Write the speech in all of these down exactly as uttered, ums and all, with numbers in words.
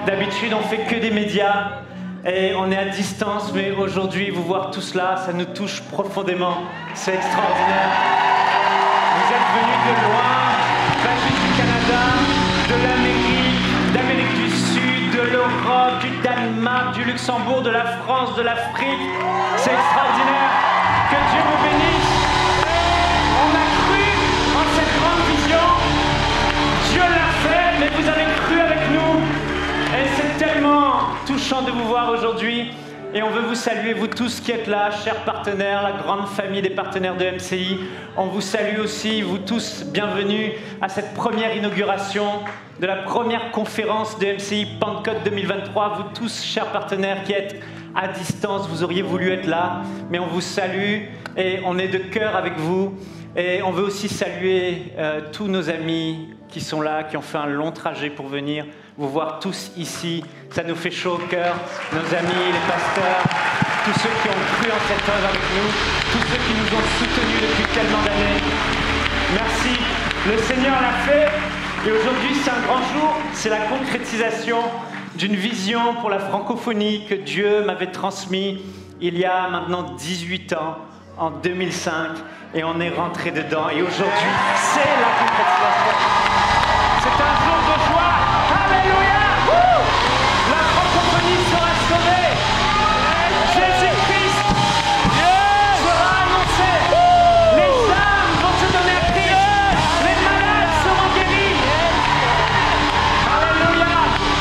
D'habitude, on fait que des médias et on est à distance, mais aujourd'hui, vous voir tout cela, ça nous touche profondément. C'est extraordinaire. Vous êtes venus de loin, pas juste du Canada, de l'Amérique, d'Amérique du Sud, de l'Europe, du Danemark, du Luxembourg, de la France, de l'Afrique. C'est extraordinaire. Que Dieu vous bénisse. On a cru en cette grande vision. Dieu l'a fait, mais vous avez cru avec nous. Et c'est tellement touchant de vous voir aujourd'hui. Et on veut vous saluer, vous tous qui êtes là, chers partenaires, la grande famille des partenaires de M C I. On vous salue aussi, vous tous, bienvenue à cette première inauguration de la première conférence de M C I Pentecôte deux mille vingt-trois. Vous tous, chers partenaires qui êtes à distance, vous auriez voulu être là, mais on vous salue et on est de cœur avec vous. Et on veut aussi saluer euh, tous nos amis qui sont là, qui ont fait un long trajet pour venir vous voir tous ici. Ça nous fait chaud au cœur, nos amis, les pasteurs, tous ceux qui ont cru en cette œuvre avec nous, tous ceux qui nous ont soutenus depuis tellement d'années. Merci, le Seigneur l'a fait et aujourd'hui c'est un grand jour, c'est la concrétisation d'une vision pour la francophonie que Dieu m'avait transmise il y a maintenant dix-huit ans, en deux mille cinq, et on est rentré dedans. Et aujourd'hui, c'est la concrétisation. C'est un jour de joie. Alléluia! Wouh! La francophonie sera sauvée. Jésus-Christ sera annoncé. Les âmes vont se donner à Christ. Les malades seront guéris. Alléluia!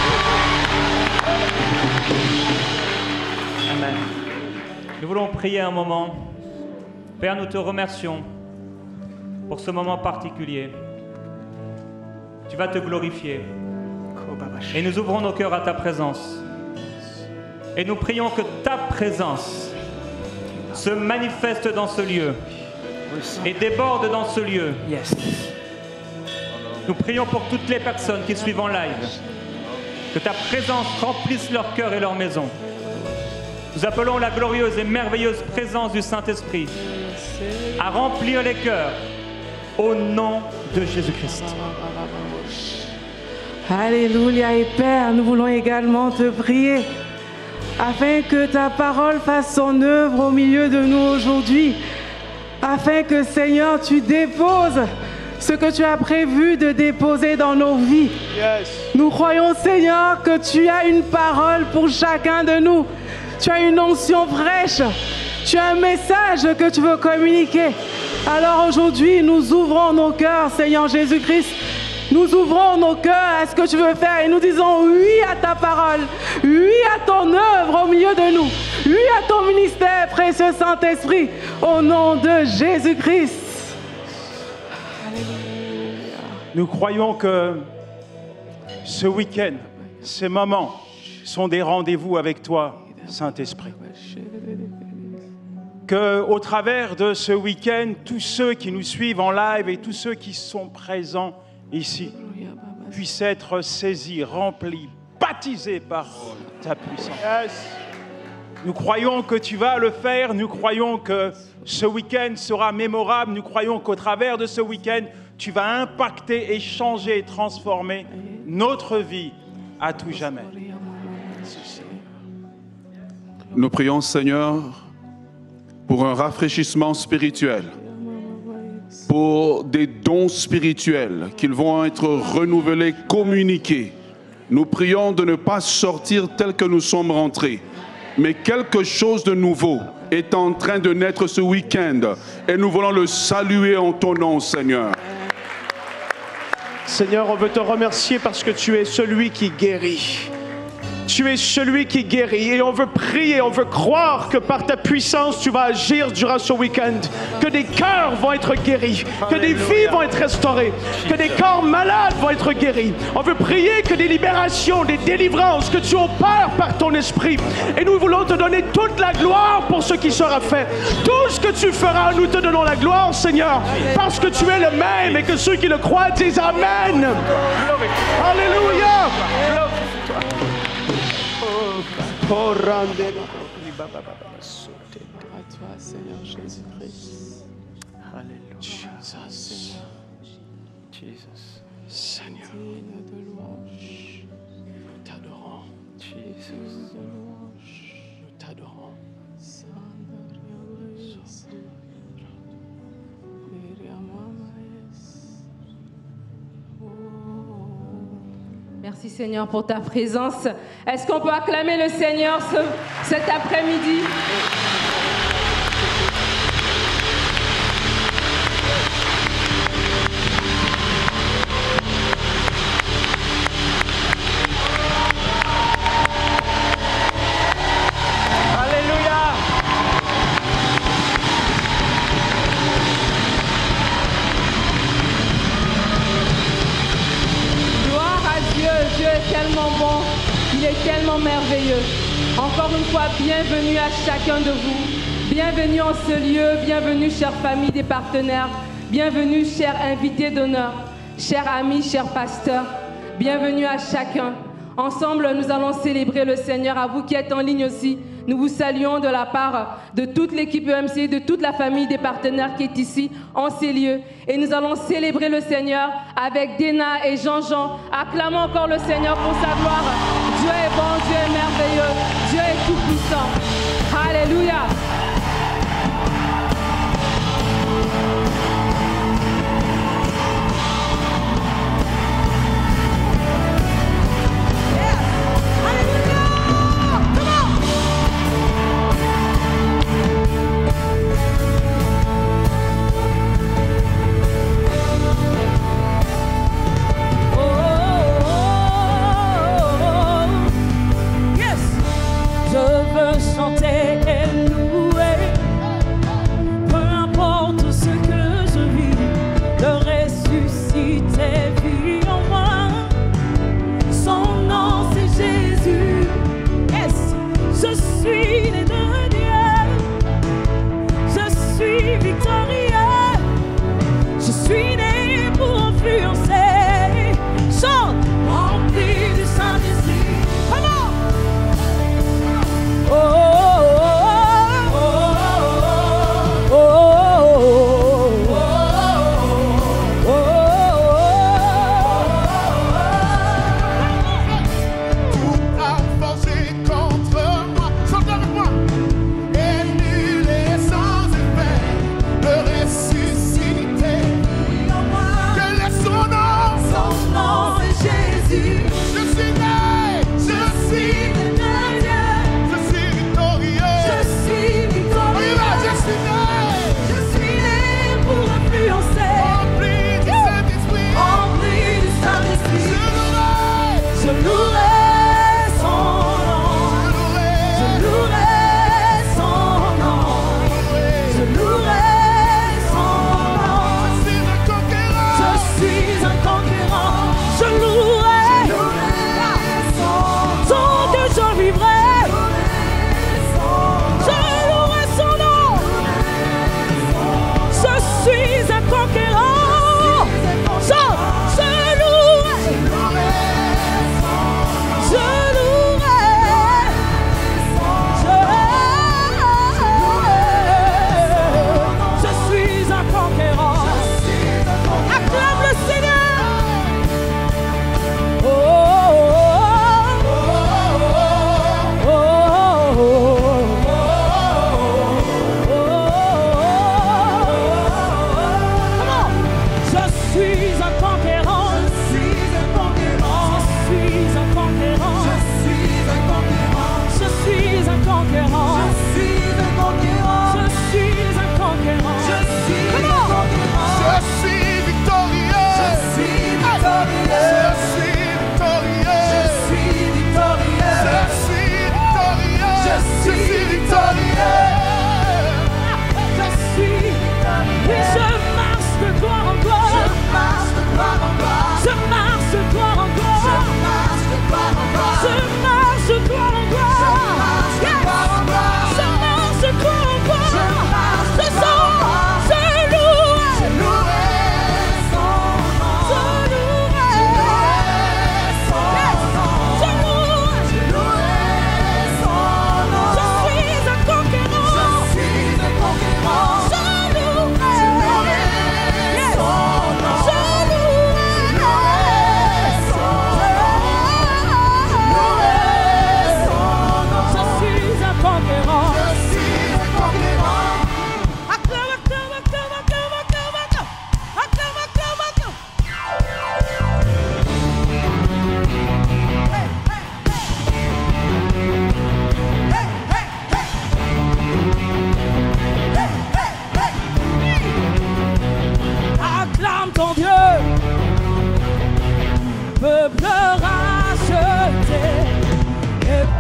Amen. Nous voulons prier un moment. Père, nous te remercions pour ce moment particulier. Tu vas te glorifier. Et nous ouvrons nos cœurs à ta présence. Et nous prions que ta présence se manifeste dans ce lieu et déborde dans ce lieu. Nous prions pour toutes les personnes qui suivent en live. Que ta présence remplisse leur cœur et leur maison. Nous appelons la glorieuse et merveilleuse présence du Saint-Esprit à remplir les cœurs au nom de Jésus-Christ. Alléluia. Et Père, nous voulons également te prier afin que ta parole fasse son œuvre au milieu de nous aujourd'hui, afin que, Seigneur, tu déposes ce que tu as prévu de déposer dans nos vies. Yes. Nous croyons, Seigneur, que tu as une parole pour chacun de nous. Tu as une onction fraîche. Tu as un message que tu veux communiquer. Alors aujourd'hui, nous ouvrons nos cœurs, Seigneur Jésus-Christ. Nous ouvrons nos cœurs à ce que tu veux faire et nous disons oui à ta parole, oui à ton œuvre au milieu de nous, oui à ton ministère, précieux Saint-Esprit, au nom de Jésus-Christ. Nous croyons que ce week-end, ces moments sont des rendez-vous avec toi, Saint-Esprit. Qu'au travers de ce week-end, tous ceux qui nous suivent en live et tous ceux qui sont présents ici puissent être saisis, remplis, baptisés par ta puissance. Nous croyons que tu vas le faire, nous croyons que ce week-end sera mémorable, nous croyons qu'au travers de ce week-end, tu vas impacter et changer et transformer notre vie à tout jamais. Nous prions, Seigneur, pour un rafraîchissement spirituel, pour des dons spirituels qu'ils vont être renouvelés, communiqués. Nous prions de ne pas sortir tel que nous sommes rentrés, mais quelque chose de nouveau est en train de naître ce week-end et nous voulons le saluer en ton nom, Seigneur. Seigneur, on veut te remercier parce que tu es celui qui guérit. Tu es celui qui guérit et on veut prier, on veut croire que par ta puissance, tu vas agir durant ce week-end, que des cœurs vont être guéris, que des vies vont être restaurées, que des corps malades vont être guéris. On veut prier que des libérations, des délivrances, que tu opères par ton esprit. Et nous voulons te donner toute la gloire pour ce qui sera fait. Tout ce que tu feras, nous te donnons la gloire, Seigneur, parce que tu es le même et que ceux qui le croient disent Amen. Alléluia. Oh, rendez à toi, Seigneur Jésus-Christ. Alléluia. Jesus. Jesus. Seigneur. De louange. T'adorons. Nous t'adorons. Merci Seigneur pour ta présence. Est-ce qu'on peut acclamer le Seigneur ce, cet après-midi? Tellement merveilleux. Encore une fois, bienvenue à chacun de vous. Bienvenue en ce lieu. Bienvenue, chère famille des partenaires. Bienvenue, chers invités d'honneur. Chers amis, chers pasteurs. Bienvenue à chacun. Ensemble, nous allons célébrer le Seigneur. À vous qui êtes en ligne aussi, nous vous saluons de la part de toute l'équipe E M C, de toute la famille des partenaires qui est ici, en ces lieux. Et nous allons célébrer le Seigneur avec Dena et Jean-Jean. Acclamons encore le Seigneur pour sa gloire. Dieu est bon, Dieu est merveilleux, Dieu est tout-puissant. Alléluia. Je veux chanter et louer.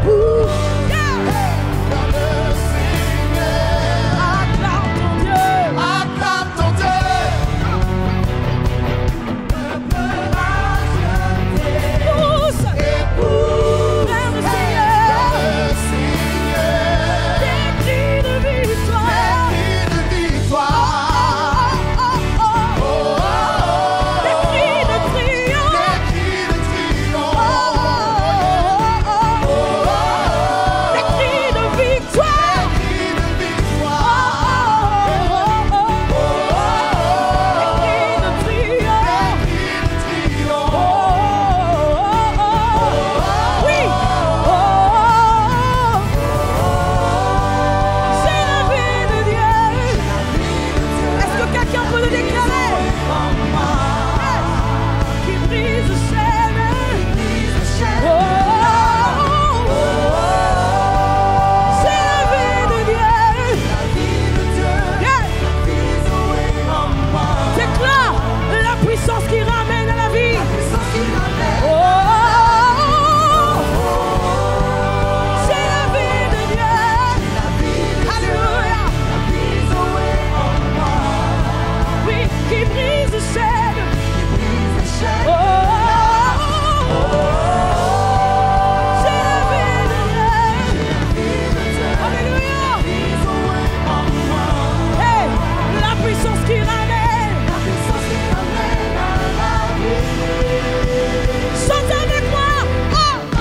pour le Seigneur. Acclame ton Dieu. Acclame ton Dieu. Tous et pour le Seigneur. Des cris de victoire. Des cris de victoire. Oh, oh, oh. Des cris de triomphe. Des cris de triomphe. Oh, oh, oh. Des cris de victoire. Des cris de victoire. Oh, oh, oh. Des cris de triomphe. Des cris de triomphe. Oh, oh, oh. Oui. Oh, oh, oh. C'est la vie de Dieu. Est-ce que quelqu'un peut le déclarer? Qui brise chaîne. Oh, oh, oh. C'est la vie de Dieu. Yeah. Déclare la puissance qui ramène à la vie. Oh, oh, oh. C'est la vie de Dieu. Alléluia. Oui, qui brise chaîne. Oh, oh, oh. C'est la vie de Dieu. Alléluia. Hey, la puissance qui ramène. Chante avec moi. Oh.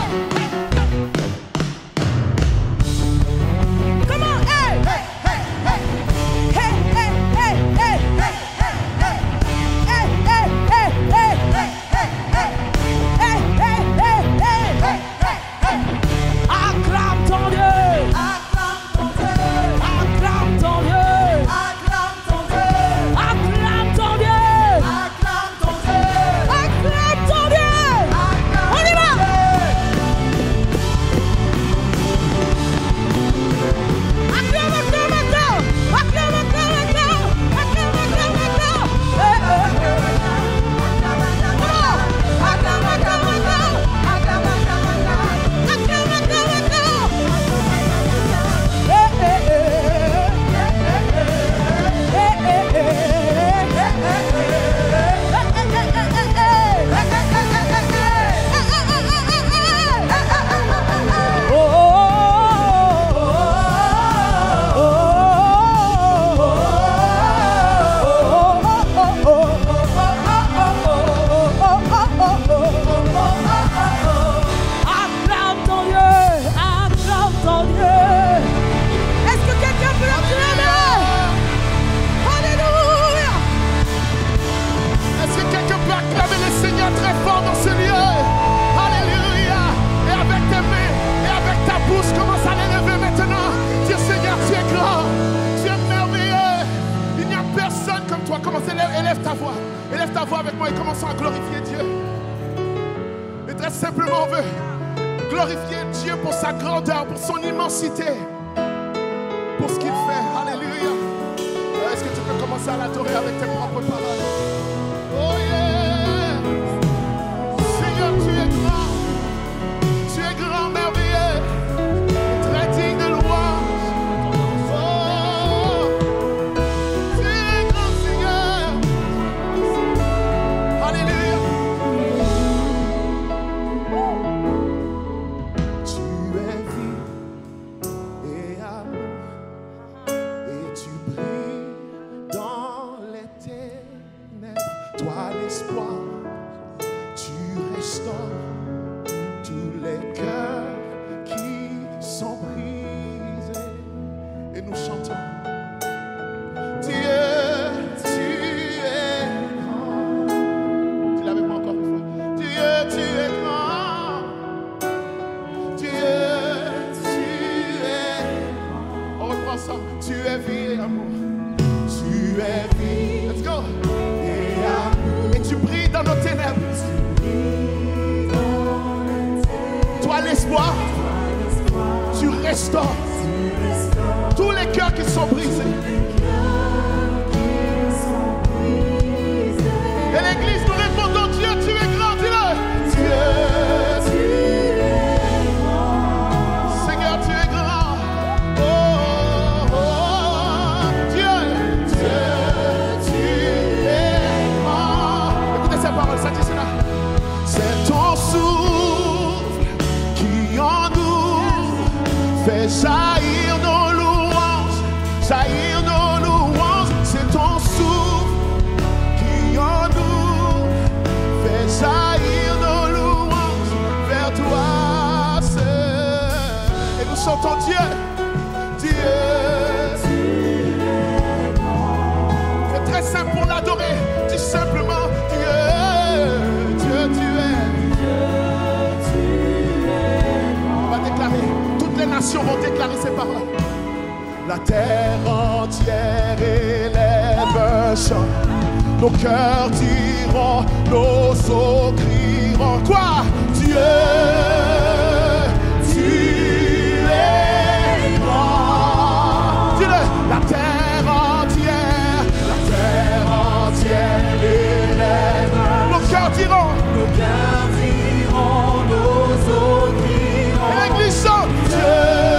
Comment? Hey. Hey, hey, hey. Hey, hey, hey, hey. Hey, hey, hey. Hey, hey, hey, hey. Hey, hey, hey, hey. Acclame ton Dieu. Acclame ton Dieu. Acclame ton Dieu. Acclame ton Dieu. Acclame ton Dieu. Acclame ton Dieu. Acclame ton Dieu. On y va. Acclame, acclame, acclame. Acclame, acclame, acclame. Acclame, acclame, acclame. Eh, eh, eh. Come on. Acclame, acclame, acclame. Acclame, acclame, acclame. Acclame, acclame, acclame. Eh, eh, eh. Eh, eh, eh. Oh, oh, acclame ton Dieu, acclame ton Dieu. Est-ce que quelqu'un peut l'acclamer? Alléluia. Est-ce que quelqu'un peut acclamer le Seigneur très fort dans ce lieu? Alléluia. Et avec tes mains et avec ta bouche, commence à l'élever maintenant. Dis Seigneur, tu es grand, tu es merveilleux. Il n'y a personne comme toi. Commence, élève, élève ta voix. Élève ta voix avec moi et commençons à glorifier Dieu. Et très simplement, on veut glorifier Dieu pour sa grandeur, pour son immensité, pour ce qu'il fait. Alléluia. Est-ce que tu peux commencer à l'adorer avec tes propres paroles? Oh yeah! Seigneur, tu es grand. Tu es grand, merveilleux. Très digne de louange. Oh! Tu es grand, Seigneur. Alléluia. Tu es vie et amour. Et tu brilles dans les ténèbres. Toi l'espoir, tu restaures tous les cœurs qui sont brisés. Et nous chantons. Dieu, tu es grand. Tu l'avais pas encore une fois. Dieu, tu es grand. Dieu, tu es grand. On reprend ça. Tu es vie et amour. Tu es vie. Let's go. Et amour. Et tu brilles dans nos ténèbres. Toi l'espoir. Tu restaures tous les cœurs qui sont brisés. Et l'église nous répondons, Dieu, tu es grand, dis-le. Dieu, tu es grand. jaillir nos louanges, jaillir nos louanges. C'est ton souffle qui en nous fait jaillir nos louanges vers toi seul. Et nous chantons Dieu, Dieu. C'est très simple pour l'adorer, dis simplement Dieu, Dieu tu es. On va déclarer, toutes les nations vont déclarer ces paroles. La terre entière élève un chant, nos cœurs diront, nos os crieront. Quoi? Dieu, tu es grand. Dis-le, la terre entière, la terre entière élève. Nos cœurs diront, nos cœurs diront, nos os crieront. Et l'Église chante, Dieu.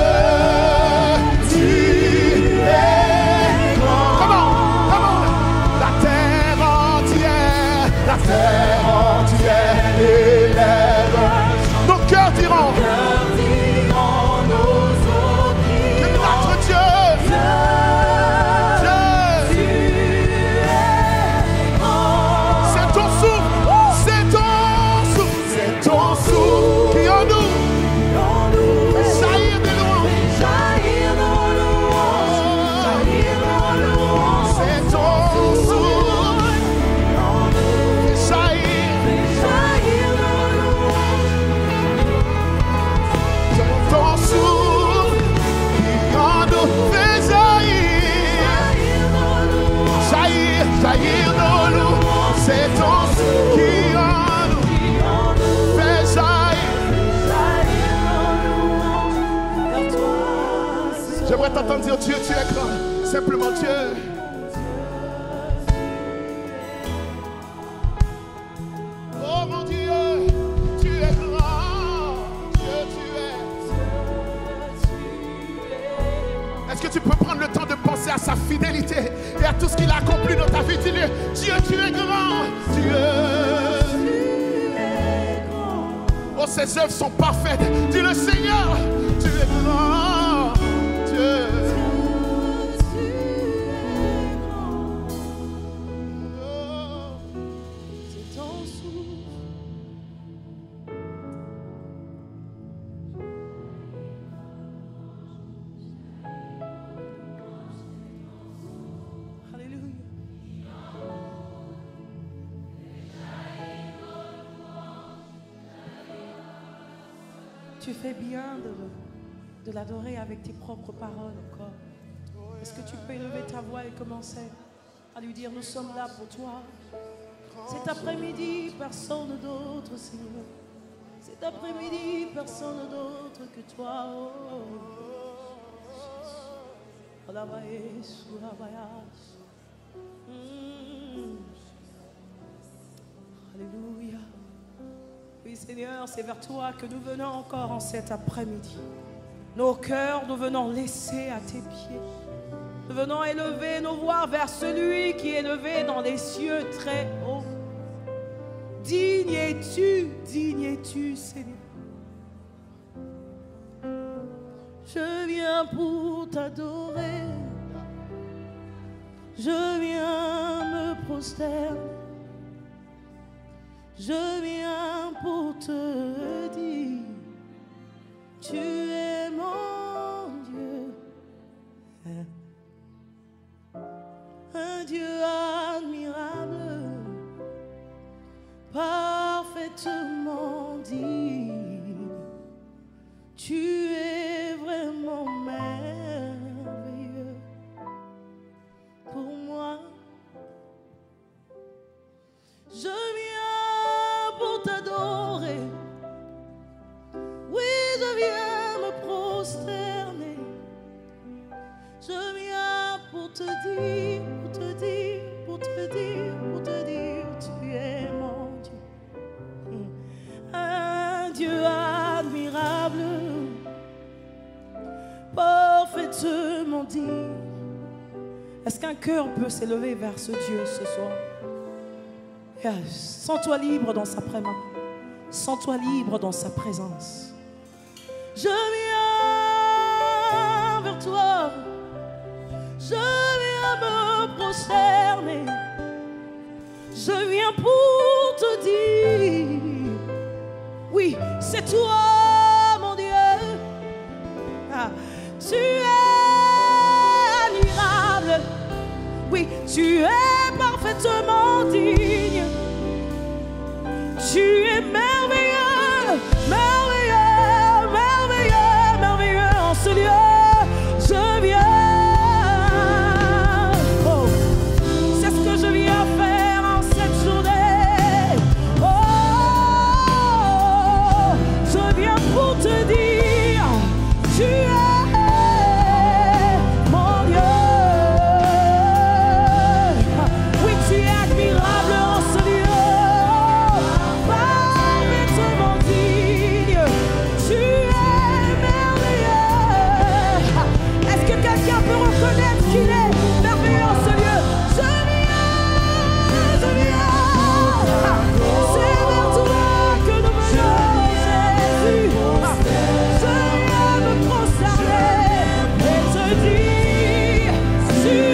La terre entière élève. Nos cœurs diront, nos cœurs diront, nos os diront. Que notre Dieu, Dieu, Dieu, tu es grand. C'est ton souffle, c'est ton souffle, c'est ton souffle qui en nous, fait jaillir des louanges, jaillir nos louanges, jaillir nos louanges. C'est ton souffle. Jaillir nos louanges, c'est ton souffle qui en nous fait jaillir nos louanges. J'aimerais t'entendre dire Dieu, tu es grand, simplement Dieu. Oh mon Dieu, tu es grand, Dieu tu es. Est-ce que tu peux prendre le temps de penser à sa fidélité et à tout ce qu'il a accompli dans ta vie? Dis-le, Dieu, tu es grand, Dieu. Oh, ses œuvres sont parfaites. Dis-le, Seigneur, tu es grand, Dieu. C'est ton souffle. Tu fais bien de, de l'adorer avec tes propres paroles encore. Est-ce que tu peux élever ta voix et commencer à lui dire, nous sommes là pour toi. Cet après-midi, personne d'autre, Seigneur. Cet après-midi, personne d'autre que toi. Oh. Mm. Alléluia. Oui, Seigneur, c'est vers toi que nous venons encore en cet après-midi. Nos cœurs, nous venons laisser à tes pieds. Nous venons élever nos voix vers celui qui est élevé dans les cieux très haut. Digne es-tu, digne es-tu, Seigneur. Je viens pour t'adorer. Je viens me prosterner. Je viens pour te dire, tu es mon Dieu, un Dieu admirable, parfaitement digne. Tu es vraiment merveilleux pour moi. Je viens pour t'adorer. Oui, je viens me prosterner. Je viens pour te dire, pour te dire, pour te dire, pour te dire, tu es mon Dieu. Un Dieu admirable, parfaitement digne. Est-ce qu'un cœur peut s'élever vers ce Dieu ce soir? Sens-toi libre dans sa présence. Sens-toi libre dans sa présence. Je viens je viens me prosterner. Je viens pour te dire, oui, c'est toi, mon Dieu. Ah, tu es admirable. Oui, tu es parfaitement digne. Tu es merveilleux, merveilleux, merveilleux, merveilleux en ce lieu. Je viens. Oh, c'est ce que je viens faire en cette journée. Oh, je viens pour te dire, tu es mon Dieu. Oui, tu es admirable en ce lieu. Parfaitement digne. Tu es merveilleux. Est-ce que quelqu'un peut reconnaître qu'il est merveilleux en ce lieu? Je viens, je viens. C'est vers toi que nous venons, Jésus. Je viens me prosterner et te dire, tu es,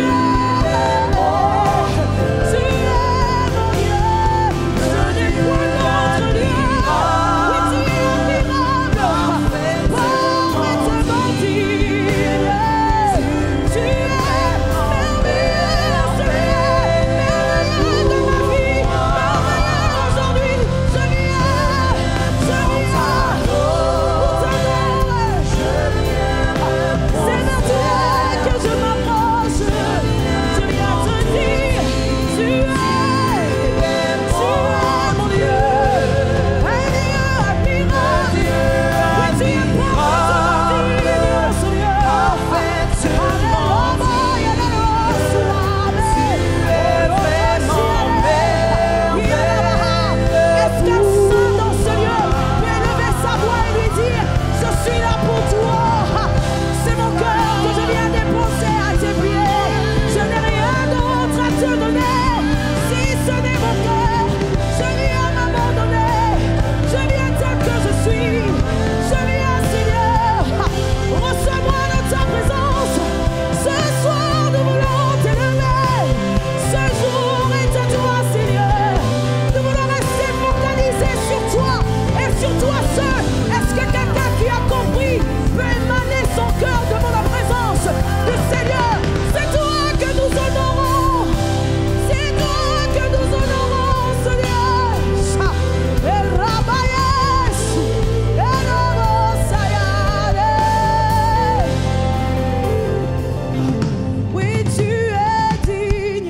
tu es mon Dieu. Je n'ai point d'autre Dieu. Oui, tu es admirable, parfaitement digne. Tu es merveilleux, Seigneur, merveilleux dans ma vie, merveilleux aujourd'hui. Je viens, je viens pour t'adorer. C'est vers toi que je m'approche. Je viens te dire, tu es, tu es mon Dieu. Un Dieu admirable. Oui, tu es parfaitement digne, Seigneur. Alléluia, est-ce qu'un saint dans ce lieu peut élever sa voix et lui dire, je suis là pour toi. C'est mon cœur que je viens déposer à tes pieds. Je n'ai rien d'autre à te donner. Si ce n'est mon cœur, je viens m'abandonner. Je viens tel que je suis. Je viens, Seigneur. Reçois-moi dans ta présence. Ce soir, nous voulons t'élever. Ce jour est à toi, Seigneur. Nous voulons rester focalisés sur toi et sur toi seul. Est-ce que quelqu'un qui a compris peut émaner son cœur devant la présence du Seigneur? C'est toi que nous honorons. C'est toi que nous honorons, Seigneur. El Rabayes, El Orosayane. Oui, tu es digne.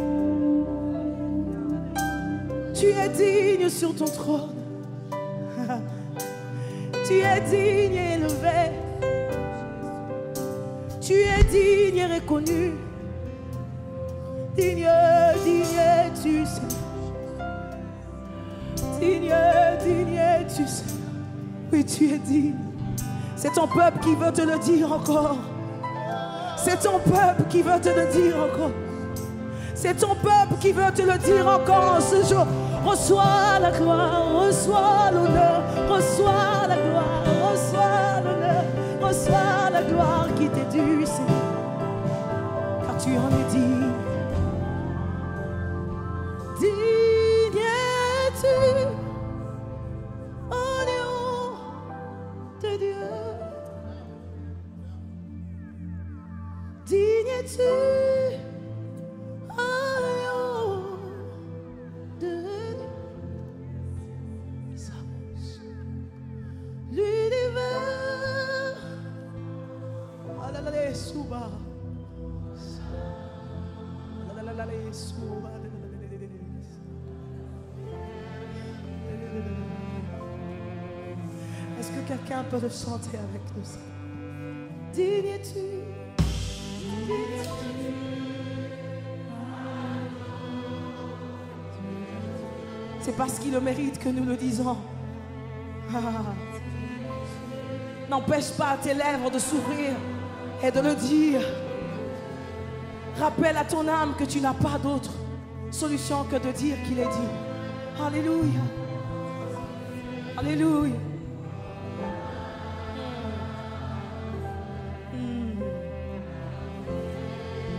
Tu es digne sur ton trône. Tu es digne et élevé. Tu es digne et reconnu. Digne, digne es-tu, Seigneur. Digne, digne es-tu, Seigneur. Oui, tu es digne. C'est ton peuple qui veut te le dire encore. C'est ton peuple qui veut te le dire encore. C'est ton peuple qui veut te le dire encore en ce jour. Reçois la gloire, reçois l'honneur, reçois la gloire, reçois l'honneur, reçois la gloire qui t'est due, Seigneur. Car tu en es digne. Digne es-tu, agneau de Dieu. Digne es-tu, agneau de Dieu. L'univers, ah là là les souba, ah là là les souba. Est-ce que quelqu'un peut le chanter avec nous? Digne es-tu, digne es-tu. C'est parce qu'il le mérite que nous le disons. Ah. N'empêche pas tes lèvres de s'ouvrir et de le dire. Rappelle à ton âme que tu n'as pas d'autre solution que de dire qu'il est dit. Alléluia. Alléluia. Mm.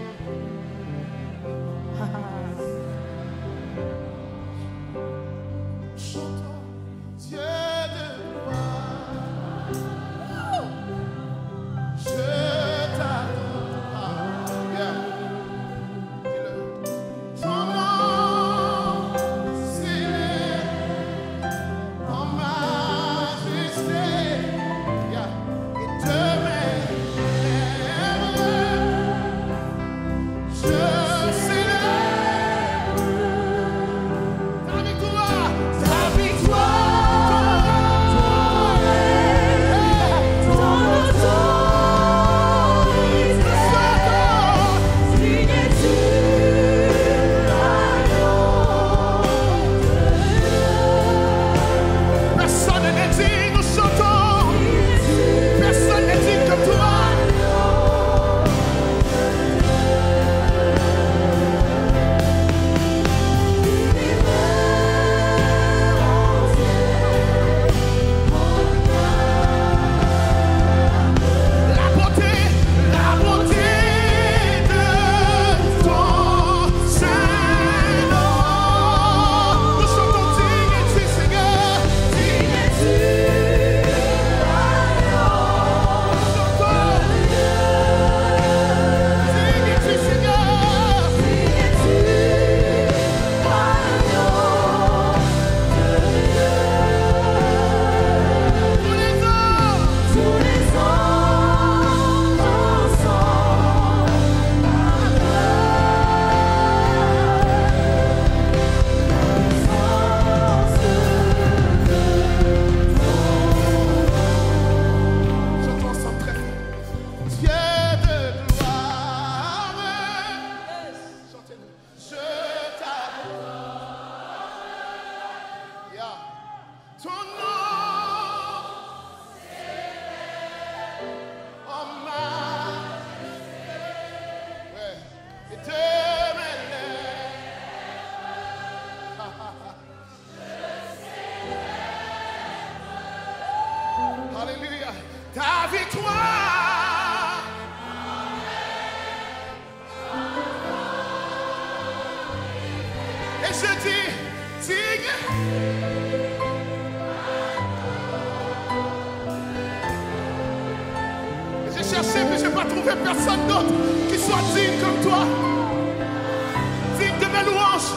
victoire. Et je dis, digne. J'ai cherché, mais je n'ai pas trouvé personne d'autre qui soit digne comme toi. Digne de mes louanges.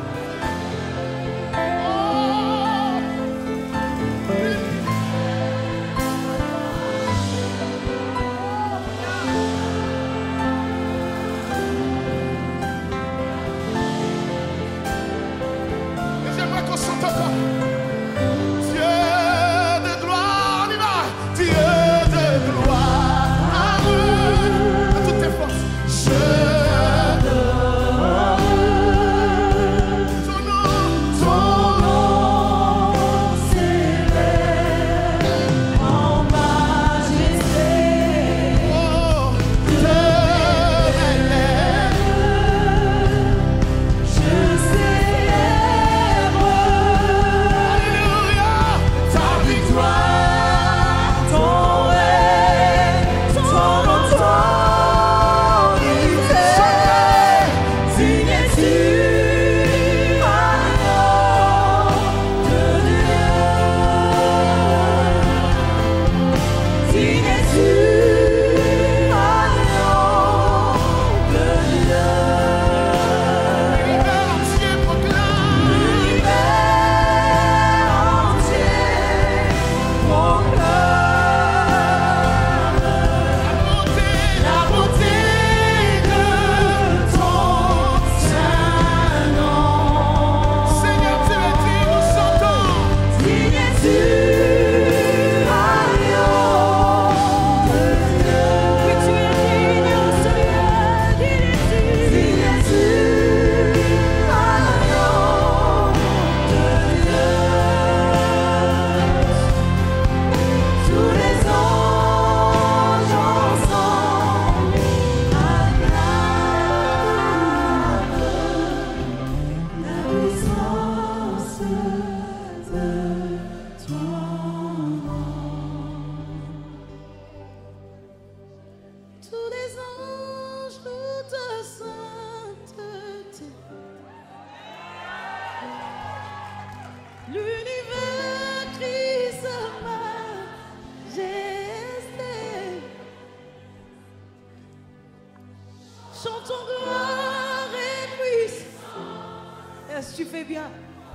Tu fais bien.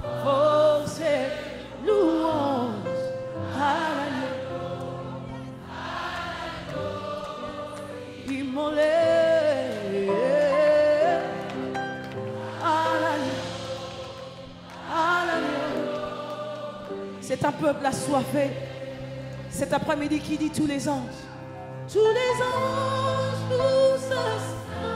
Force et louange à l'agneau. Immolé à l'agneau. À l'agneau. C'est un peuple assoiffé. Cet après-midi qui dit tous les anges. Tous les anges nous assoient.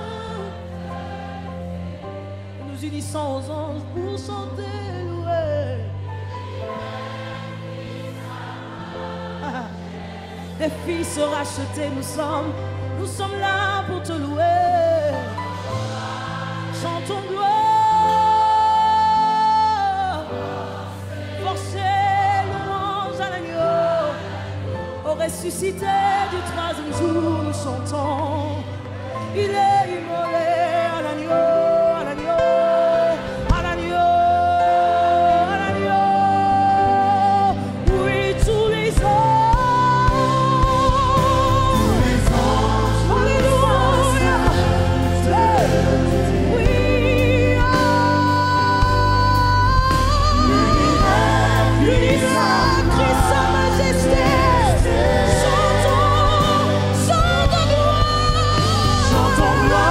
Nous unissons aux anges pour chanter, louer. Ah, des fils rachetés, nous sommes, nous sommes là pour te louer. Chantons gloire, forcez louange à l'agneau. Au ressuscité du troisième jour, nous chantons. Il est immolé à l'agneau. Chantons gloire.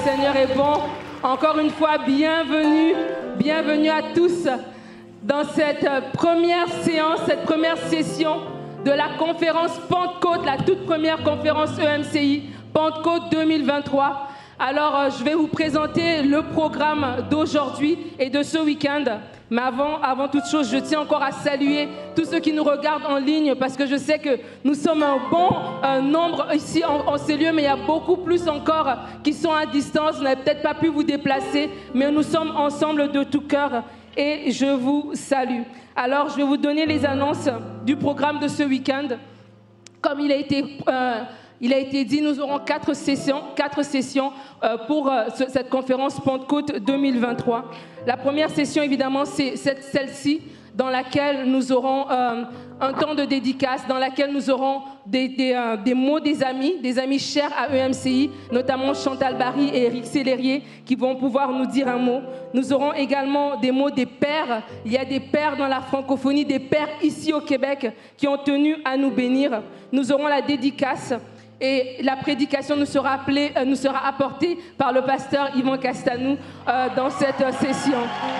Seigneur est bon. Encore une fois, bienvenue, bienvenue à tous dans cette première séance, cette première session de la conférence Pentecôte, la toute première conférence E M C I, Pentecôte deux mille vingt-trois. Alors, je vais vous présenter le programme d'aujourd'hui et de ce week-end. Mais avant, avant toute chose, je tiens encore à saluer tous ceux qui nous regardent en ligne parce que je sais que nous sommes un bon euh, nombre ici en, en ces lieux, mais il y a beaucoup plus encore qui sont à distance. Vous n'avez peut-être pas pu vous déplacer, mais nous sommes ensemble de tout cœur et je vous salue. Alors, je vais vous donner les annonces du programme de ce week-end. Comme il a été... Euh, Il a été dit, nous aurons quatre sessions, quatre sessions euh, pour euh, ce, cette conférence Pentecôte deux mille vingt-trois. La première session, évidemment, c'est celle-ci, dans laquelle nous aurons euh, un temps de dédicace, dans laquelle nous aurons des, des, euh, des mots des amis, des amis chers à E M C I, notamment Chantal Barry et Eric Célérier, qui vont pouvoir nous dire un mot. Nous aurons également des mots des pères. Il y a des pères dans la francophonie, des pères ici au Québec, qui ont tenu à nous bénir. Nous aurons la dédicace. Et la prédication nous sera, appelée, euh, nous sera apportée par le pasteur Yvan Castanou euh, dans cette euh, session.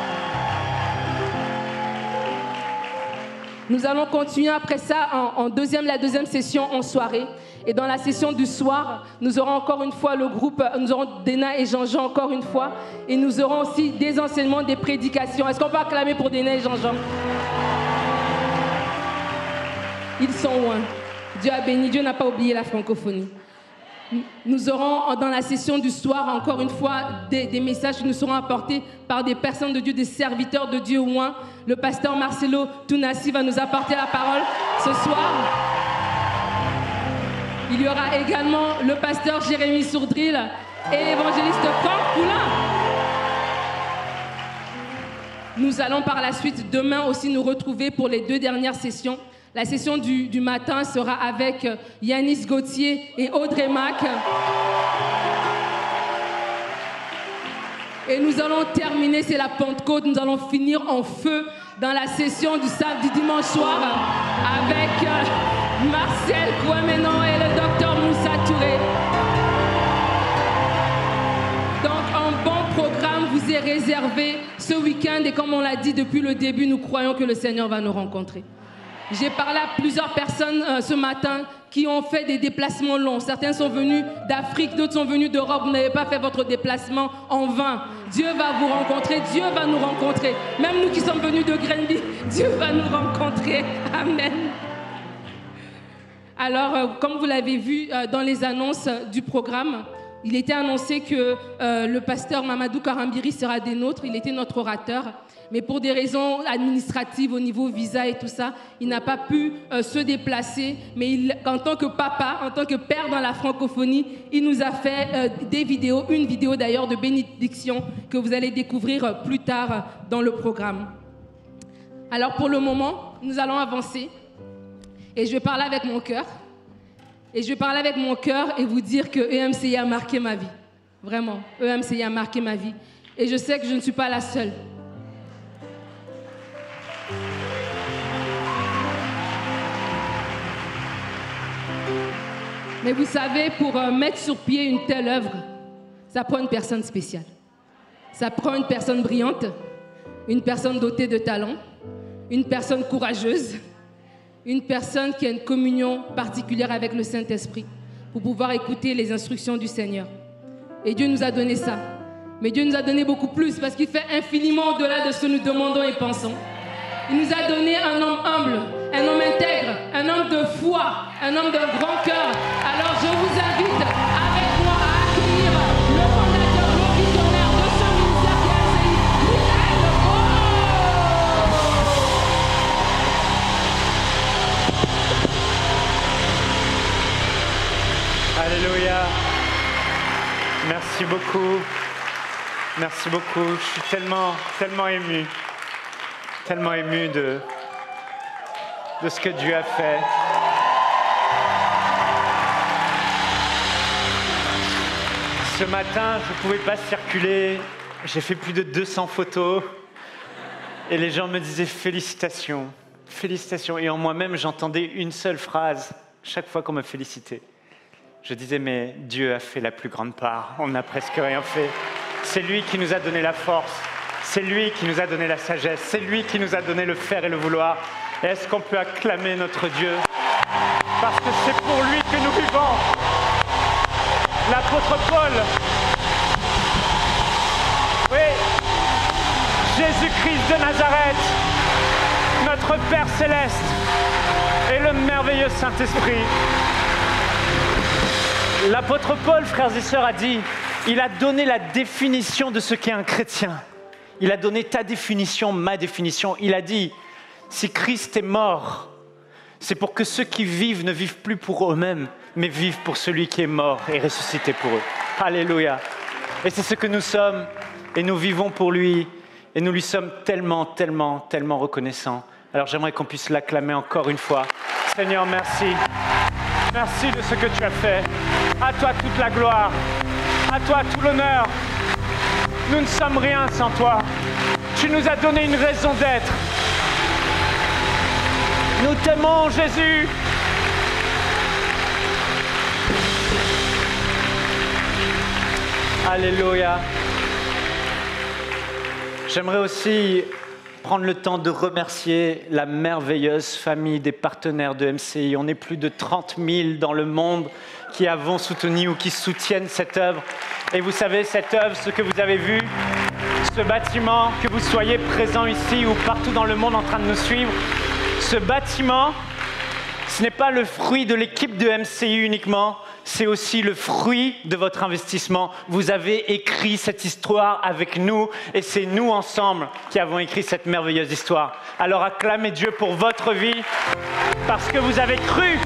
Nous allons continuer après ça en, en deuxième, la deuxième session en soirée. Et dans la session du soir, nous aurons encore une fois le groupe, nous aurons Dena et Jean-Jean encore une fois. Et nous aurons aussi des enseignements, des prédications. Est-ce qu'on peut acclamer pour Dena et Jean-Jean? Ils sont loin. Dieu a béni, Dieu n'a pas oublié la francophonie. Nous aurons dans la session du soir, encore une fois, des, des messages qui nous seront apportés par des personnes de Dieu, des serviteurs de Dieu ou un. Le pasteur Marcelo Tounassi va nous apporter la parole ce soir. Il y aura également le pasteur Jérémy Sourdril et l'évangéliste Franck Poulain. Nous allons par la suite demain aussi nous retrouver pour les deux dernières sessions. La session du, du matin sera avec Yanis Gauthier et Audrey Mac. Et nous allons terminer, c'est la Pentecôte, nous allons finir en feu dans la session du, du dimanche soir avec euh, Marcel Kouamenon et le docteur Moussa Touré. Donc un bon programme vous est réservé ce week-end et comme on l'a dit depuis le début, nous croyons que le Seigneur va nous rencontrer. J'ai parlé à plusieurs personnes euh, ce matin qui ont fait des déplacements longs. Certains sont venus d'Afrique, d'autres sont venus d'Europe. Vous n'avez pas fait votre déplacement en vain. Dieu va vous rencontrer, Dieu va nous rencontrer. Même nous qui sommes venus de Grenby, Dieu va nous rencontrer. Amen. Alors, euh, comme vous l'avez vu euh, dans les annonces euh, du programme, il était annoncé que euh, le pasteur Mamadou Karambiri sera des nôtres. Il était notre orateur. Mais pour des raisons administratives au niveau visa et tout ça, il n'a pas pu euh, se déplacer. Mais il, en tant que papa, en tant que père dans la francophonie, il nous a fait euh, des vidéos, une vidéo d'ailleurs de bénédiction que vous allez découvrir euh, plus tard euh, dans le programme. Alors pour le moment, nous allons avancer. Et je vais parler avec mon cœur. Et je vais parler avec mon cœur et vous dire que E M C I a marqué ma vie. Vraiment, E M C I a marqué ma vie. Et je sais que je ne suis pas la seule. Mais vous savez, pour euh, mettre sur pied une telle œuvre, ça prend une personne spéciale. Ça prend une personne brillante, une personne dotée de talent, une personne courageuse, une personne qui a une communion particulière avec le Saint-Esprit pour pouvoir écouter les instructions du Seigneur. Et Dieu nous a donné ça. Mais Dieu nous a donné beaucoup plus parce qu'il fait infiniment au-delà de ce que nous demandons et pensons. Il nous a donné un homme humble, un homme intègre, un homme de foi, un homme de grand cœur. Alors je vous invite avec moi à accueillir le fondateur, le visionnaire de ce ministère qui a essayé, Michael Paul. Alléluia. Merci beaucoup. Merci beaucoup. Je suis tellement, tellement ému. Tellement ému de, de ce que Dieu a fait. Ce matin, je ne pouvais pas circuler. J'ai fait plus de deux cents photos. Et les gens me disaient félicitations, félicitations. Et en moi-même, j'entendais une seule phrase chaque fois qu'on me félicitait. Je disais, mais Dieu a fait la plus grande part. On n'a presque rien fait. C'est lui qui nous a donné la force. C'est lui qui nous a donné la sagesse. C'est lui qui nous a donné le faire et le vouloir. Et est-ce qu'on peut acclamer notre Dieu? Parce que c'est pour lui que nous vivons. L'apôtre Paul. Oui. Jésus-Christ de Nazareth. Notre Père Céleste. Et le merveilleux Saint-Esprit. L'apôtre Paul, frères et sœurs, a dit, il a donné la définition de ce qu'est un chrétien. Il a donné ta définition, ma définition. Il a dit, si Christ est mort, c'est pour que ceux qui vivent ne vivent plus pour eux-mêmes, mais vivent pour celui qui est mort et ressuscité pour eux. Alléluia. Et c'est ce que nous sommes, et nous vivons pour lui, et nous lui sommes tellement, tellement, tellement reconnaissants. Alors j'aimerais qu'on puisse l'acclamer encore une fois. Seigneur, merci. Merci de ce que tu as fait. À toi toute la gloire. À toi tout l'honneur. Nous ne sommes rien sans toi. Tu nous as donné une raison d'être. Nous t'aimons, Jésus. Alléluia. J'aimerais aussi prendre le temps de remercier la merveilleuse famille des partenaires de M C I. On est plus de trente mille dans le monde qui avons soutenu ou qui soutiennent cette œuvre. Et vous savez, cette œuvre, ce que vous avez vu, ce bâtiment, que vous soyez présents ici ou partout dans le monde en train de nous suivre, ce bâtiment, ce n'est pas le fruit de l'équipe de M C I uniquement, c'est aussi le fruit de votre investissement. Vous avez écrit cette histoire avec nous et c'est nous ensemble qui avons écrit cette merveilleuse histoire. Alors acclamez Dieu pour votre vie parce que vous avez cru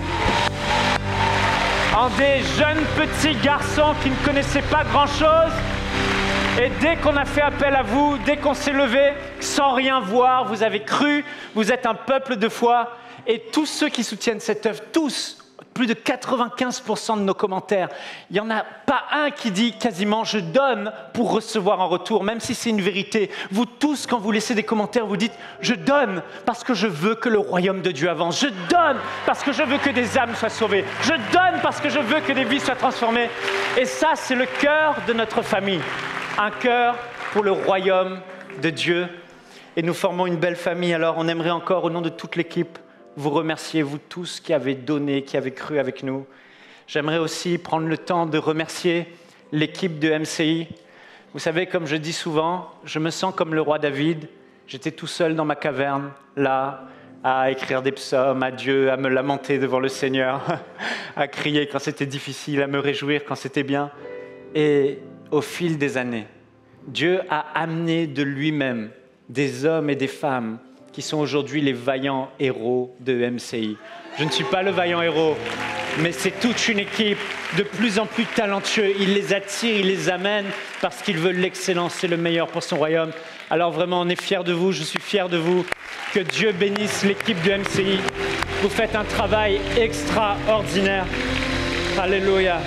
en des jeunes petits garçons qui ne connaissaient pas grand-chose. Et dès qu'on a fait appel à vous, dès qu'on s'est levé, sans rien voir, vous avez cru, vous êtes un peuple de foi. Et tous ceux qui soutiennent cette œuvre, tous, plus de quatre-vingt-quinze pour cent de nos commentaires, il n'y en a pas un qui dit quasiment « je donne pour recevoir en retour », même si c'est une vérité. Vous tous, quand vous laissez des commentaires, vous dites « je donne parce que je veux que le royaume de Dieu avance. Je donne parce que je veux que des âmes soient sauvées. Je donne parce que je veux que des vies soient transformées. » Et ça, c'est le cœur de notre famille. Un cœur pour le royaume de Dieu. Et nous formons une belle famille. Alors, on aimerait encore, au nom de toute l'équipe, vous remercier, vous tous qui avez donné, qui avez cru avec nous. J'aimerais aussi prendre le temps de remercier l'équipe de M C I. Vous savez, comme je dis souvent, je me sens comme le roi David. J'étais tout seul dans ma caverne, là, à écrire des psaumes à Dieu, à me lamenter devant le Seigneur, à crier quand c'était difficile, à me réjouir quand c'était bien. Et au fil des années, Dieu a amené de lui-même des hommes et des femmes qui sont aujourd'hui les vaillants héros de M C I. Je ne suis pas le vaillant héros, mais c'est toute une équipe de plus en plus talentueux. Il les attire, il les amène parce qu'il veut l'excellence et le meilleur pour son royaume. Alors vraiment, on est fiers de vous, je suis fier de vous. Que Dieu bénisse l'équipe de M C I. Vous faites un travail extraordinaire. Alléluia.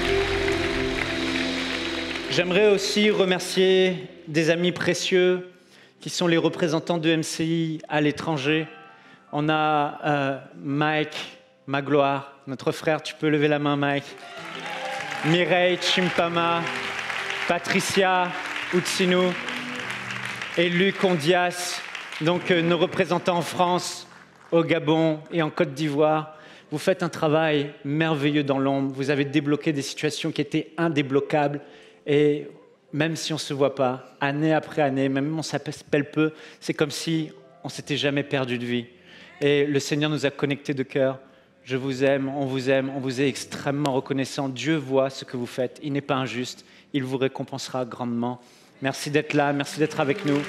J'aimerais aussi remercier des amis précieux qui sont les représentants de M C I à l'étranger. On a euh, Mike Magloire, notre frère, tu peux lever la main Mike. Mireille Chimpama, Patricia Utsinu et Luc Ondias, donc euh, nos représentants en France, au Gabon et en Côte d'Ivoire. Vous faites un travail merveilleux dans l'ombre, vous avez débloqué des situations qui étaient indébloquables et même si on ne se voit pas, année après année, même si on s'appelle peu, c'est comme si on ne s'était jamais perdu de vie. Et le Seigneur nous a connectés de cœur. Je vous aime, on vous aime, on vous est extrêmement reconnaissant. Dieu voit ce que vous faites, il n'est pas injuste, il vous récompensera grandement. Merci d'être là, merci d'être avec nous.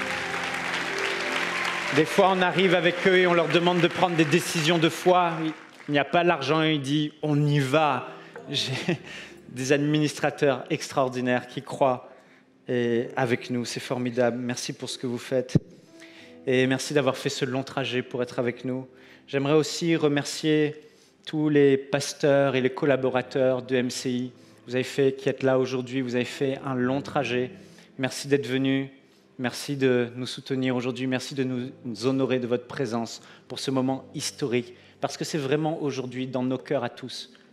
Des fois, on arrive avec eux et on leur demande de prendre des décisions de foi. Il n'y a pas l'argent et il dit « on y va ». J'ai des administrateurs extraordinaires qui croient et avec nous. C'est formidable. Merci pour ce que vous faites. Et merci d'avoir fait ce long trajet pour être avec nous. J'aimerais aussi remercier tous les pasteurs et les collaborateurs de M C I. Vous avez fait, qui êtes là aujourd'hui, vous avez fait un long trajet. Merci d'être venus. Merci de nous soutenir aujourd'hui. Merci de nous, nous honorer de votre présence pour ce moment historique. Parce que c'est vraiment aujourd'hui, dans nos cœurs à tous,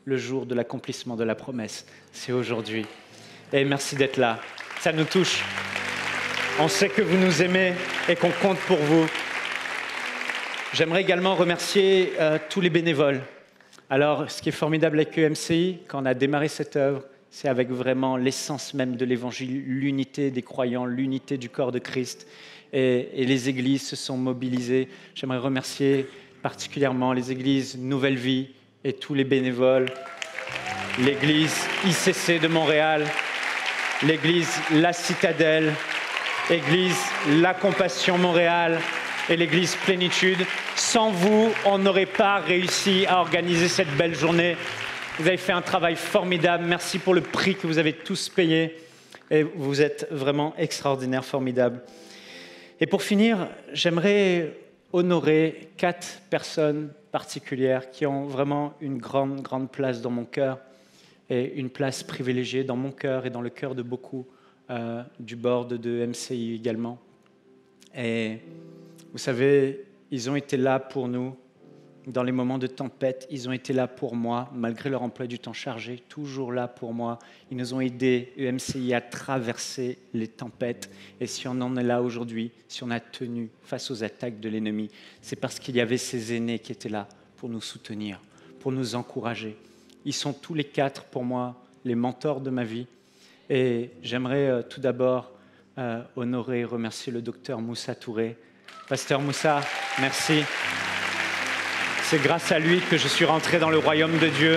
le jour de l'accomplissement de la promesse. C'est aujourd'hui. Et merci d'être là. Ça nous touche. On sait que vous nous aimez et qu'on compte pour vous. J'aimerais également remercier euh, tous les bénévoles. Alors, ce qui est formidable avec E M C I, quand on a démarré cette œuvre, c'est avec vraiment l'essence même de l'Évangile, l'unité des croyants, l'unité du corps de Christ. Et, et les églises se sont mobilisées. J'aimerais remercier particulièrement les églises Nouvelle Vie et tous les bénévoles, l'église I C C de Montréal, l'église La Citadelle, l'église La Compassion Montréal et l'église Plénitude. Sans vous, on n'aurait pas réussi à organiser cette belle journée. Vous avez fait un travail formidable. Merci pour le prix que vous avez tous payé. Et vous êtes vraiment extraordinaires, formidables. Et pour finir, j'aimerais honorer quatre personnes particulières qui ont vraiment une grande, grande place dans mon cœur et une place privilégiée dans mon cœur et dans le cœur de beaucoup euh, du board de M C I également. Et vous savez, ils ont été là pour nous dans les moments de tempête. Ils ont été là pour moi, malgré leur emploi du temps chargé, toujours là pour moi. Ils nous ont aidés, E M C I, à traverser les tempêtes. Et si on en est là aujourd'hui, si on a tenu face aux attaques de l'ennemi, c'est parce qu'il y avait ces aînés qui étaient là pour nous soutenir, pour nous encourager. Ils sont tous les quatre, pour moi, les mentors de ma vie. Et j'aimerais euh, tout d'abord euh, honorer et remercier le docteur Moussa Touré. Pasteur Moussa, merci. C'est grâce à lui que je suis rentré dans le royaume de Dieu.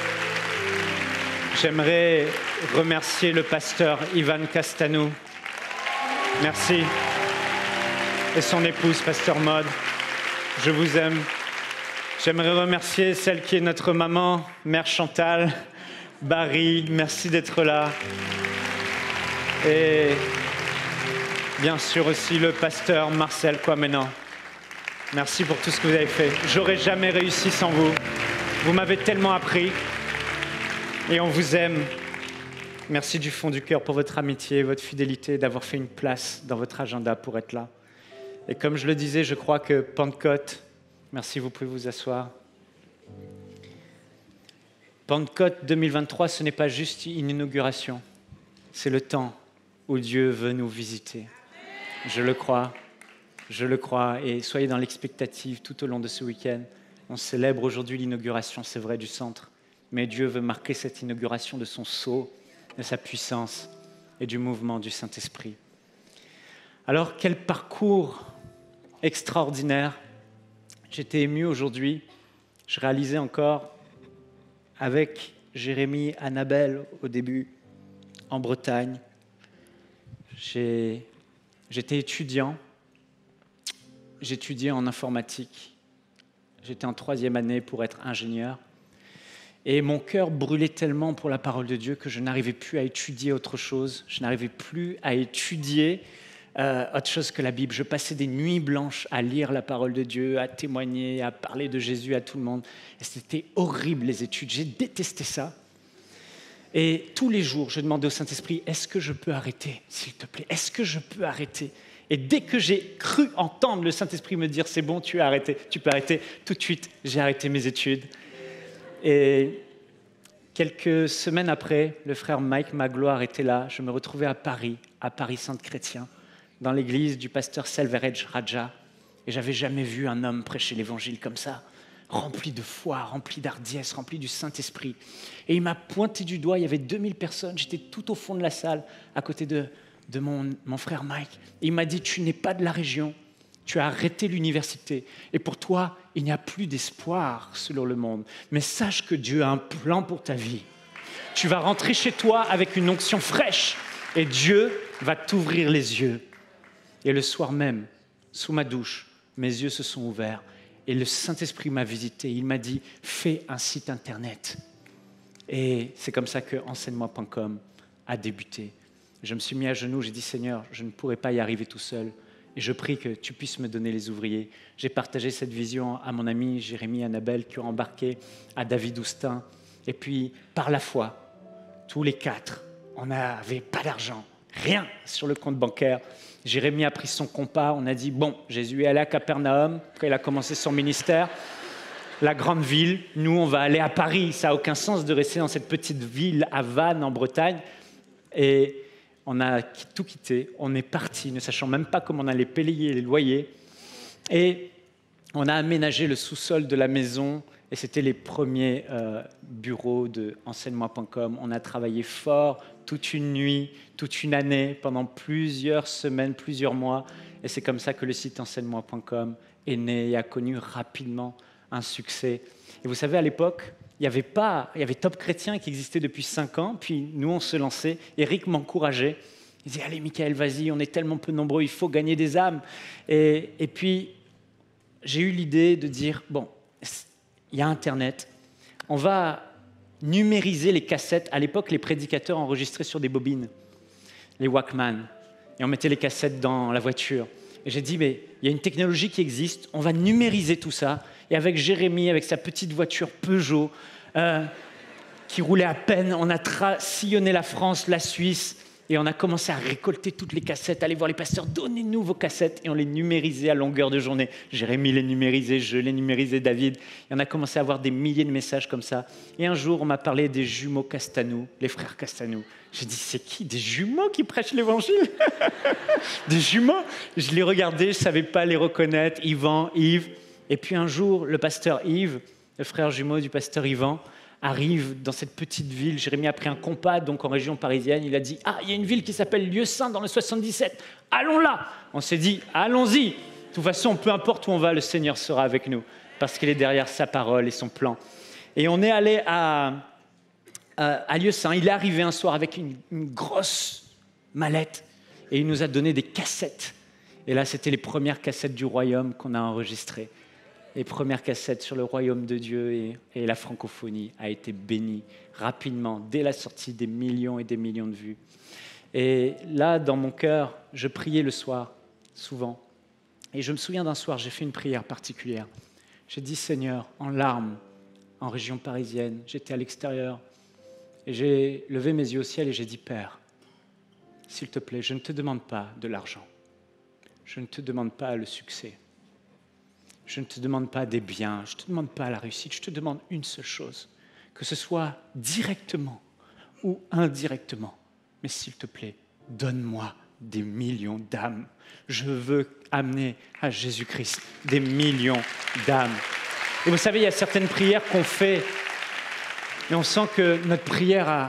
J'aimerais remercier le pasteur Ivan Castanou. Merci. Et son épouse, pasteur Maud. Je vous aime. J'aimerais remercier celle qui est notre maman, Mère Chantal, Barry. Merci d'être là. Et bien sûr aussi le pasteur Marcel Kouamena. Merci pour tout ce que vous avez fait. J'aurais jamais réussi sans vous. Vous m'avez tellement appris et on vous aime. Merci du fond du cœur pour votre amitié, votre fidélité, d'avoir fait une place dans votre agenda pour être là. Et comme je le disais, je crois que Pentecôte, merci, vous pouvez vous asseoir. Pentecôte deux mille vingt-trois, ce n'est pas juste une inauguration. C'est le temps où Dieu veut nous visiter. Je le crois. Je le crois, et soyez dans l'expectative tout au long de ce week-end. On célèbre aujourd'hui l'inauguration, c'est vrai, du centre, mais Dieu veut marquer cette inauguration de son sceau, de sa puissance et du mouvement du Saint-Esprit. Alors, quel parcours extraordinaire. J'étais ému aujourd'hui. Je réalisais encore avec Jérémie, Annabelle au début, en Bretagne. J'ai, j'étais étudiant. J'étudiais en informatique. J'étais en troisième année pour être ingénieur. Et mon cœur brûlait tellement pour la parole de Dieu que je n'arrivais plus à étudier autre chose. Je n'arrivais plus à étudier euh, autre chose que la Bible. Je passais des nuits blanches à lire la parole de Dieu, à témoigner, à parler de Jésus à tout le monde. Et c'était horrible, les études. J'ai détesté ça. Et tous les jours, je demandais au Saint-Esprit, est-ce que je peux arrêter, s'il te plaît? Est-ce que je peux arrêter? Et dès que j'ai cru entendre le Saint-Esprit me dire « c'est bon, tu as arrêté, tu peux arrêter », tout de suite, j'ai arrêté mes études. Et quelques semaines après, le frère Mike Magloire était là. Je me retrouvais à Paris, à Paris Sainte-Chrétien, dans l'église du pasteur Selverej Raja. Et j'avais jamais vu un homme prêcher l'évangile comme ça, rempli de foi, rempli d'hardiesse, rempli du Saint-Esprit. Et il m'a pointé du doigt, il y avait deux mille personnes, j'étais tout au fond de la salle, à côté de... de mon, mon frère Mike. Et il m'a dit, tu n'es pas de la région, tu as arrêté l'université. Et pour toi, il n'y a plus d'espoir sur le monde. Mais sache que Dieu a un plan pour ta vie. Tu vas rentrer chez toi avec une onction fraîche et Dieu va t'ouvrir les yeux. Et le soir même, sous ma douche, mes yeux se sont ouverts et le Saint-Esprit m'a visité. Il m'a dit, fais un site internet. Et c'est comme ça que enseigne moi point com a débuté. Je me suis mis à genoux, j'ai dit « Seigneur, je ne pourrais pas y arriver tout seul. Et je prie que tu puisses me donner les ouvriers. » J'ai partagé cette vision à mon ami Jérémie, Annabelle, qui ont embarqué, à David Oustin. Et puis, par la foi, tous les quatre, on n'avait pas d'argent, rien sur le compte bancaire. Jérémie a pris son compas, on a dit « Bon, Jésus est allé à Capernaum, quand il a commencé son ministère. la grande ville. Nous, on va aller à Paris. Ça n'a aucun sens de rester dans cette petite ville à Vannes, en Bretagne. Et on a tout quitté. On est parti, ne sachant même pas comment on allait payer les loyers. Et on a aménagé le sous-sol de la maison. Et c'était les premiers euh, bureaux de enseigne-moi point com. On a travaillé fort toute une nuit, toute une année, pendant plusieurs semaines, plusieurs mois. Et c'est comme ça que le site enseigne-moi point com est né et a connu rapidement un succès. Et vous savez, à l'époque, il y avait pas, il y avait Top Chrétien qui existait depuis cinq ans. Puis nous, on se lançait. Eric m'encourageait. Il disait, allez, Michael, vas-y, on est tellement peu nombreux, il faut gagner des âmes. Et, et puis, j'ai eu l'idée de dire, bon, il y a Internet, on va numériser les cassettes. À l'époque, les prédicateurs enregistraient sur des bobines, les Walkman, et on mettait les cassettes dans la voiture. Et j'ai dit, mais il y a une technologie qui existe, on va numériser tout ça. Et avec Jérémy, avec sa petite voiture Peugeot, euh, qui roulait à peine, on a tra- sillonné la France, la Suisse, et on a commencé à récolter toutes les cassettes, aller voir les pasteurs, donnez-nous vos cassettes, et on les numérisait à longueur de journée. Jérémy les numérisait, je les numérisais, David, et on a commencé à avoir des milliers de messages comme ça. Et un jour, on m'a parlé des jumeaux Castanou, les frères Castanou. J'ai dit, c'est qui? Des jumeaux qui prêchent l'évangile? Des jumeaux? Je les regardais, je ne savais pas les reconnaître, Yvan, Yves. Et puis un jour, le pasteur Yves, le frère jumeau du pasteur Yvan, arrive dans cette petite ville. Jérémy a pris un compas, donc en région parisienne. Il a dit, ah, il y a une ville qui s'appelle Lieu-Saint dans le soixante-dix-sept. Allons là. On s'est dit, allons-y. De toute façon, peu importe où on va, le Seigneur sera avec nous, parce qu'il est derrière sa parole et son plan. Et on est allé à, à, à Lieu-Saint. Il est arrivé un soir avec une, une grosse mallette et il nous a donné des cassettes. Et là, c'était les premières cassettes du royaume qu'on a enregistrées. Les premières cassettes sur le royaume de Dieu et, et la francophonie a été bénie rapidement, dès la sortie, des millions et des millions de vues. Et là, dans mon cœur, je priais le soir, souvent. Et je me souviens d'un soir, j'ai fait une prière particulière. J'ai dit, Seigneur, en larmes, en région parisienne, j'étais à l'extérieur, et j'ai levé mes yeux au ciel et j'ai dit, Père, s'il te plaît, je ne te demande pas de l'argent, je ne te demande pas le succès, je ne te demande pas des biens, je ne te demande pas la réussite, je te demande une seule chose, que ce soit directement ou indirectement. Mais s'il te plaît, donne-moi des millions d'âmes. Je veux amener à Jésus-Christ des millions d'âmes. Et vous savez, il y a certaines prières qu'on fait et on sent que notre prière a,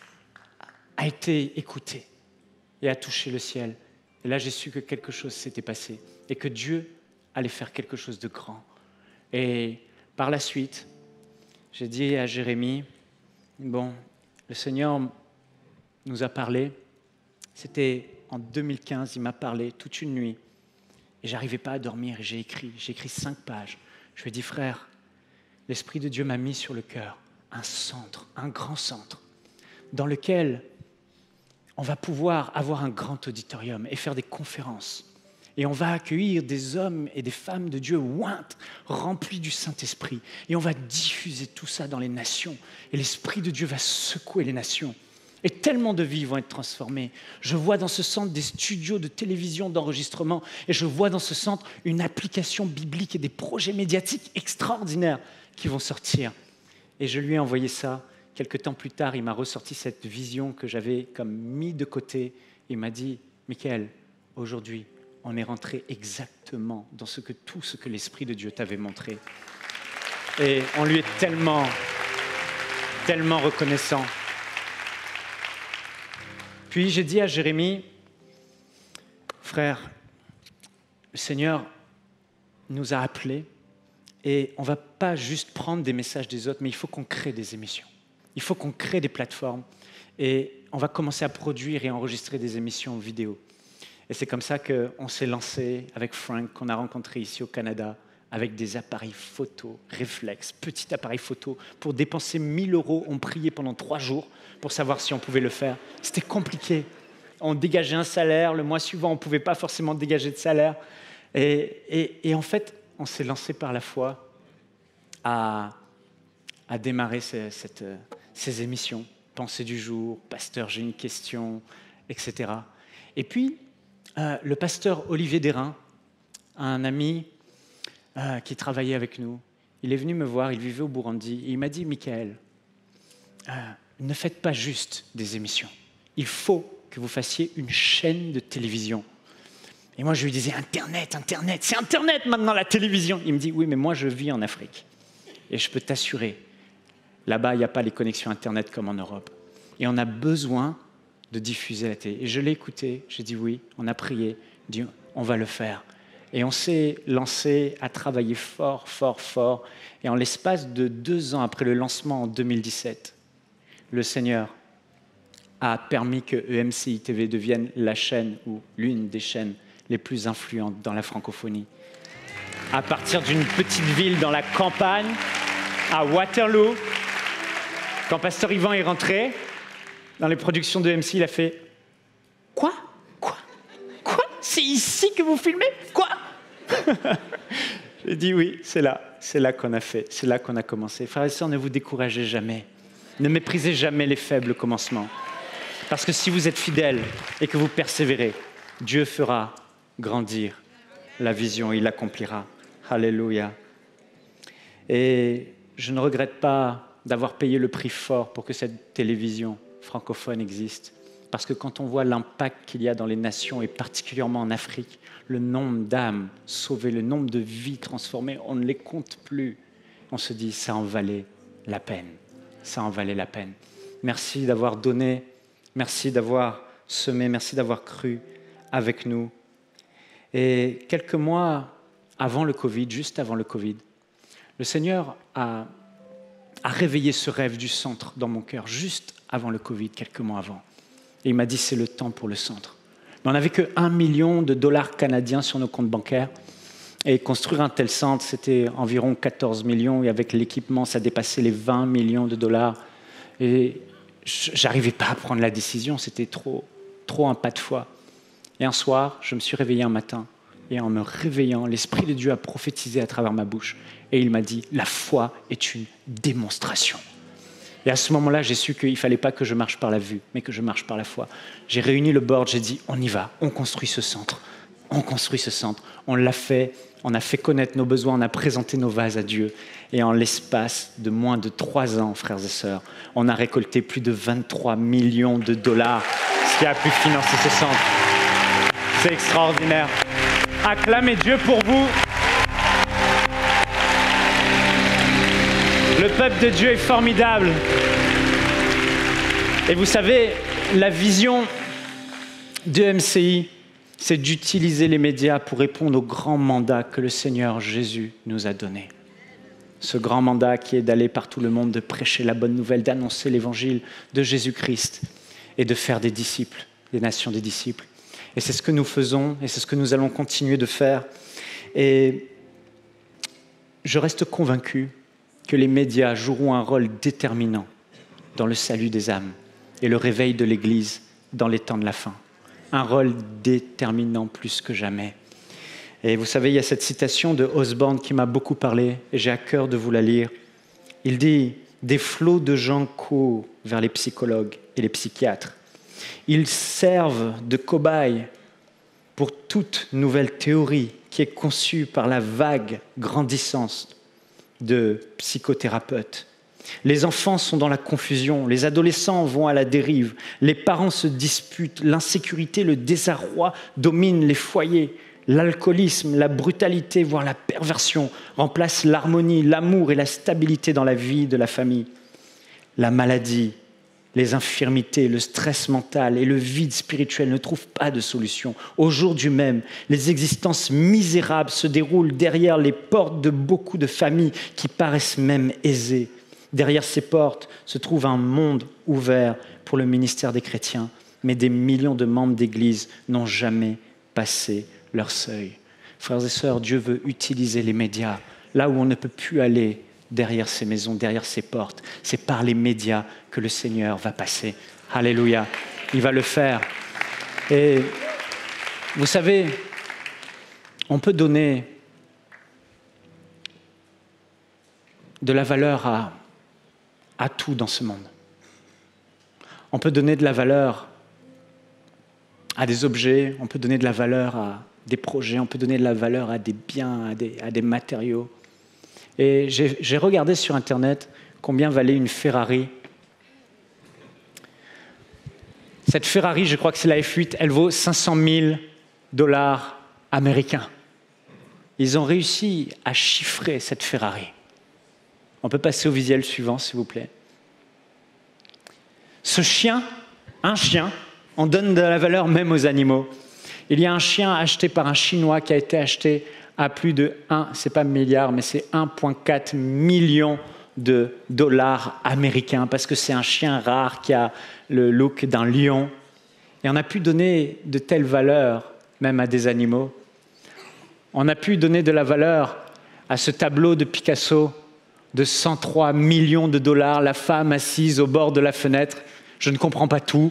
a été écoutée et a touché le ciel. Et là, j'ai su que quelque chose s'était passé et que Dieu allait faire quelque chose de grand. Et par la suite, j'ai dit à Jérémy, bon, le Seigneur nous a parlé. C'était en deux mille quinze, il m'a parlé toute une nuit. Et je n'arrivais pas à dormir et j'ai écrit, j'ai écrit cinq pages. Je lui ai dit, frère, l'Esprit de Dieu m'a mis sur le cœur un centre, un grand centre, dans lequel on va pouvoir avoir un grand auditorium et faire des conférences. Et on va accueillir des hommes et des femmes de Dieu ointes, remplis du Saint-Esprit. Et on va diffuser tout ça dans les nations. Et l'Esprit de Dieu va secouer les nations. Et tellement de vies vont être transformées. Je vois dans ce centre des studios de télévision, d'enregistrement. Et je vois dans ce centre une application biblique et des projets médiatiques extraordinaires qui vont sortir. Et je lui ai envoyé ça. Quelque temps plus tard, il m'a ressorti cette vision que j'avais comme mis de côté. Il m'a dit, Michael, aujourd'hui, on est rentré exactement dans ce que, tout ce que l'Esprit de Dieu t'avait montré. Et on lui est tellement, tellement reconnaissant. Puis j'ai dit à Jérémy, frère, le Seigneur nous a appelés et on ne va pas juste prendre des messages des autres, mais il faut qu'on crée des émissions. Il faut qu'on crée des plateformes et on va commencer à produire et enregistrer des émissions vidéo. Et c'est comme ça qu'on s'est lancé avec Frank, qu'on a rencontré ici au Canada, avec des appareils photo, réflexes, petits appareils photo. Pour dépenser mille euros, on priait pendant trois jours pour savoir si on pouvait le faire. C'était compliqué. On dégageait un salaire, le mois suivant, on ne pouvait pas forcément dégager de salaire. Et, et, et en fait, on s'est lancé par la foi à, à démarrer ces, cette, ces émissions. Pensée du jour, pasteur, j'ai une question, et cetera. Et puis, Euh, le pasteur Olivier Dérin, un ami euh, qui travaillait avec nous, il est venu me voir, il vivait au Burundi, et il m'a dit, Michael, euh, ne faites pas juste des émissions. Il faut que vous fassiez une chaîne de télévision. Et moi, je lui disais, Internet, Internet, c'est Internet maintenant, la télévision. Il me dit, oui, mais moi, je vis en Afrique. Et je peux t'assurer, là-bas, il n'y a pas les connexions Internet comme en Europe. Et on a besoin de diffuser la télé. Et je l'ai écouté, j'ai dit oui, on a prié, dit, on va le faire. Et on s'est lancé à travailler fort, fort, fort. Et en l'espace de deux ans après le lancement en deux mille dix-sept, le Seigneur a permis que E M C I T V devienne la chaîne ou l'une des chaînes les plus influentes dans la francophonie. À partir d'une petite ville dans la campagne, à Waterloo, quand Pasteur Yvan est rentré dans les productions de E M C, il a fait « Quoi ? Quoi ? Quoi ? C'est ici que vous filmez ? Quoi ?» J'ai dit oui, c'est là, c'est là qu'on a fait, c'est là qu'on a commencé. Frères et sœurs, ne vous découragez jamais, ne méprisez jamais les faibles commencements. Parce que si vous êtes fidèles et que vous persévérez, Dieu fera grandir la vision, il l'accomplira. Alléluia. Et je ne regrette pas d'avoir payé le prix fort pour que cette télévision francophone existe. Parce que quand on voit l'impact qu'il y a dans les nations, et particulièrement en Afrique, le nombre d'âmes sauvées, le nombre de vies transformées, on ne les compte plus. On se dit, ça en valait la peine. Ça en valait la peine. Merci d'avoir donné, merci d'avoir semé, merci d'avoir cru avec nous. Et quelques mois avant le Covid, juste avant le Covid, le Seigneur a, a réveillé ce rêve du centre dans mon cœur, juste avant le Covid, quelques mois avant. Et il m'a dit, c'est le temps pour le centre. Mais on n'avait que un million de dollars canadiens sur nos comptes bancaires. Et construire un tel centre, c'était environ quatorze millions. Et avec l'équipement, ça dépassait les vingt millions de dollars. Et je n'arrivais pas à prendre la décision. C'était trop, trop un pas de foi. Et un soir, je me suis réveillé un matin. Et en me réveillant, l'Esprit de Dieu a prophétisé à travers ma bouche. Et il m'a dit, la foi est une démonstration. Et à ce moment-là, j'ai su qu'il ne fallait pas que je marche par la vue, mais que je marche par la foi. J'ai réuni le board, j'ai dit, on y va, on construit ce centre. On construit ce centre. On l'a fait, on a fait connaître nos besoins, on a présenté nos vases à Dieu. Et en l'espace de moins de trois ans, frères et sœurs, on a récolté plus de vingt-trois millions de dollars, ce qui a pu financer ce centre. C'est extraordinaire. Acclamez Dieu pour vous. Le peuple de Dieu est formidable. Et vous savez, la vision de E M C I, c'est d'utiliser les médias pour répondre au grand mandat que le Seigneur Jésus nous a donné. Ce grand mandat qui est d'aller par tout le monde, de prêcher la bonne nouvelle, d'annoncer l'évangile de Jésus-Christ et de faire des disciples, des nations des disciples. Et c'est ce que nous faisons et c'est ce que nous allons continuer de faire. Et je reste convaincu que les médias joueront un rôle déterminant dans le salut des âmes et le réveil de l'Église dans les temps de la fin. Un rôle déterminant plus que jamais. Et vous savez, il y a cette citation de Osborne qui m'a beaucoup parlé, et j'ai à cœur de vous la lire. Il dit « Des flots de gens courent vers les psychologues et les psychiatres. Ils servent de cobayes pour toute nouvelle théorie qui est conçue par la vague grandissance de psychothérapeutes. Les enfants sont dans la confusion, les adolescents vont à la dérive, les parents se disputent, l'insécurité, le désarroi dominent les foyers, l'alcoolisme, la brutalité, voire la perversion remplacent l'harmonie, l'amour et la stabilité dans la vie de la famille. La maladie, les infirmités, le stress mental et le vide spirituel ne trouvent pas de solution. Au jour du même, les existences misérables se déroulent derrière les portes de beaucoup de familles qui paraissent même aisées. Derrière ces portes se trouve un monde ouvert pour le ministère des chrétiens, mais des millions de membres d'église n'ont jamais passé leur seuil. Frères et sœurs, Dieu veut utiliser les médias là où on ne peut plus aller derrière ces maisons, derrière ces portes. C'est par les médias que le Seigneur va passer. Alléluia. Il va le faire. Et vous savez, on peut donner de la valeur à, à tout dans ce monde. On peut donner de la valeur à des objets, on peut donner de la valeur à des projets, on peut donner de la valeur à des biens, à des, à des matériaux. Et j'ai, j'ai regardé sur Internet combien valait une Ferrari. Cette Ferrari, je crois que c'est la F huit, elle vaut cinq cent mille dollars américains. Ils ont réussi à chiffrer cette Ferrari. On peut passer au visuel suivant, s'il vous plaît. Ce chien, un chien, on donne de la valeur même aux animaux. Il y a un chien acheté par un Chinois qui a été acheté à plus de un, c'est pas milliard, mais c'est un virgule quatre million de dollars américains, parce que c'est un chien rare qui a le look d'un lion. Et on a pu donner de telles valeurs même à des animaux. On a pu donner de la valeur à ce tableau de Picasso de cent trois millions de dollars, la femme assise au bord de la fenêtre. Je ne comprends pas tout.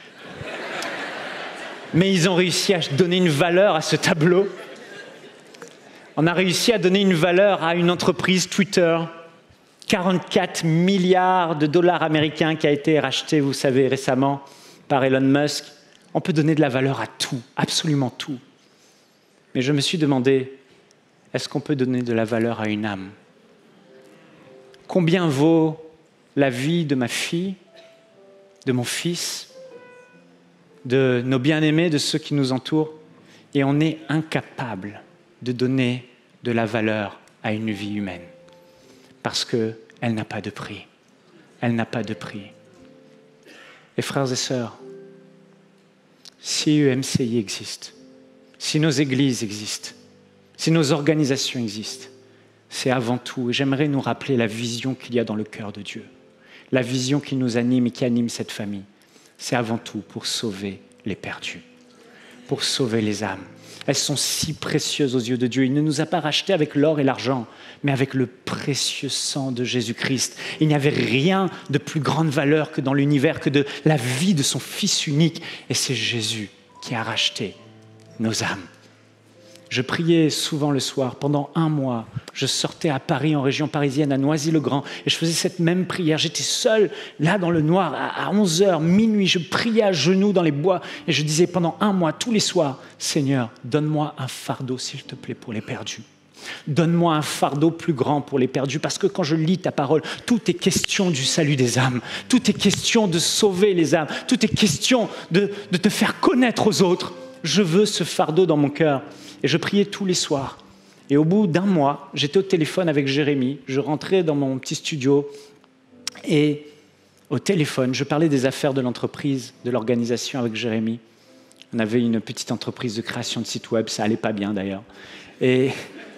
Mais ils ont réussi à donner une valeur à ce tableau. On a réussi à donner une valeur à une entreprise Twitter, quarante-quatre milliards de dollars américains qui a été racheté, vous savez, récemment par Elon Musk. On peut donner de la valeur à tout, absolument tout. Mais je me suis demandé, est-ce qu'on peut donner de la valeur à une âme? Combien vaut la vie de ma fille, de mon fils, de nos bien-aimés, de ceux qui nous entourent? Et on est incapable de donner de la valeur à une vie humaine parce qu'elle n'a pas de prix. Elle n'a pas de prix. Et frères et sœurs, si U M C I existe, si nos églises existent, si nos organisations existent, c'est avant tout, et j'aimerais nous rappeler la vision qu'il y a dans le cœur de Dieu, la vision qui nous anime et qui anime cette famille, c'est avant tout pour sauver les perdus, pour sauver les âmes. Elles sont si précieuses aux yeux de Dieu. Il ne nous a pas rachetés avec l'or et l'argent, mais avec le précieux sang de Jésus-Christ. Il n'y avait rien de plus grande valeur que dans l'univers, que de la vie de son Fils unique. Et c'est Jésus qui a racheté nos âmes. Je priais souvent le soir. Pendant un mois, je sortais à Paris, en région parisienne, à Noisy-le-Grand, et je faisais cette même prière. J'étais seul, là dans le noir, à onze heures, minuit. Je priais à genoux dans les bois, et je disais pendant un mois, tous les soirs, « Seigneur, donne-moi un fardeau, s'il te plaît, pour les perdus. Donne-moi un fardeau plus grand pour les perdus, parce que quand je lis ta parole, tout est question du salut des âmes. Tout est question de sauver les âmes. Tout est question de, de te faire connaître aux autres. Je veux ce fardeau dans mon cœur. » Et je priais tous les soirs. Et au bout d'un mois, j'étais au téléphone avec Jérémy. Je rentrais dans mon petit studio. Et au téléphone, je parlais des affaires de l'entreprise, de l'organisation avec Jérémy. On avait une petite entreprise de création de site web. Ça allait pas bien d'ailleurs. Et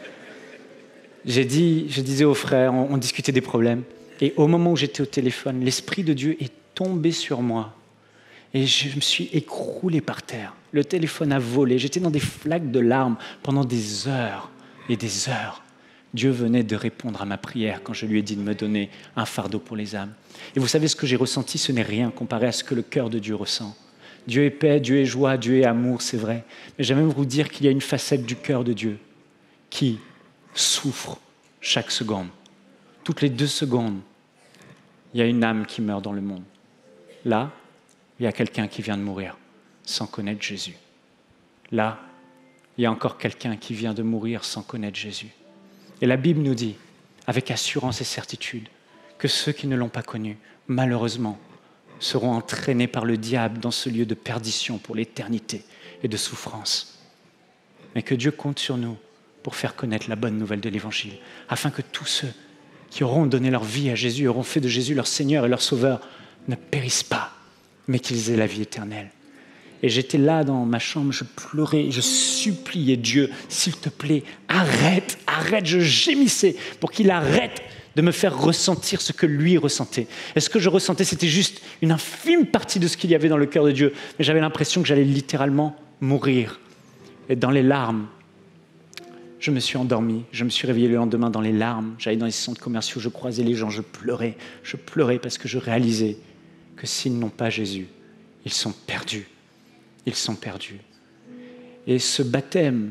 j'ai dit, je disais aux frères, on, on discutait des problèmes. Et au moment où j'étais au téléphone, l'Esprit de Dieu est tombé sur moi. Et je me suis écroulé par terre. Le téléphone a volé. J'étais dans des flaques de larmes pendant des heures et des heures. Dieu venait de répondre à ma prière quand je lui ai dit de me donner un fardeau pour les âmes. Et vous savez ce que j'ai ressenti, ce n'est rien comparé à ce que le cœur de Dieu ressent. Dieu est paix, Dieu est joie, Dieu est amour, c'est vrai. Mais j'aimerais vous dire qu'il y a une facette du cœur de Dieu qui souffre chaque seconde. Toutes les deux secondes, il y a une âme qui meurt dans le monde. Là, il y a quelqu'un qui vient de mourir sans connaître Jésus. Là, il y a encore quelqu'un qui vient de mourir sans connaître Jésus. Et la Bible nous dit, avec assurance et certitude, que ceux qui ne l'ont pas connu, malheureusement, seront entraînés par le diable dans ce lieu de perdition pour l'éternité et de souffrance. Mais que Dieu compte sur nous pour faire connaître la bonne nouvelle de l'Évangile, afin que tous ceux qui auront donné leur vie à Jésus, auront fait de Jésus leur Seigneur et leur Sauveur, ne périssent pas, mais qu'ils aient la vie éternelle. Et j'étais là dans ma chambre, je pleurais, je suppliais Dieu, s'il te plaît, arrête, arrête, je gémissais pour qu'il arrête de me faire ressentir ce que lui ressentait. Et ce que je ressentais, c'était juste une infime partie de ce qu'il y avait dans le cœur de Dieu. Mais j'avais l'impression que j'allais littéralement mourir. Et dans les larmes, je me suis endormi, je me suis réveillé le lendemain dans les larmes, j'allais dans les centres commerciaux, je croisais les gens, je pleurais, je pleurais parce que je réalisais que s'ils n'ont pas Jésus, ils sont perdus. Ils sont perdus. Et ce baptême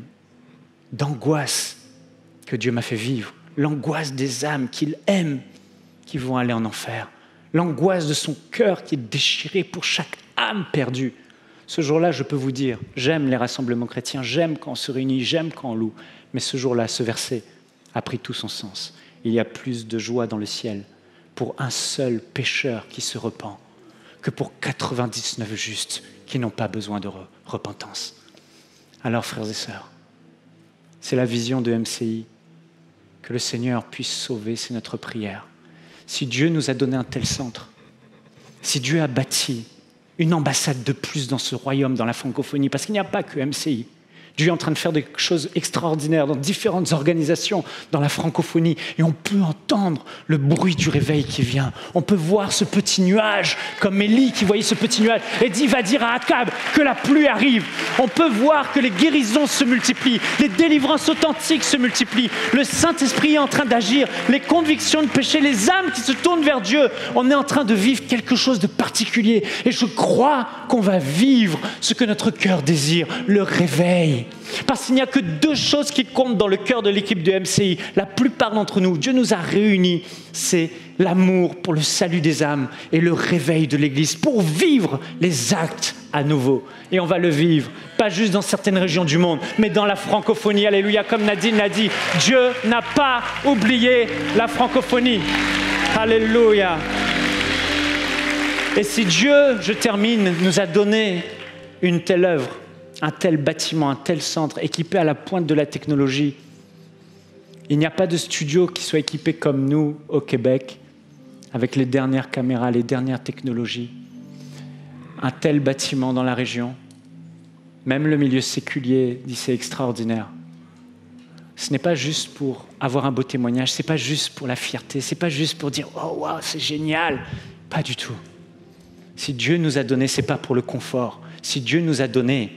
d'angoisse que Dieu m'a fait vivre, l'angoisse des âmes qu'il aime, qui vont aller en enfer, l'angoisse de son cœur qui est déchiré pour chaque âme perdue. Ce jour-là, je peux vous dire, j'aime les rassemblements chrétiens, j'aime quand on se réunit, j'aime quand on loue, mais ce jour-là, ce verset a pris tout son sens. il y a plus de joie dans le ciel pour un seul pécheur qui se repent que pour quatre-vingt-dix-neuf justes qui n'ont pas besoin de re- repentance. Alors, frères et sœurs, c'est la vision de M C I. Que le Seigneur puisse sauver, c'est notre prière. Si Dieu nous a donné un tel centre, si Dieu a bâti une ambassade de plus dans ce royaume, dans la francophonie, parce qu'il n'y a pas que M C I. Dieu est en train de faire des choses extraordinaires dans différentes organisations, dans la francophonie. Et on peut entendre le bruit du réveil qui vient. On peut voir ce petit nuage, comme Élie qui voyait ce petit nuage et dit, va dire à Akab que la pluie arrive. On peut voir que les guérisons se multiplient, les délivrances authentiques se multiplient. Le Saint-Esprit est en train d'agir, les convictions de péché, les âmes qui se tournent vers Dieu. On est en train de vivre quelque chose de particulier. Et je crois qu'on va vivre ce que notre cœur désire, le réveil. Parce qu'il n'y a que deux choses qui comptent dans le cœur de l'équipe de M C I. La plupart d'entre nous, Dieu nous a réunis. C'est l'amour pour le salut des âmes et le réveil de l'Église pour vivre les actes à nouveau. Et on va le vivre, pas juste dans certaines régions du monde, mais dans la francophonie. Alléluia, comme Nadine l'a dit, Dieu n'a pas oublié la francophonie. Alléluia. Et si Dieu, je termine, nous a donné une telle œuvre, un tel bâtiment, un tel centre équipé à la pointe de la technologie, il n'y a pas de studio qui soit équipé comme nous au Québec, avec les dernières caméras, les dernières technologies. Un tel bâtiment dans la région, même le milieu séculier dit c'est extraordinaire. Ce n'est pas juste pour avoir un beau témoignage, ce n'est pas juste pour la fierté, ce n'est pas juste pour dire « Oh, wow, c'est génial !» Pas du tout. Si Dieu nous a donné, ce n'est pas pour le confort. Si Dieu nous a donné,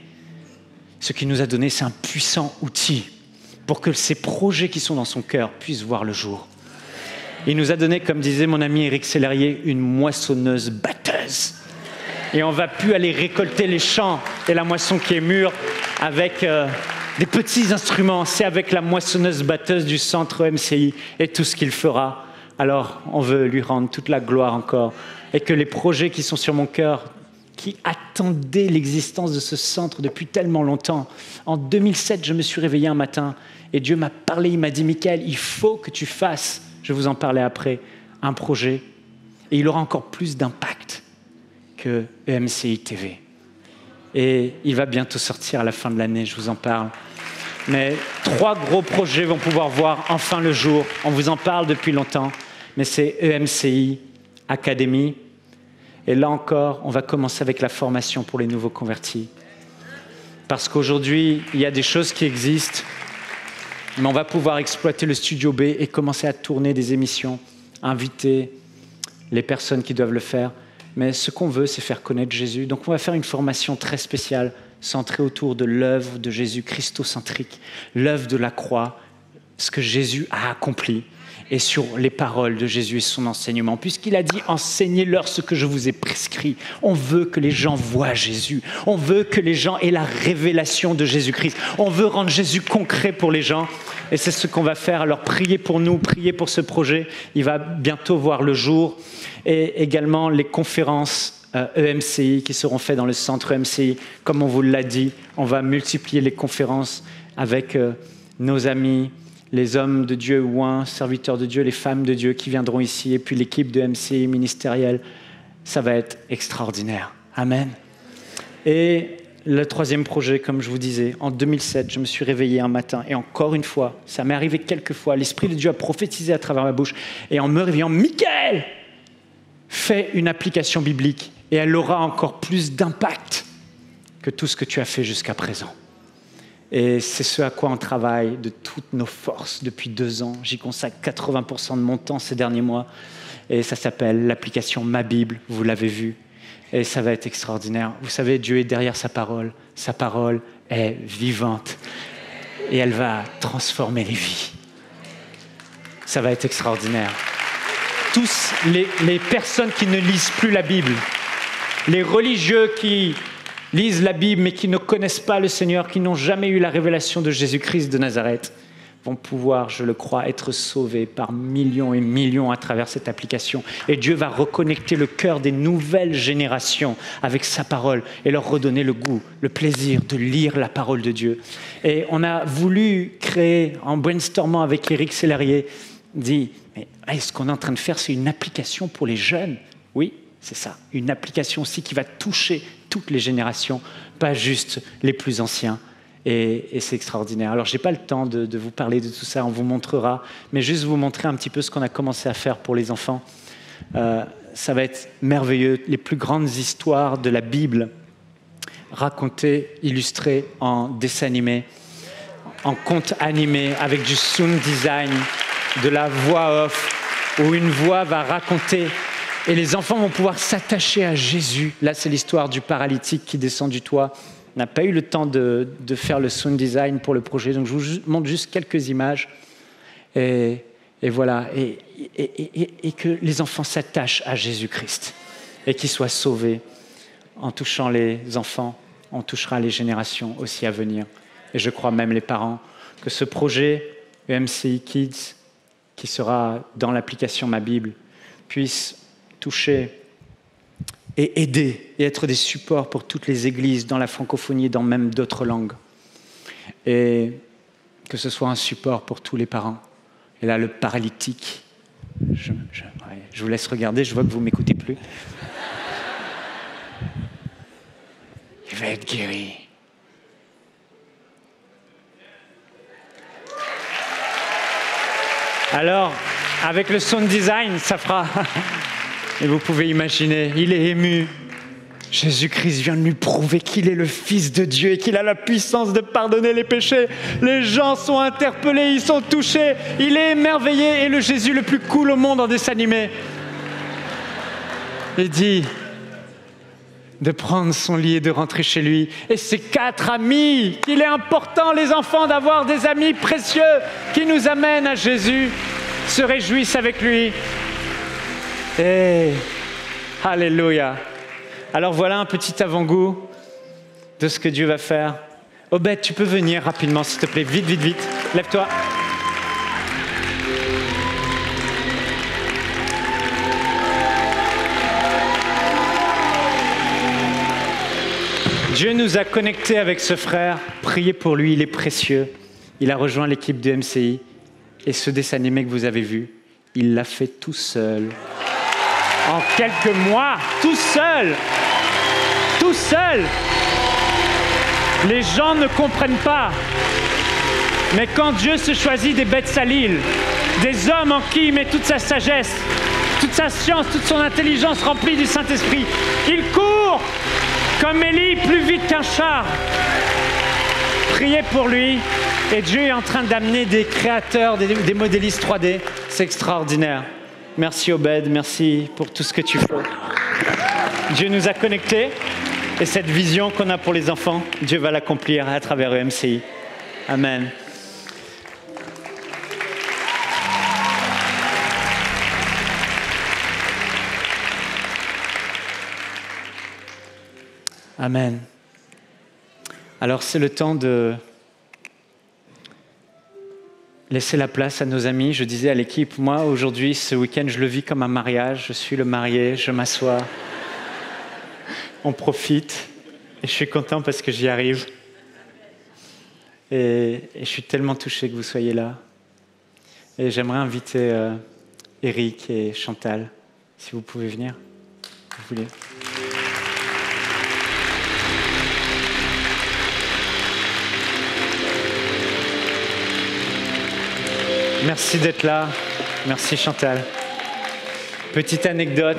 ce qu'il nous a donné, c'est un puissant outil pour que ces projets qui sont dans son cœur puissent voir le jour. Il nous a donné, comme disait mon ami Éric Sellerier, une moissonneuse batteuse. Et on ne va plus aller récolter les champs et la moisson qui est mûre avec euh, des petits instruments. C'est avec la moissonneuse batteuse du centre M C I et tout ce qu'il fera. Alors, on veut lui rendre toute la gloire encore. Et que les projets qui sont sur mon cœur, qui attendaient l'existence de ce centre depuis tellement longtemps. En deux mille sept, je me suis réveillé un matin et Dieu m'a parlé, il m'a dit « Michael, il faut que tu fasses, je vous en parlais après, un projet et il aura encore plus d'impact que E M C I T V. » Et il va bientôt sortir à la fin de l'année, je vous en parle. Mais trois gros projets vont pouvoir voir enfin le jour. On vous en parle depuis longtemps, mais c'est E M C I Academy. Et là encore, on va commencer avec la formation pour les nouveaux convertis. Parce qu'aujourd'hui, il y a des choses qui existent, mais on va pouvoir exploiter le Studio B et commencer à tourner des émissions, inviter les personnes qui doivent le faire. Mais ce qu'on veut, c'est faire connaître Jésus. Donc on va faire une formation très spéciale, centrée autour de l'œuvre de Jésus, christocentrique, l'œuvre de la croix, ce que Jésus a accompli. Et sur les paroles de Jésus et son enseignement, puisqu'il a dit « Enseignez-leur ce que je vous ai prescrit ». On veut que les gens voient Jésus. On veut que les gens aient la révélation de Jésus-Christ. On veut rendre Jésus concret pour les gens. Et c'est ce qu'on va faire. Alors priez pour nous, priez pour ce projet. Il va bientôt voir le jour. Et également les conférences euh, E M C I qui seront faites dans le centre E M C I. Comme on vous l'a dit, on va multiplier les conférences avec euh, nos amis, les hommes de Dieu ouins, serviteurs de Dieu, les femmes de Dieu qui viendront ici, et puis l'équipe de M C I ministérielle. Ça va être extraordinaire. Amen. Et le troisième projet, comme je vous disais, en deux mille sept, je me suis réveillé un matin, et encore une fois, ça m'est arrivé quelques fois, l'Esprit de Dieu a prophétisé à travers ma bouche, et en me réveillant, Michael, fais une application biblique, et elle aura encore plus d'impact que tout ce que tu as fait jusqu'à présent. Et c'est ce à quoi on travaille de toutes nos forces depuis deux ans. J'y consacre quatre-vingts pour cent de mon temps ces derniers mois. Et ça s'appelle l'application Ma Bible, vous l'avez vu. Et ça va être extraordinaire. Vous savez, Dieu est derrière sa parole. Sa parole est vivante. Et elle va transformer les vies. Ça va être extraordinaire. Tous les, les personnes qui ne lisent plus la Bible, les religieux qui lisent la Bible mais qui ne connaissent pas le Seigneur, qui n'ont jamais eu la révélation de Jésus-Christ de Nazareth, vont pouvoir, je le crois, être sauvés par millions et millions à travers cette application. Et Dieu va reconnecter le cœur des nouvelles générations avec sa parole et leur redonner le goût, le plaisir de lire la parole de Dieu. Et on a voulu créer, en brainstormant avec Éric Sellerier, dit, mais hey, ce qu'on est en train de faire, c'est une application pour les jeunes. Oui, c'est ça, une application aussi qui va toucher toutes les générations, pas juste les plus anciens. Et, et c'est extraordinaire. Alors, je n'ai pas le temps de, de vous parler de tout ça, on vous montrera, mais juste vous montrer un petit peu ce qu'on a commencé à faire pour les enfants. Euh, ça va être merveilleux, les plus grandes histoires de la Bible, racontées, illustrées en dessin animé, en conte animé, avec du sound design, de la voix off, où une voix va raconter, et les enfants vont pouvoir s'attacher à Jésus. Là, c'est l'histoire du paralytique qui descend du toit. On n'a pas eu le temps de, de faire le sound design pour le projet, donc je vous montre juste quelques images. Et, et voilà, et, et, et, et que les enfants s'attachent à Jésus-Christ et qu'ils soient sauvés. En touchant les enfants, on touchera les générations aussi à venir. Et je crois même les parents, que ce projet E M C I Kids, qui sera dans l'application Ma Bible, puisse toucher et aider et être des supports pour toutes les églises dans la francophonie et dans même d'autres langues. Et que ce soit un support pour tous les parents. Et là, le paralytique, je, je, ouais, je vous laisse regarder, je vois que vous ne m'écoutez plus. Il va être guéri. Alors, avec le sound design, ça fera... Et vous pouvez imaginer, il est ému. Jésus-Christ vient de lui prouver qu'il est le Fils de Dieu et qu'il a la puissance de pardonner les péchés. Les gens sont interpellés, ils sont touchés. Il est émerveillé et le Jésus le plus cool au monde en dessin animé. Il dit de prendre son lit et de rentrer chez lui. Et ses quatre amis, qu'il est important, les enfants, d'avoir des amis précieux qui nous amènent à Jésus, se réjouissent avec lui. Et alléluia. Alors voilà un petit avant-goût de ce que Dieu va faire. Obed, tu peux venir rapidement, s'il te plaît. Vite, vite, vite. Lève-toi. Dieu nous a connectés avec ce frère. Priez pour lui, il est précieux. Il a rejoint l'équipe de M C I. Et ce dessin animé que vous avez vu, il l'a fait tout seul. En quelques mois, tout seul. Tout seul. Les gens ne comprennent pas. Mais quand Dieu se choisit des bêtes saliles, des hommes en qui il met toute sa sagesse, toute sa science, toute son intelligence remplie du Saint-Esprit, il court comme Élie, plus vite qu'un char. Priez pour lui. Et Dieu est en train d'amener des créateurs, des, des modélistes trois D. C'est extraordinaire. Merci Obed, merci pour tout ce que tu fais. Dieu nous a connectés et cette vision qu'on a pour les enfants, Dieu va l'accomplir à travers E M C I. Amen. Amen. Alors c'est le temps de laisser la place à nos amis. Je disais à l'équipe, moi aujourd'hui, ce week-end, je le vis comme un mariage. Je suis le marié, je m'assois, on profite et je suis content parce que j'y arrive. Et, et je suis tellement touché que vous soyez là. Et j'aimerais inviter euh, Eric et Chantal, si vous pouvez venir. Vous voulez ? Merci d'être là. Merci Chantal. Petite anecdote.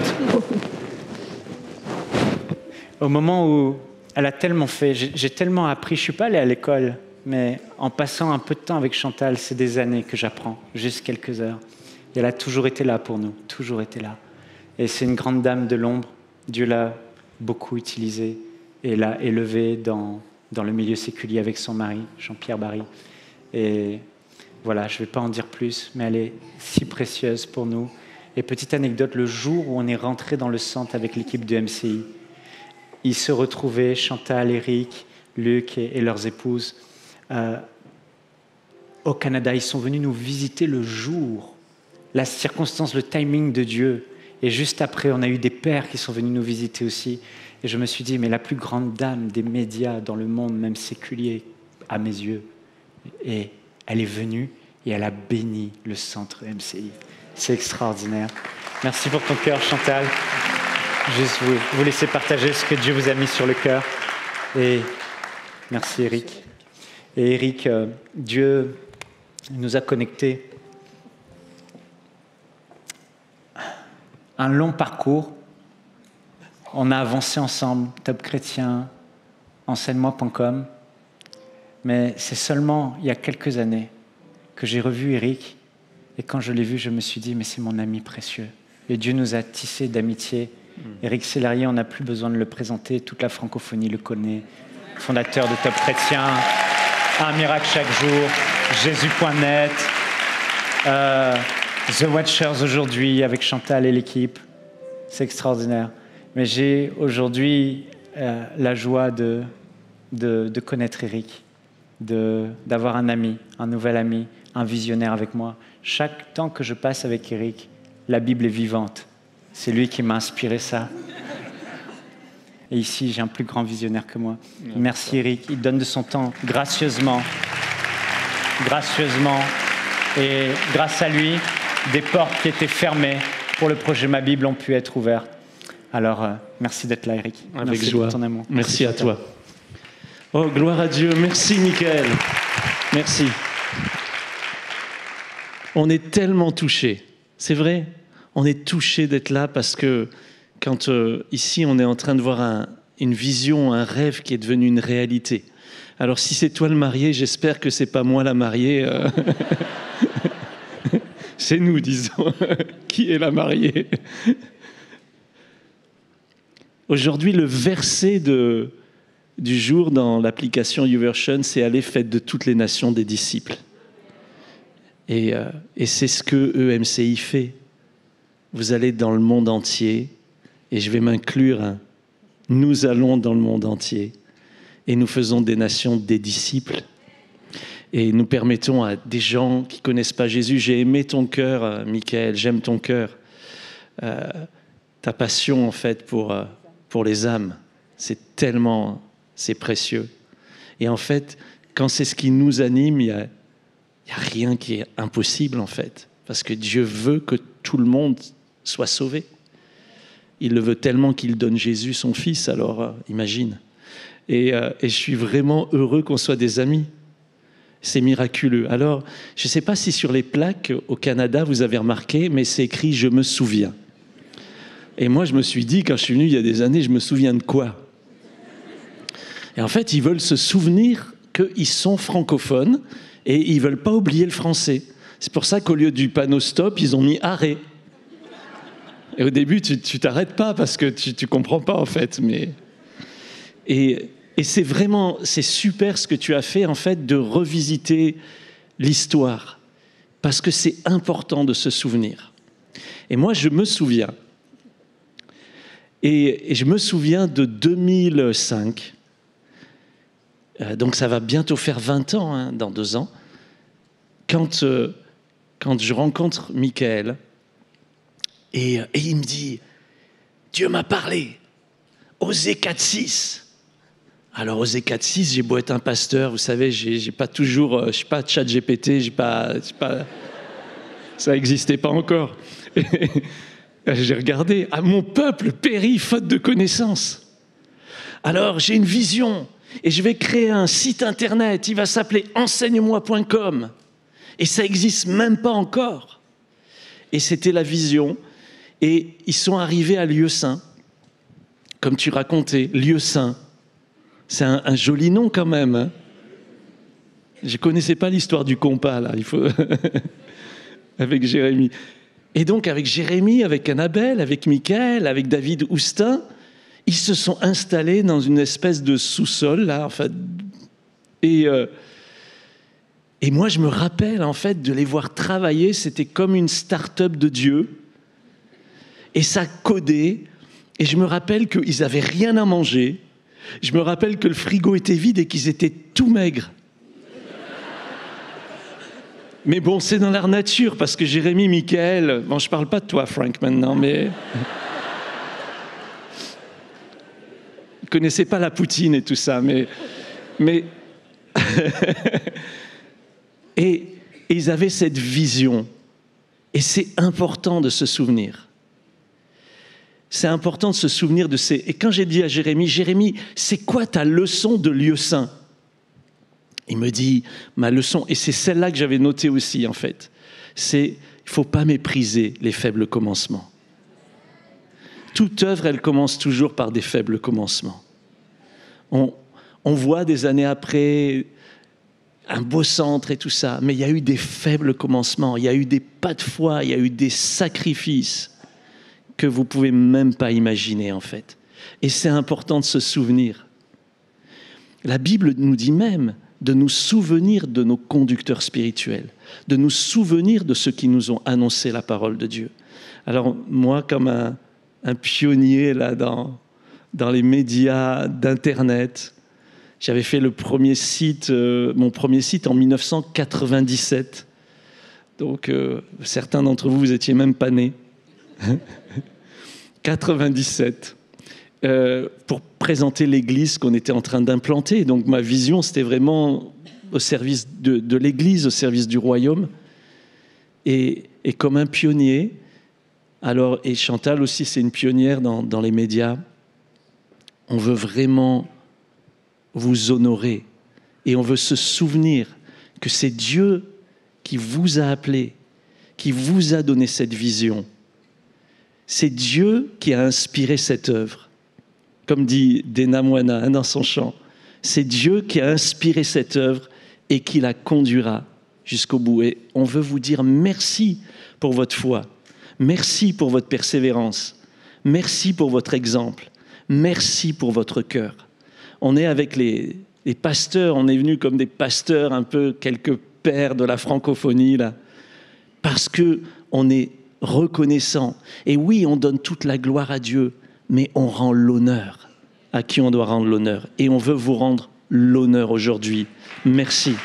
Au moment où elle a tellement fait, j'ai, j'ai tellement appris, je ne suis pas allé à l'école, mais en passant un peu de temps avec Chantal, c'est des années que j'apprends, juste quelques heures. Et elle a toujours été là pour nous, toujours été là. Et c'est une grande dame de l'ombre. Dieu l'a beaucoup utilisée et l'a élevée dans, dans le milieu séculier avec son mari, Jean-Pierre Barry. Et voilà, je ne vais pas en dire plus, mais elle est si précieuse pour nous. Et petite anecdote, le jour où on est rentré dans le centre avec l'équipe de M C I, ils se retrouvaient, Chantal, Eric, Luc et, et leurs épouses, euh, au Canada. Ils sont venus nous visiter le jour, la circonstance, le timing de Dieu. Et juste après, on a eu des pères qui sont venus nous visiter aussi. Et je me suis dit, mais la plus grande dame des médias dans le monde, même séculier, à mes yeux, et elle est venue et elle a béni le centre M C I. C'est extraordinaire. Merci pour ton cœur, Chantal. Juste vous, vous laisser partager ce que Dieu vous a mis sur le cœur. Et merci, Eric. Et Eric, euh, Dieu nous a connectés. Un long parcours. On a avancé ensemble, Top Chrétien, enseigne-moi point com. Mais c'est seulement il y a quelques années que j'ai revu Eric. Et quand je l'ai vu, je me suis dit, mais c'est mon ami précieux. Et Dieu nous a tissé d'amitié. Éric Sellerier, on n'a plus besoin de le présenter, toute la francophonie le connaît. Fondateur de Top Chrétien, Un miracle chaque jour, Jésus point net, euh, The Watchers aujourd'hui avec Chantal et l'équipe. C'est extraordinaire. Mais j'ai aujourd'hui euh, la joie de, de, de connaître Éric, de, d'avoir un ami, un nouvel ami, un visionnaire avec moi. Chaque temps que je passe avec Éric, la Bible est vivante. C'est lui qui m'a inspiré ça. Et ici, j'ai un plus grand visionnaire que moi. Merci Éric. Il donne de son temps gracieusement. Gracieusement. Et grâce à lui, des portes qui étaient fermées pour le projet Ma Bible ont pu être ouvertes. Alors, euh, merci d'être là, Éric. Avec merci joie. pour ton amour. Merci, merci à toi. Oh, gloire à Dieu. Merci, Michael. Merci. On est tellement touchés. C'est vrai. On est touchés d'être là parce que quand euh, ici, on est en train de voir un, une vision, un rêve qui est devenu une réalité. Alors, si c'est toi le marié, j'espère que c'est pas moi la mariée. Euh... c'est nous, disons. Qui est la mariée? Aujourd'hui, le verset de, du jour dans l'application YouVersion, c'est « Allez, faites de toutes les nations des disciples ». Et, euh, et c'est ce que E M C I fait. Vous allez dans le monde entier, et je vais m'inclure, hein, nous allons dans le monde entier, et nous faisons des nations des disciples. Et nous permettons à des gens qui ne connaissent pas Jésus, j'ai aimé ton cœur, euh, Michael, j'aime ton cœur, euh, ta passion en fait pour, euh, pour les âmes, c'est tellement, c'est précieux. Et en fait, quand c'est ce qui nous anime, il y a, il n'y a rien qui est impossible en fait, parce que Dieu veut que tout le monde soit sauvé. Il le veut tellement qu'il donne Jésus, son fils, alors euh, imagine. Et, euh, et je suis vraiment heureux qu'on soit des amis. C'est miraculeux. Alors, je ne sais pas si sur les plaques au Canada, vous avez remarqué, mais c'est écrit « Je me souviens ». Et moi, je me suis dit, quand je suis venu il y a des années, je me souviens de quoi? Et en fait, ils veulent se souvenir qu'ils sont francophones et ils ne veulent pas oublier le français. C'est pour ça qu'au lieu du panneau « Stop », ils ont mis « Arrêt ». Et au début, tu ne t'arrêtes pas parce que tu ne comprends pas, en fait. Mais... Et, et c'est vraiment, c'est super ce que tu as fait, en fait, de revisiter l'histoire. Parce que c'est important de se souvenir. Et moi, je me souviens. Et, et je me souviens de deux mille cinq. Euh, donc, ça va bientôt faire vingt ans, hein, dans deux ans. Quand, euh, quand je rencontre Michael... Et, et il me dit, Dieu m'a parlé, Osée quatre six. Alors Osée quatre six, j'ai beau être un pasteur, vous savez, j'ai, j'ai pas toujours, euh, je suis pas chat G P T, j'ai pas, j'ai pas, ça n'existait pas encore. Et, j'ai regardé, ah, mon peuple périt faute de connaissances. Alors j'ai une vision et je vais créer un site internet, il va s'appeler enseigne moi point com. Et ça n'existe même pas encore. Et c'était la vision. Et ils sont arrivés à Lieu Saint, comme tu racontais, Lieu Saint. C'est un, un joli nom quand même. Hein. Je ne connaissais pas l'histoire du compas, là, il faut... avec Jérémie. Et donc, avec Jérémie, avec Annabelle, avec Michael, avec David Oustin, ils se sont installés dans une espèce de sous-sol, là, enfin... Et... Euh... Et moi, je me rappelle, en fait, de les voir travailler. C'était comme une start-up de Dieu. Et ça codait. Et je me rappelle qu'ils n'avaient rien à manger. Je me rappelle que le frigo était vide et qu'ils étaient tout maigres. Mais bon, c'est dans leur nature, parce que Jérémie, Michael... Bon, je ne parle pas de toi, Frank, maintenant, mais... Ils ne connaissaient pas la poutine et tout ça, mais... mais... Et, Et ils avaient cette vision. Et c'est important de se souvenir. C'est important de se souvenir de ces... Et quand j'ai dit à Jérémie, Jérémie, c'est quoi ta leçon de lieu saint? Il me dit, ma leçon, et c'est celle-là que j'avais notée aussi en fait, c'est, il ne faut pas mépriser les faibles commencements. Toute œuvre, elle commence toujours par des faibles commencements. On, on voit des années après un beau centre et tout ça, mais il y a eu des faibles commencements, il y a eu des pas de foi, il y a eu des sacrifices que vous ne pouvez même pas imaginer en fait. Et c'est important de se souvenir. La Bible nous dit même de nous souvenir de nos conducteurs spirituels, de nous souvenir de ceux qui nous ont annoncé la parole de Dieu. Alors moi, comme un, un pionnier là, dans, dans les médias d'Internet, j'avais fait le premier site, euh, mon premier site en mille neuf cent quatre-vingt-dix-sept. Donc euh, certains d'entre vous, vous n'étiez même pas nés. quatre-vingt-dix-sept. Euh, pour présenter l'église qu'on était en train d'implanter. Donc ma vision, c'était vraiment au service de, de l'église, au service du royaume. Et, et comme un pionnier, alors, et Chantal aussi, c'est une pionnière dans, dans les médias, on veut vraiment vous honorer. Et on veut se souvenir que c'est Dieu qui vous a appelé, qui vous a donné cette vision. C'est Dieu qui a inspiré cette œuvre. Comme dit Dena Moana hein, dans son chant, c'est Dieu qui a inspiré cette œuvre et qui la conduira jusqu'au bout. Et on veut vous dire merci pour votre foi, merci pour votre persévérance, merci pour votre exemple, merci pour votre cœur. On est avec les, les pasteurs, on est venus comme des pasteurs, un peu quelques pères de la francophonie, là, parce qu'on est reconnaissant. Et oui, on donne toute la gloire à Dieu, mais on rend l'honneur à qui on doit rendre l'honneur. Et on veut vous rendre l'honneur aujourd'hui. Merci.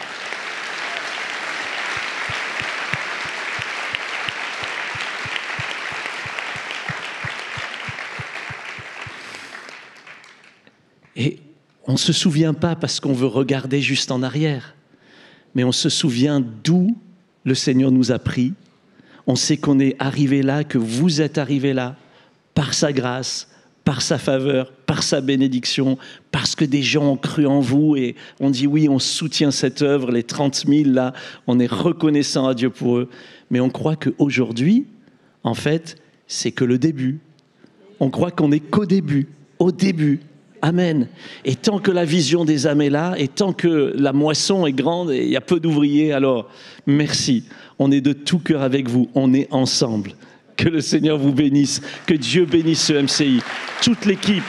Et on ne se souvient pas parce qu'on veut regarder juste en arrière, mais on se souvient d'où le Seigneur nous a pris. On sait qu'on est arrivé là, que vous êtes arrivés là, par sa grâce, par sa faveur, par sa bénédiction, parce que des gens ont cru en vous et on dit oui, on soutient cette œuvre, les trente mille là, on est reconnaissant à Dieu pour eux. Mais on croit qu'aujourd'hui, en fait, c'est que le début. On croit qu'on n'est qu'au début, au début. Amen. Et tant que la vision des âmes est là, et tant que la moisson est grande et il y a peu d'ouvriers, alors merci. On est de tout cœur avec vous, on est ensemble. Que le Seigneur vous bénisse, que Dieu bénisse ce M C I, toute l'équipe.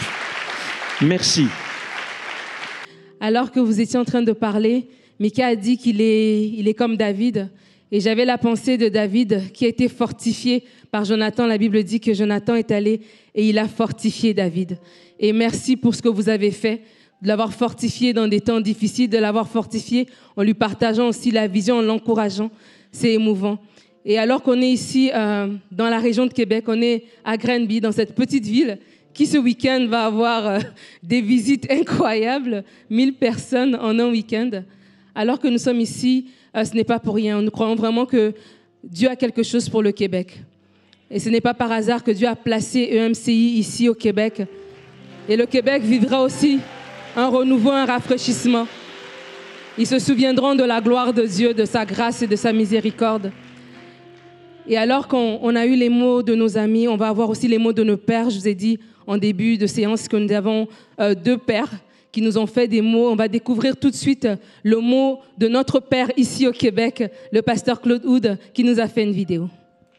Merci. Alors que vous étiez en train de parler, Mika a dit qu'il est, il est comme David. Et j'avais la pensée de David qui a été fortifié par Jonathan. La Bible dit que Jonathan est allé et il a fortifié David. Et merci pour ce que vous avez fait, de l'avoir fortifié dans des temps difficiles, de l'avoir fortifié en lui partageant aussi la vision, en l'encourageant. C'est émouvant. Et alors qu'on est ici euh, dans la région de Québec, on est à Granby, dans cette petite ville qui ce week-end va avoir euh, des visites incroyables, mille personnes en un week-end. Alors que nous sommes ici, euh, ce n'est pas pour rien. Nous croyons vraiment que Dieu a quelque chose pour le Québec. Et ce n'est pas par hasard que Dieu a placé E M C I ici au Québec. Et le Québec vivra aussi un renouveau, un rafraîchissement. Ils se souviendront de la gloire de Dieu, de sa grâce et de sa miséricorde. Et alors qu'on on a eu les mots de nos amis, on va avoir aussi les mots de nos pères. Je vous ai dit en début de séance que nous avons euh, deux pères qui nous ont fait des mots. On va découvrir tout de suite le mot de notre père ici au Québec, le pasteur Claude Houd, qui nous a fait une vidéo.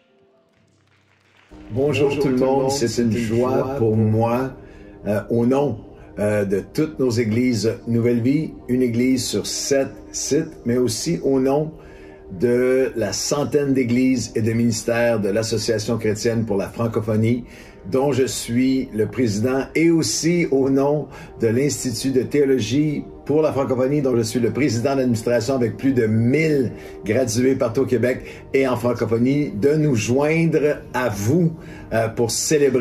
Bonjour tout le monde, c'est une joie pour moi, euh, au nom euh, de toutes nos églises Nouvelle Vie, une église sur sept sites, mais aussi au nom de la centaine d'églises et de ministères de l'Association chrétienne pour la francophonie, dont je suis le président, et aussi au nom de l'Institut de théologie pour la francophonie, dont je suis le président d'administration avec plus de mille gradués partout au Québec et en francophonie, de nous joindre à vous euh, pour célébrer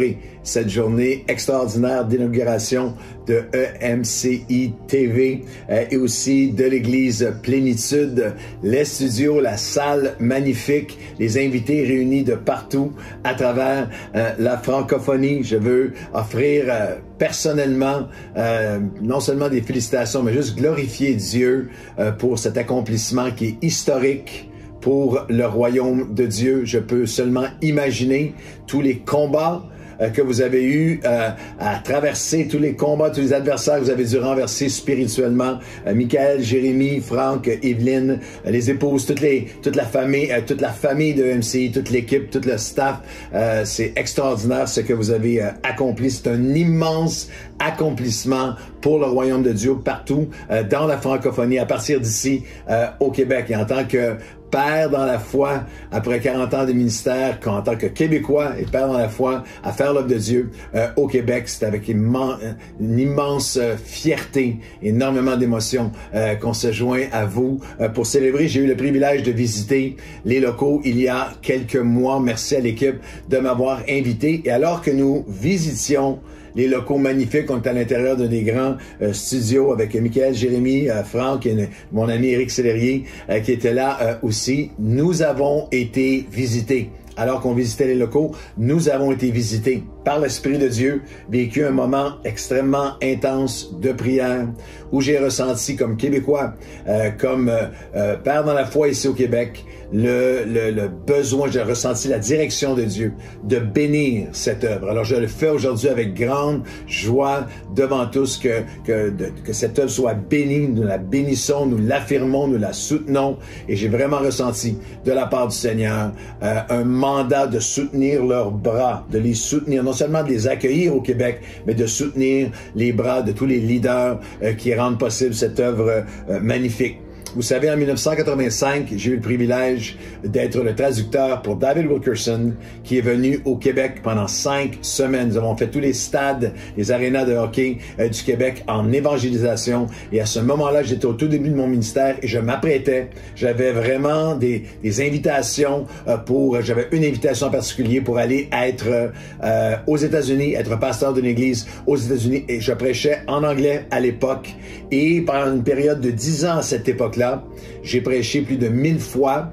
cette journée extraordinaire d'inauguration de E M C I T V euh, et aussi de l'Église Plénitude, les studios, la salle magnifique, les invités réunis de partout à travers euh, la francophonie. Je veux offrir euh, personnellement euh, non seulement des félicitations, mais juste glorifier Dieu euh, pour cet accomplissement qui est historique pour le royaume de Dieu. Je peux seulement imaginer tous les combats que vous avez eu euh, à traverser, tous les combats, tous les adversaires que vous avez dû renverser spirituellement. Euh, Michael, Jérémy, Franck, Evelyne, euh, les épouses, toutes les, toute la famille, euh, toute la famille de E M C I, toute l'équipe, tout le staff. Euh, c'est extraordinaire ce que vous avez euh, accompli. C'est un immense accomplissement pour le royaume de Dieu partout euh, dans la francophonie, à partir d'ici euh, au Québec. Et en tant que père dans la foi, après quarante ans de ministère, en tant que Québécois et père dans la foi, à faire l'œuvre de Dieu euh, au Québec, c'est avec immen une immense euh, fierté, énormément d'émotions euh, qu'on se joint à vous euh, pour célébrer. J'ai eu le privilège de visiter les locaux il y a quelques mois. Merci à l'équipe de m'avoir invité. Et alors que nous visitions les locaux magnifiques, on est à l'intérieur de des grands euh, studios avec Michael, Jérémy, euh, Franck et mon ami Éric Sellerier euh, qui était là euh, aussi. Nous avons été visités. Alors qu'on visitait les locaux, nous avons été visités par l'Esprit de Dieu, vécu un moment extrêmement intense de prière où j'ai ressenti comme Québécois, euh, comme euh, euh, père dans la foi ici au Québec, le, le, le besoin, j'ai ressenti la direction de Dieu de bénir cette œuvre. Alors je le fais aujourd'hui avec grande joie devant tous que, que, de, que cette œuvre soit bénie, nous la bénissons, nous l'affirmons, nous la soutenons et j'ai vraiment ressenti de la part du Seigneur euh, un mandat de soutenir leurs bras, de les soutenir, non seulement de les accueillir au Québec, mais de soutenir les bras de tous les leaders euh, qui rendent possible cette œuvre euh, magnifique. Vous savez, en mille neuf cent quatre-vingt-cinq, j'ai eu le privilège d'être le traducteur pour David Wilkerson, qui est venu au Québec pendant cinq semaines. Nous avons fait tous les stades, les arénas de hockey euh, du Québec en évangélisation. Et à ce moment-là, j'étais au tout début de mon ministère et je m'apprêtais. J'avais vraiment des, des invitations euh, pour... J'avais une invitation en particulier pour aller être euh, aux États-Unis, être pasteur d'une église aux États-Unis. Et je prêchais en anglais à l'époque. Et pendant une période de dix ans à cette époque-là, j'ai prêché plus de mille fois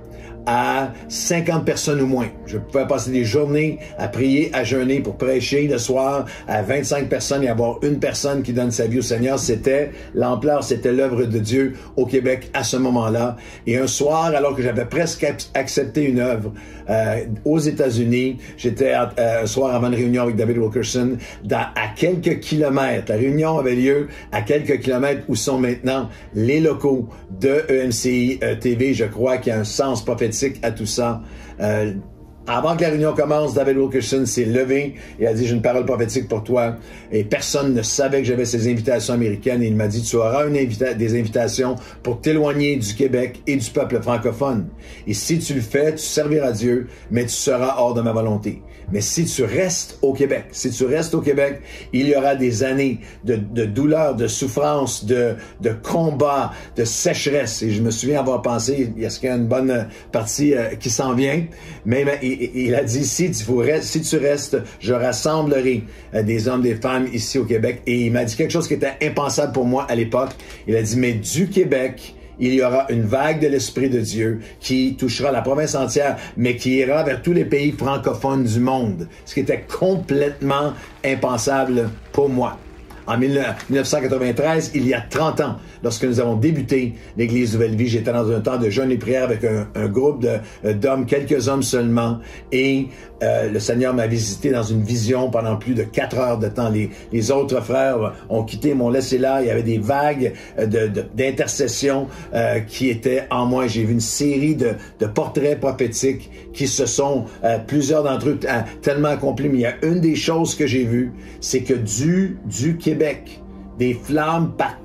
à cinquante personnes ou moins. Je pouvais passer des journées à prier, à jeûner pour prêcher le soir à vingt-cinq personnes et avoir une personne qui donne sa vie au Seigneur. C'était l'ampleur, c'était l'œuvre de Dieu au Québec à ce moment-là. Et un soir, alors que j'avais presque accepté une œuvre euh, aux États-Unis, j'étais euh, un soir avant une réunion avec David Wilkerson dans, à quelques kilomètres. La réunion avait lieu à quelques kilomètres où sont maintenant les locaux de E M C I euh, T V. Je crois qu'il y a un sens prophétique à tout ça. Euh, avant que la réunion commence, David Wilkerson s'est levé et a dit « J'ai une parole prophétique pour toi ». Et personne ne savait que j'avais ces invitations américaines. Et il m'a dit « Tu auras une invita des invitations pour t'éloigner du Québec et du peuple francophone. Et si tu le fais, tu serviras Dieu, mais tu seras hors de ma volonté. Mais si tu restes au Québec, si tu restes au Québec, il y aura des années de, de douleur, de souffrance, de, de combat, de sécheresse. » Et je me souviens avoir pensé, il y a une bonne partie euh, qui s'en vient, mais, mais il, il a dit, si tu, restes, si tu restes, je rassemblerai euh, des hommes, des femmes ici au Québec. Et il m'a dit quelque chose qui était impensable pour moi à l'époque. Il a dit, mais du Québec, il y aura une vague de l'Esprit de Dieu qui touchera la province entière, mais qui ira vers tous les pays francophones du monde. Ce qui était complètement impensable pour moi. En mille neuf cent quatre-vingt-treize, il y a trente ans, lorsque nous avons débuté l'Église Nouvelle Vie, j'étais dans un temps de jeûne et prière avec un, un groupe d'hommes, quelques hommes seulement, et euh, le Seigneur m'a visité dans une vision pendant plus de quatre heures de temps. Les, les autres frères ont quitté, m'ont laissé là. Il y avait des vagues d'intercession euh, qui étaient en moi. J'ai vu une série de, de portraits prophétiques qui se sont, euh, plusieurs d'entre eux, euh, tellement accomplis. Mais il y a une des choses que j'ai vues, c'est que du, du Québec, des flammes partaient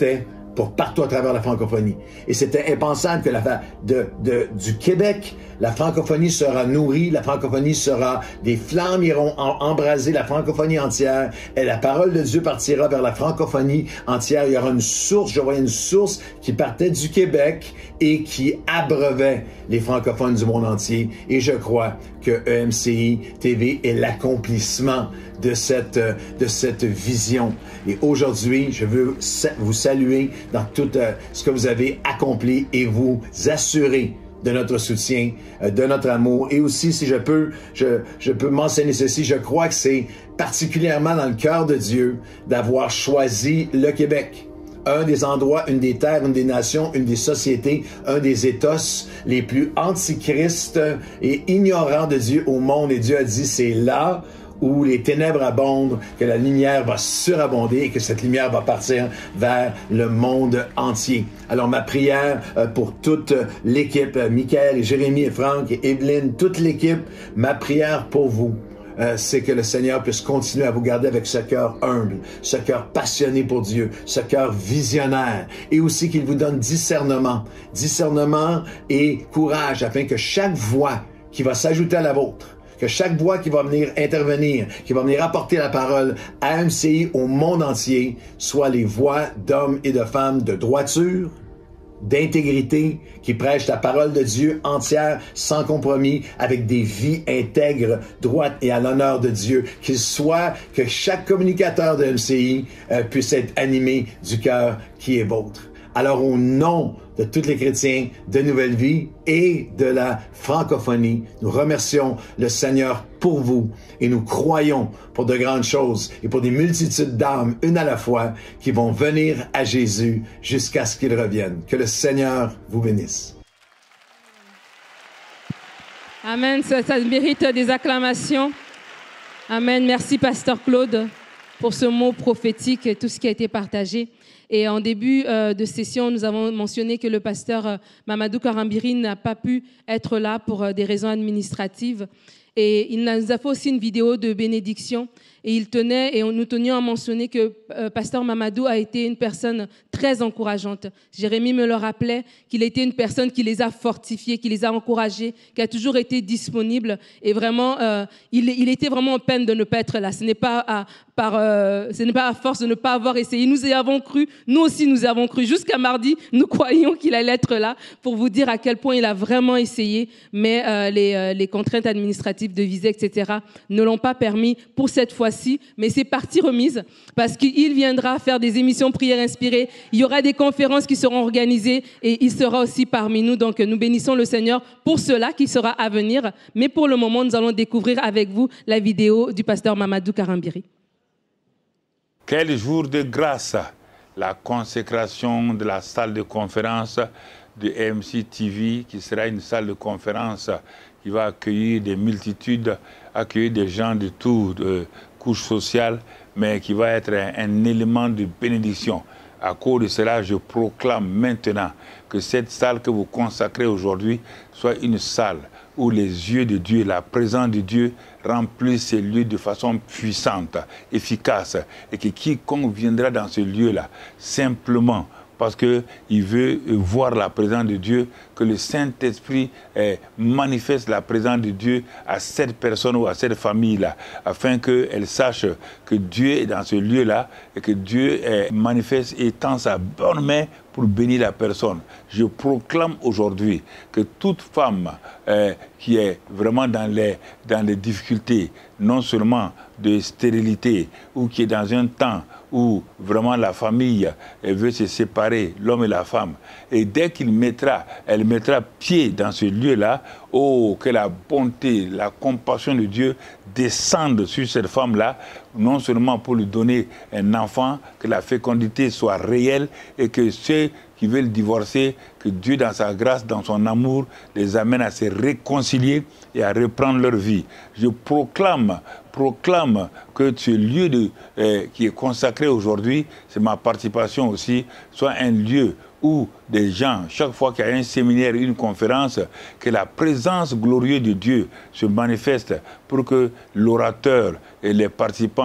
pour partout à travers la francophonie. Et c'était impensable que la, de, de, du Québec, la francophonie sera nourrie, la francophonie sera, des flammes iront en, embraser la francophonie entière, et la parole de Dieu partira vers la francophonie entière. Il y aura une source, je voyais une source qui partait du Québec et qui abreuvait les francophones du monde entier. Et je crois que E M C I T V est l'accomplissement de cette, de cette vision. Et aujourd'hui, je veux vous saluer dans tout ce que vous avez accompli et vous assurer de notre soutien, de notre amour. Et aussi, si je peux, je, je peux mentionner ceci, je crois que c'est particulièrement dans le cœur de Dieu d'avoir choisi le Québec. Un des endroits, une des terres, une des nations, une des sociétés, un des Éthos les plus antichristes et ignorants de Dieu au monde. Et Dieu a dit, c'est là où les ténèbres abondent, que la lumière va surabonder et que cette lumière va partir vers le monde entier. Alors ma prière pour toute l'équipe, Michael et Jérémy et Franck et Evelyne, toute l'équipe, ma prière pour vous, Euh, c'est que le Seigneur puisse continuer à vous garder avec ce cœur humble, ce cœur passionné pour Dieu, ce cœur visionnaire, et aussi qu'il vous donne discernement, discernement et courage, afin que chaque voix qui va s'ajouter à la vôtre, que chaque voix qui va venir intervenir, qui va venir apporter la parole à M C I au monde entier, soit les voix d'hommes et de femmes de droiture, d'intégrité, qui prêchent la parole de Dieu entière, sans compromis, avec des vies intègres, droites et à l'honneur de Dieu. Qu'il soit que chaque communicateur de M C I euh, puisse être animé du cœur qui est vôtre. Alors, au nom de tous les chrétiens de Nouvelle Vie et de la francophonie, nous remercions le Seigneur pour vous et nous croyons pour de grandes choses et pour des multitudes d'âmes, une à la fois, qui vont venir à Jésus jusqu'à ce qu'il revienne. Que le Seigneur vous bénisse. Amen. Ça, ça mérite des acclamations. Amen. Merci, Pasteur Claude, pour ce mot prophétique et tout ce qui a été partagé. Et en début euh, de session, nous avons mentionné que le pasteur euh, Mamadou Karambiri n'a pas pu être là pour euh, des raisons administratives. Et il nous a fait aussi une vidéo de bénédiction. Et il tenait, et nous tenions à mentionner que euh, pasteur Mamadou a été une personne très encourageante. Jérémy me le rappelait, qu'il était une personne qui les a fortifiés, qui les a encouragés, qui a toujours été disponible. Et vraiment, euh, il, il était vraiment en peine de ne pas être là. Ce n'est pas à, par, euh, ce n'est pas à force de ne pas avoir essayé. Nous y avons cru, nous aussi nous avons cru. Jusqu'à mardi, nous croyions qu'il allait être là pour vous dire à quel point il a vraiment essayé. Mais euh, les, euh, les contraintes administratives de visa, et cetera ne l'ont pas permis pour cette fois. Mais c'est partie remise parce qu'il viendra faire des émissions prières inspirées. Il y aura des conférences qui seront organisées et il sera aussi parmi nous. Donc nous bénissons le Seigneur pour cela qui sera à venir. Mais pour le moment, nous allons découvrir avec vous la vidéo du pasteur Mamadou Karambiri. Quel jour de grâce! La consécration de la salle de conférence de E M C I T V, qui sera une salle de conférence qui va accueillir des multitudes, accueillir des gens de toutes euh, couches sociales, mais qui va être un, un élément de bénédiction. À cause de cela, je proclame maintenant que cette salle que vous consacrez aujourd'hui soit une salle où les yeux de Dieu, la présence de Dieu remplissent ces lieux de façon puissante, efficace, et que quiconque viendra dans ce lieu-là, simplement parce qu'il veut voir la présence de Dieu, que le Saint-Esprit eh, manifeste la présence de Dieu à cette personne ou à cette famille-là, afin qu'elle sache que Dieu est dans ce lieu-là et que Dieu eh, manifeste et tend sa bonne main pour bénir la personne. Je proclame aujourd'hui que toute femme eh, qui est vraiment dans les, dans les difficultés, non seulement de stérilité, ou qui est dans un temps où vraiment la famille veut se séparer, l'homme et la femme, et dès qu'il mettra, elle mettra pied dans ce lieu-là, oh, que la bonté, la compassion de Dieu descende sur cette femme-là, non seulement pour lui donner un enfant, que la fécondité soit réelle, et que ceux qui veulent divorcer, que Dieu, dans sa grâce, dans son amour, les amène à se réconcilier et à reprendre leur vie. Je proclame, proclame que ce lieu de, euh, qui est consacré aujourd'hui, c'est ma participation aussi, soit un lieu où des gens, chaque fois qu'il y a un séminaire, une conférence, que la présence glorieuse de Dieu se manifeste pour que l'orateur et les participants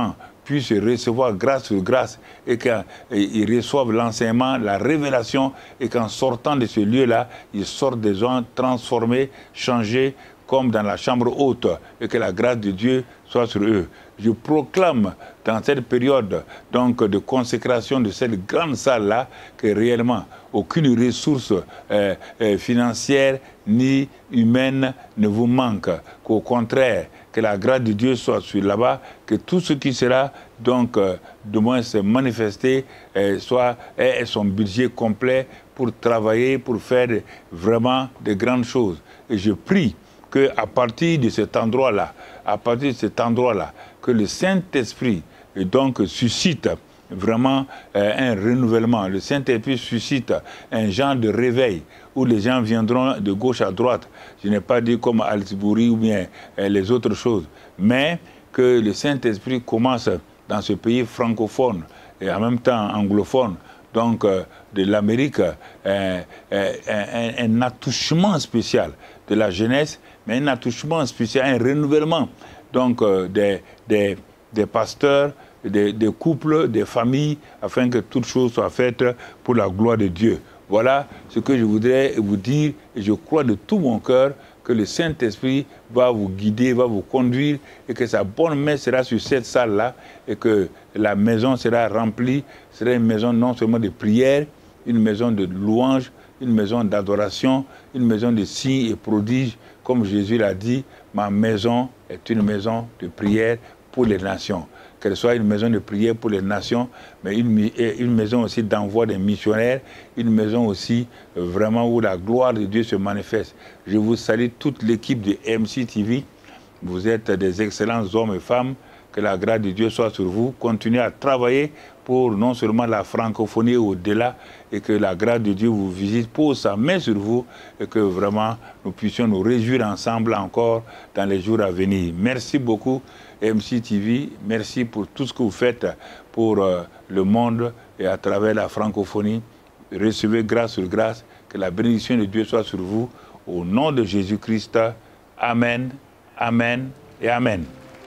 puissent recevoir grâce sur grâce et qu'ils reçoivent l'enseignement, la révélation et qu'en sortant de ce lieu-là, ils sortent des gens transformés, changés, comme dans la chambre haute, et que la grâce de Dieu soit sur eux. Je proclame dans cette période donc, de consécration de cette grande salle-là que réellement aucune ressource euh, euh, financière ni humaine ne vous manque, qu'au contraire, que la grâce de Dieu soit sur là-bas, que tout ce qui sera donc euh, de moins se manifester euh, soit ait son budget complet pour travailler, pour faire vraiment de grandes choses. Et je prie qu'à partir de cet endroit-là, à partir de cet endroit-là, que le Saint-Esprit donc suscite vraiment euh, un renouvellement. Le Saint-Esprit suscite un genre de réveil où les gens viendront de gauche à droite. Je n'ai pas dit comme Alsbouri ou bien euh, les autres choses, mais que le Saint-Esprit commence dans ce pays francophone et en même temps anglophone, donc euh, de l'Amérique, euh, euh, un, un attouchement spécial de la jeunesse, mais un attouchement spécial, un renouvellement donc euh, des, des, des pasteurs, des, des couples, des familles, afin que toutes choses soient faites pour la gloire de Dieu. Voilà ce que je voudrais vous dire, et je crois de tout mon cœur que le Saint-Esprit va vous guider, va vous conduire, et que sa bonne main sera sur cette salle-là, et que la maison sera remplie, sera une maison non seulement de prière, une maison de louange, une maison d'adoration, une maison de signes et prodiges, comme Jésus l'a dit, ma maison est une maison de prière pour les nations. Qu'elle soit une maison de prière pour les nations, mais une, une maison aussi d'envoi des missionnaires, une maison aussi euh, vraiment où la gloire de Dieu se manifeste. Je vous salue toute l'équipe de M C T V. Vous êtes des excellents hommes et femmes. Que la grâce de Dieu soit sur vous. Continuez à travailler pour non seulement la francophonie au-delà, et que la grâce de Dieu vous visite, pose sa main sur vous, et que vraiment nous puissions nous réjouir ensemble encore dans les jours à venir. Merci beaucoup M C T V, merci pour tout ce que vous faites pour euh, le monde et à travers la francophonie. Recevez grâce sur grâce, que la bénédiction de Dieu soit sur vous. Au nom de Jésus-Christ, Amen, Amen et Amen.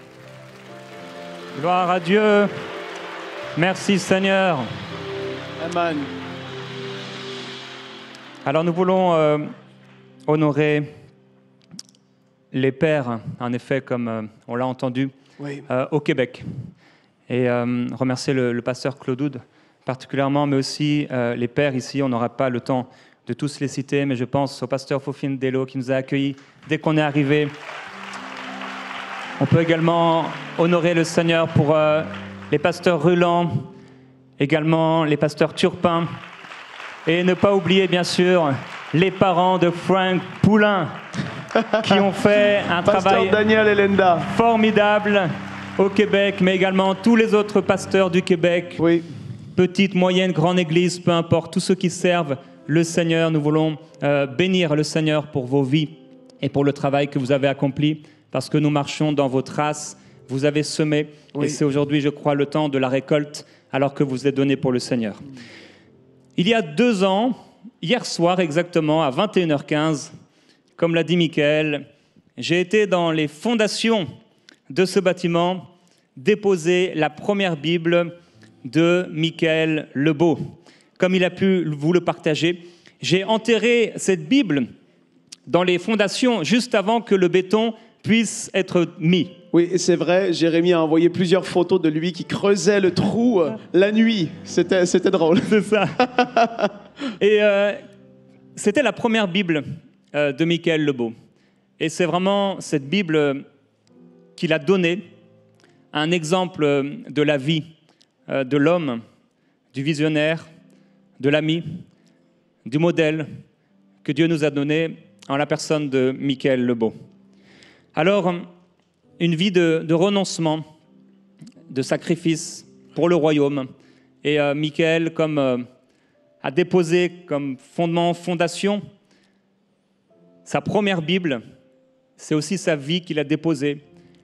Gloire à Dieu. Merci Seigneur. Amen. Alors nous voulons euh, honorer les pères, en effet, comme euh, on l'a entendu, oui. euh, au Québec. Et euh, remercier le, le pasteur Claude Oud particulièrement, mais aussi euh, les pères ici. On n'aura pas le temps de tous les citer, mais je pense au pasteur Fofine Delo qui nous a accueillis dès qu'on est arrivé. On peut également honorer le Seigneur pour euh, les pasteurs Ruland, également les pasteurs Turpin, et ne pas oublier bien sûr les parents de Frank Poulain qui ont fait un Pasteur travail Daniel et Linda. formidable au Québec, mais également tous les autres pasteurs du Québec, oui. petite, moyenne, grande église, peu importe, tous ceux qui servent le Seigneur. Nous voulons euh, bénir le Seigneur pour vos vies et pour le travail que vous avez accompli, parce que nous marchons dans vos traces, vous avez semé, oui. Et c'est aujourd'hui, je crois, le temps de la récolte, alors que vous êtes donné pour le Seigneur. Il y a deux ans, hier soir exactement, à vingt et une heures quinze, comme l'a dit Michael, j'ai été dans les fondations de ce bâtiment, déposer la première Bible de Michael Lebeau. Comme il a pu vous le partager, j'ai enterré cette Bible dans les fondations juste avant que le béton puisse être mis. Oui, c'est vrai, Jérémy a envoyé plusieurs photos de lui qui creusait le trou euh, la nuit. C'était, c'était drôle. C'est ça. Et euh, c'était la première Bible euh, de Michael Lebeau. Et c'est vraiment cette Bible qu'il a donnée, un exemple de la vie euh, de l'homme, du visionnaire, de l'ami, du modèle que Dieu nous a donné en la personne de Michael Lebeau. Alors, une vie de, de renoncement, de sacrifice pour le royaume. Et euh, Michael, comme euh, a déposé comme fondement, fondation, sa première Bible, c'est aussi sa vie qu'il a déposée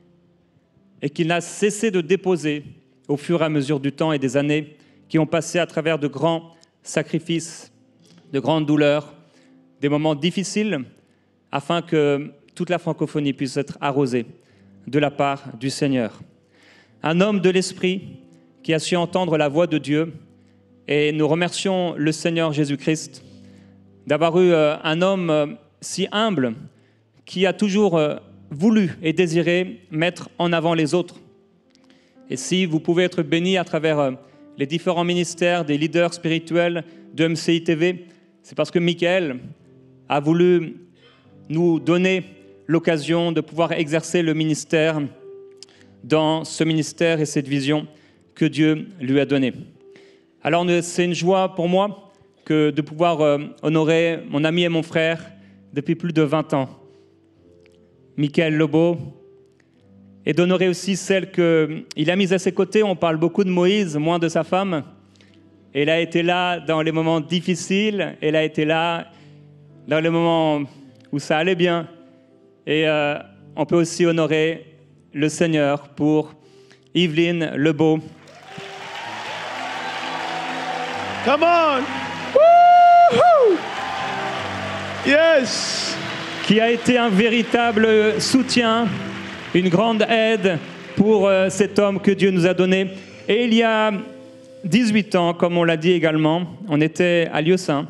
et qu'il n'a cessé de déposer au fur et à mesure du temps et des années qui ont passé à travers de grands sacrifices, de grandes douleurs, des moments difficiles, afin que toute la francophonie puisse être arrosée de la part du Seigneur. un homme de l'esprit qui a su entendre la voix de Dieu. Et nous remercions le Seigneur Jésus-Christ d'avoir eu euh, un homme euh, si humble qui a toujours euh, voulu et désiré mettre en avant les autres. Et si vous pouvez être bénis à travers euh, les différents ministères des leaders spirituels de M C I T V, c'est parce que Michael a voulu nous donner l'occasion de pouvoir exercer le ministère dans ce ministère et cette vision que Dieu lui a donnée. Alors c'est une joie pour moi que de pouvoir euh, honorer mon ami et mon frère depuis plus de vingt ans, Michael Lobo, et d'honorer aussi celle qu'il a mise à ses côtés. On parle beaucoup de Moïse, moins de sa femme. Elle a été là dans les moments difficiles, elle a été là dans les moments où ça allait bien. Et euh, on peut aussi honorer le Seigneur pour Yveline Lebeau. Come on! Woo-hoo! Yes! Qui a été un véritable soutien, une grande aide pour euh, cet homme que Dieu nous a donné. Et il y a dix-huit ans, comme on l'a dit également, on était à Lieu-Saint,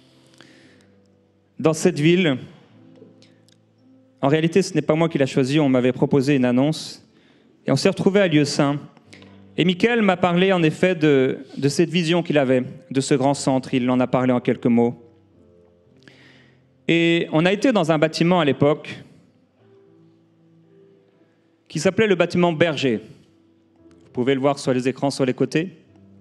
dans cette ville. En réalité, ce n'est pas moi qui l'ai choisi, on m'avait proposé une annonce. Et on s'est retrouvés à Lieu-Saint. Et Michael m'a parlé en effet de, de cette vision qu'il avait, de ce grand centre. Il en a parlé en quelques mots. Et on a été dans un bâtiment à l'époque qui s'appelait le bâtiment Berger. Vous pouvez le voir sur les écrans sur les côtés.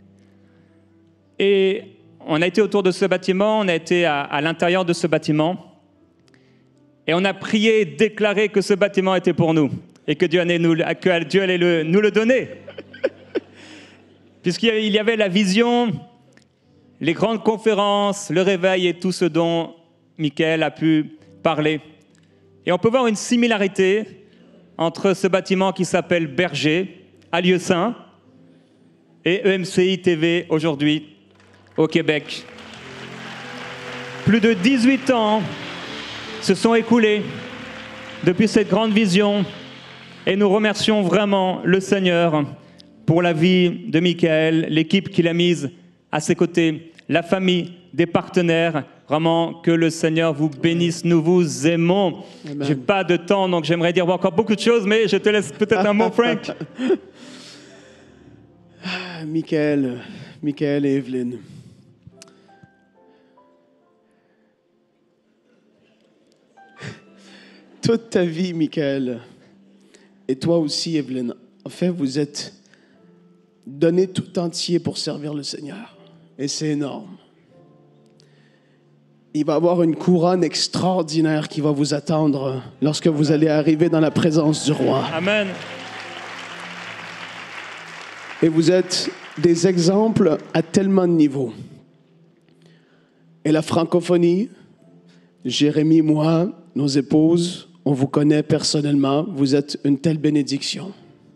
Et on a été autour de ce bâtiment, on a été à, à l'intérieur de ce bâtiment. Et on a prié et déclaré que ce bâtiment était pour nous et que Dieu allait nous, que Dieu allait le, nous le donner. Puisqu'il y avait la vision, les grandes conférences, le réveil et tout ce dont Michael a pu parler. Et on peut voir une similarité entre ce bâtiment qui s'appelle Berger, à Lieu-Saint, et E M C I T V aujourd'hui au Québec. Plus de dix-huit ans se sont écoulés depuis cette grande vision et nous remercions vraiment le Seigneur pour la vie de Michael, l'équipe qu'il a mise à ses côtés, la famille, des partenaires. Vraiment, que le Seigneur vous bénisse, nous vous aimons. Je n'ai pas de temps, donc j'aimerais dire encore beaucoup de choses, mais je te laisse peut-être un mot, Frank. Michael, Michael et Yveline. Toute ta vie, Michael, et toi aussi, Yveline, en fait, vous êtes donné tout entier pour servir le Seigneur. Et c'est énorme. Il va y avoir une couronne extraordinaire qui va vous attendre lorsque vous allez arriver dans la présence du roi. Amen. Et vous êtes des exemples à tellement de niveaux. Et la francophonie, Jérémie, moi, nos épouses, on vous connaît personnellement, vous êtes une telle bénédiction.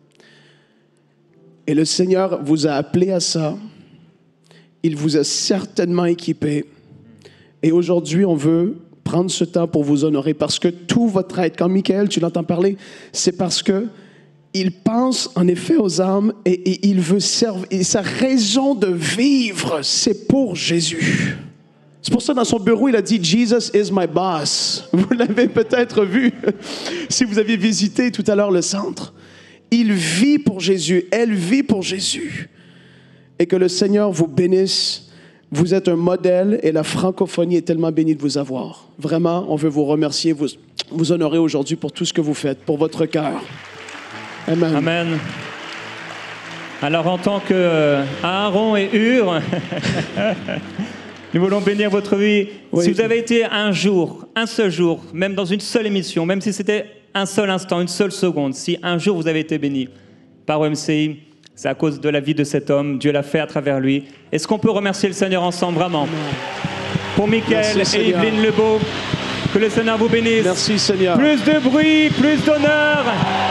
Et le Seigneur vous a appelé à ça. Il vous a certainement équipé. Et aujourd'hui, on veut prendre ce temps pour vous honorer parce que tout votre être, quand Michael, tu l'entends parler, c'est parce que il pense en effet aux âmes et, et il veut servir. Et sa raison de vivre, c'est pour Jésus. C'est pour ça, dans son bureau, il a dit « Jesus is my boss ». Vous l'avez peut-être vu si vous aviez visité tout à l'heure le centre. Il vit pour Jésus, elle vit pour Jésus. Et que le Seigneur vous bénisse. Vous êtes un modèle et la francophonie est tellement bénie de vous avoir. Vraiment, on veut vous remercier, vous, vous honorer aujourd'hui pour tout ce que vous faites, pour votre cœur. Amen. Amen. Alors, en tant que euh, Aaron et Hur, nous voulons bénir votre vie. Oui. Si vous avez été un jour, un seul jour, même dans une seule émission, même si c'était un seul instant, une seule seconde, si un jour vous avez été béni par O M C I, c'est à cause de la vie de cet homme. Dieu l'a fait à travers lui. Est-ce qu'on peut remercier le Seigneur ensemble, vraiment? Pour Michael Merci, et Yveline Lebeau, que le Seigneur vous bénisse. Merci, Seigneur. Plus de bruit, plus d'honneur.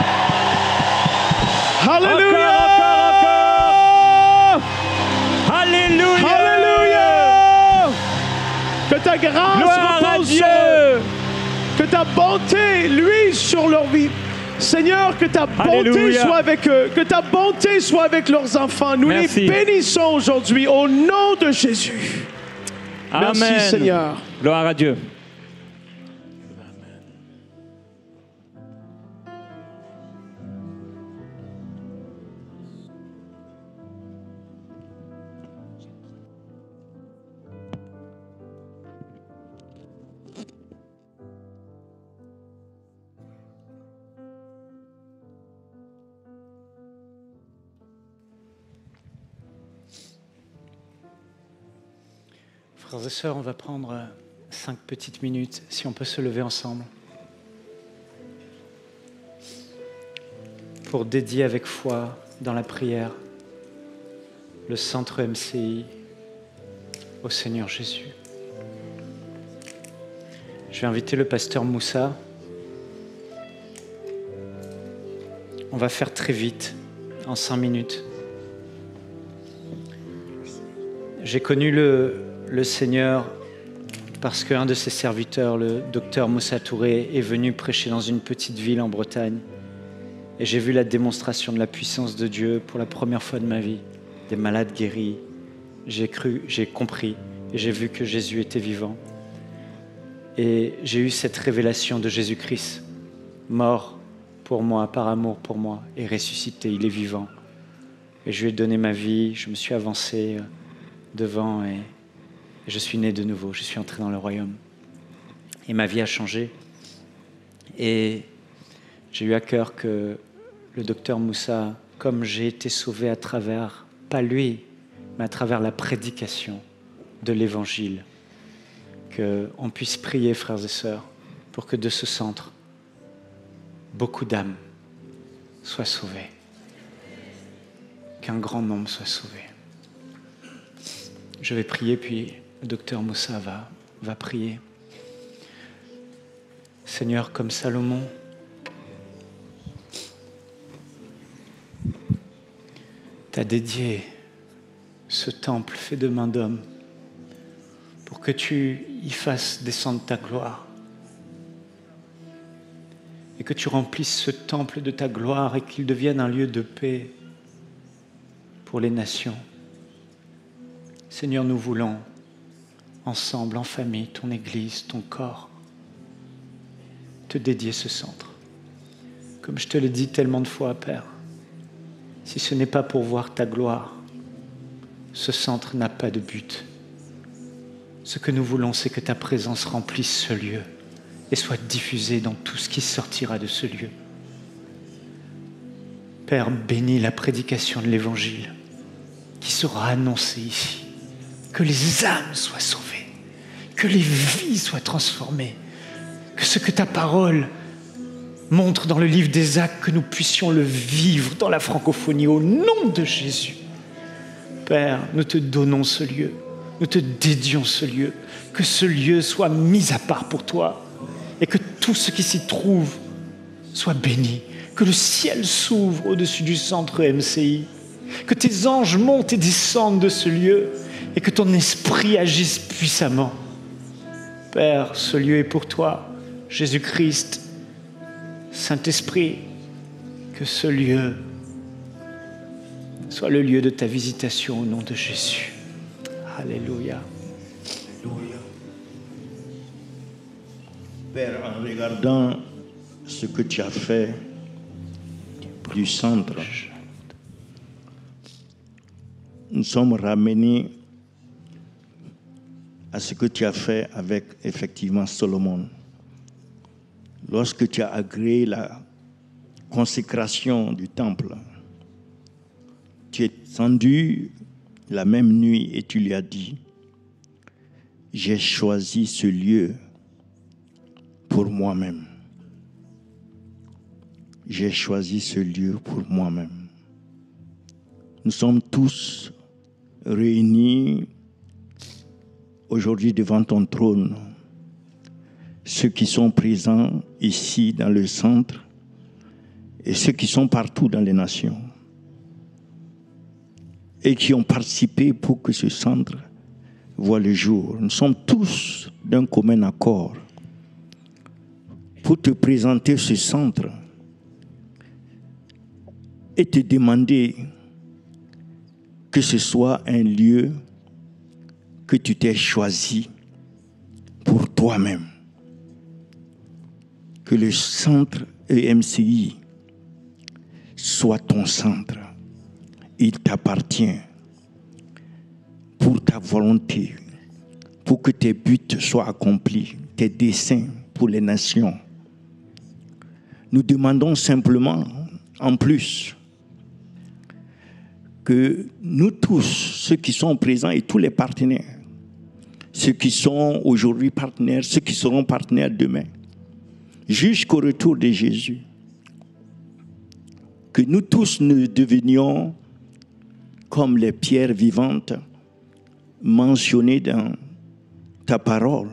Alléluia! Encore, encore, encore. Alléluia! Alléluia! Que ta grâce Gloire repose sur eux. Que ta bonté luise sur leur vie. Seigneur, que ta bonté Alléluia. soit avec eux, que ta bonté soit avec leurs enfants. Nous Merci. les bénissons aujourd'hui au nom de Jésus. Amen. Merci Seigneur. Gloire à Dieu. Frères et sœurs, on va prendre euh, cinq petites minutes, si on peut se lever ensemble, pour dédier avec foi dans la prière le centre M C I au Seigneur Jésus. Je vais inviter le pasteur Moussa. On va faire très vite, en cinq minutes. J'ai connu le, le Seigneur parce qu'un de ses serviteurs, le docteur Moussa Touré, est venu prêcher dans une petite ville en Bretagne. Et j'ai vu la démonstration de la puissance de Dieu pour la première fois de ma vie. Des malades guéris. J'ai cru, j'ai compris et j'ai vu que Jésus était vivant. Et j'ai eu cette révélation de Jésus-Christ, mort pour moi, par amour pour moi, et ressuscité. Il est vivant. Et je lui ai donné ma vie, je me suis avancé devant et je suis né de nouveau. Je suis entré dans le royaume. Et ma vie a changé. Et j'ai eu à cœur que le docteur Moussa, comme j'ai été sauvé à travers, pas lui, mais à travers la prédication de l'Évangile, qu'on puisse prier, frères et sœurs, pour que de ce centre, beaucoup d'âmes soient sauvées, qu'un grand nombre soit sauvé. Je vais prier, puis le docteur Moussa va, va prier. Seigneur, comme Salomon, tu as dédié ce temple fait de main d'homme pour que tu y fasses descendre ta gloire et que tu remplisses ce temple de ta gloire et qu'il devienne un lieu de paix pour les nations. Seigneur, nous voulons ensemble, en famille, ton Église, ton corps, te dédier ce centre. Comme je te l'ai dit tellement de fois, Père, si ce n'est pas pour voir ta gloire, ce centre n'a pas de but. Ce que nous voulons, c'est que ta présence remplisse ce lieu et soit diffusée dans tout ce qui sortira de ce lieu. Père, bénis la prédication de l'Évangile qui sera annoncée ici. Que les âmes soient sauvées, que les vies soient transformées, que ce que ta parole montre dans le livre des Actes, que nous puissions le vivre dans la francophonie au nom de Jésus. Père, nous te donnons ce lieu, nous te dédions ce lieu, que ce lieu soit mis à part pour toi et que tout ce qui s'y trouve soit béni, que le ciel s'ouvre au-dessus du centre M C I, que tes anges montent et descendent de ce lieu et que ton esprit agisse puissamment. Père, ce lieu est pour toi, Jésus-Christ, Saint-Esprit, que ce lieu soit le lieu de ta visitation au nom de Jésus. Alléluia. Alléluia. Père, en regardant ce que tu as fait du centre, nous sommes ramenés à ce que tu as fait avec effectivement Salomon. Lorsque tu as agréé la consécration du temple, tu es descendu la même nuit et tu lui as dit, j'ai choisi ce lieu pour moi-même. J'ai choisi ce lieu pour moi-même. Nous sommes tous réunis aujourd'hui devant ton trône, ceux qui sont présents ici dans le centre et ceux qui sont partout dans les nations et qui ont participé pour que ce centre voit le jour. Nous sommes tous d'un commun accord pour te présenter ce centre et te demander que ce soit un lieu que tu t'es choisi pour toi-même. Que le centre E M C I soit ton centre. Il t'appartient pour ta volonté, pour que tes buts soient accomplis, tes desseins pour les nations. Nous demandons simplement, en plus, que nous tous, ceux qui sont présents et tous les partenaires, ceux qui sont aujourd'hui partenaires, ceux qui seront partenaires demain, jusqu'au retour de Jésus, que nous tous nous devenions comme les pierres vivantes mentionnées dans ta parole,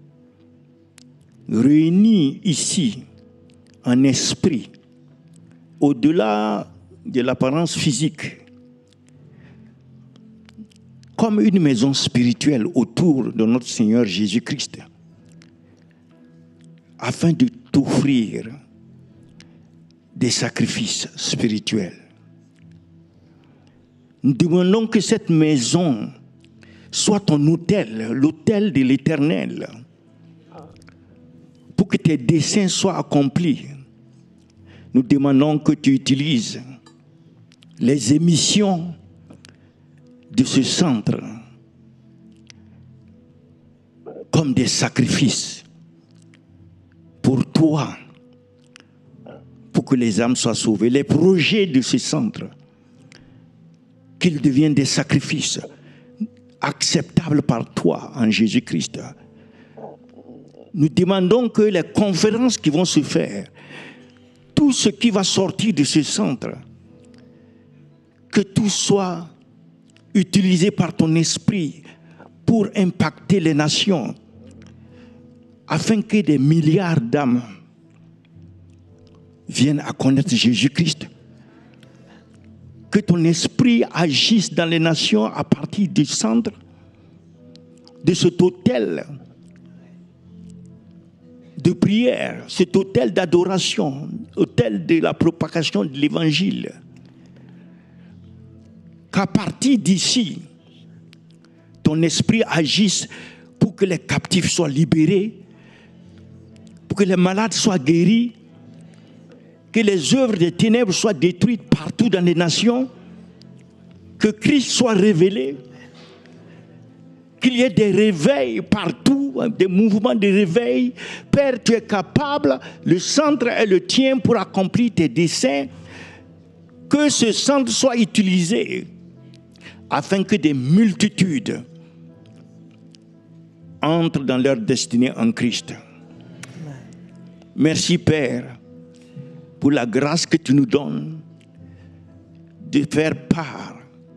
réunis ici en esprit, au-delà de l'apparence physique, comme une maison spirituelle autour de notre Seigneur Jésus-Christ, afin de t'offrir des sacrifices spirituels. Nous demandons que cette maison soit ton autel, l'autel de l'Éternel, pour que tes desseins soient accomplis. Nous demandons que tu utilises les émissions de ce centre comme des sacrifices pour toi, pour que les âmes soient sauvées. Les projets de ce centre, qu'ils deviennent des sacrifices acceptables par toi en Jésus-Christ. Nous demandons que les conférences qui vont se faire, tout ce qui va sortir de ce centre, que tout soit utilisé par ton esprit pour impacter les nations, afin que des milliards d'âmes viennent à connaître Jésus-Christ. Que ton esprit agisse dans les nations à partir du centre, de cet autel de prière, cet autel d'adoration, autel de la propagation de l'évangile. Qu'à partir d'ici, ton esprit agisse pour que les captifs soient libérés, pour que les malades soient guéris, que les œuvres des ténèbres soient détruites partout dans les nations, que Christ soit révélé, qu'il y ait des réveils partout, des mouvements de réveil. Père, tu es capable, le centre est le tien pour accomplir tes desseins, que ce centre soit utilisé afin que des multitudes entrent dans leur destinée en Christ. Merci Père pour la grâce que tu nous donnes de faire part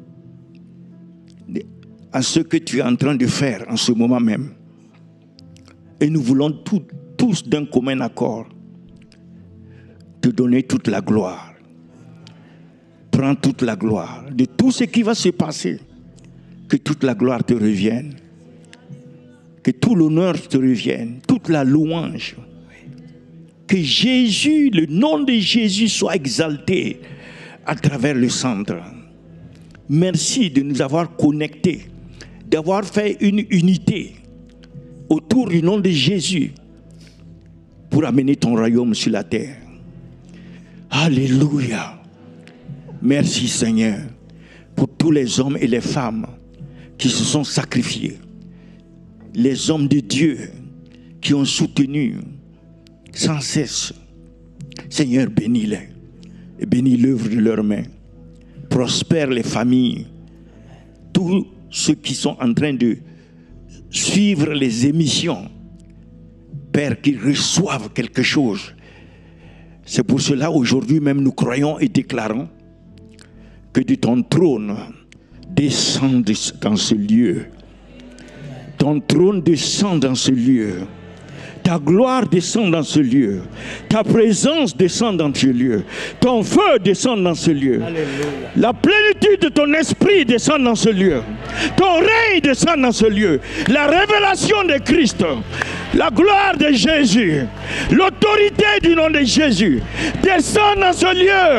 à ce que tu es en train de faire en ce moment même. Et nous voulons tout, tous d'un commun accord te donner toute la gloire. Prends toute la gloire de tout ce qui va se passer. Que toute la gloire te revienne. Que tout l'honneur te revienne. Toute la louange. Que Jésus, le nom de Jésus soit exalté à travers le centre. Merci de nous avoir connectés, d'avoir fait une unité autour du nom de Jésus pour amener ton royaume sur la terre. Alléluia. Merci Seigneur pour tous les hommes et les femmes qui se sont sacrifiés. Les hommes de Dieu qui ont soutenu sans cesse. Seigneur, bénis-les et bénis l'œuvre de leurs mains. Prospère les familles. Tous ceux qui sont en train de suivre les émissions. Père, qu'ils reçoivent quelque chose. C'est pour cela aujourd'hui même nous croyons et déclarons que de ton trône descend dans ce lieu. Ton trône descend dans ce lieu. Ta gloire descend dans ce lieu. Ta présence descend dans ce lieu. Ton feu descend dans ce lieu. Alléluia. La plénitude de ton esprit descend dans ce lieu. Ton règne descend dans ce lieu. La révélation de Christ, la gloire de Jésus, l'autorité du nom de Jésus descend dans ce lieu.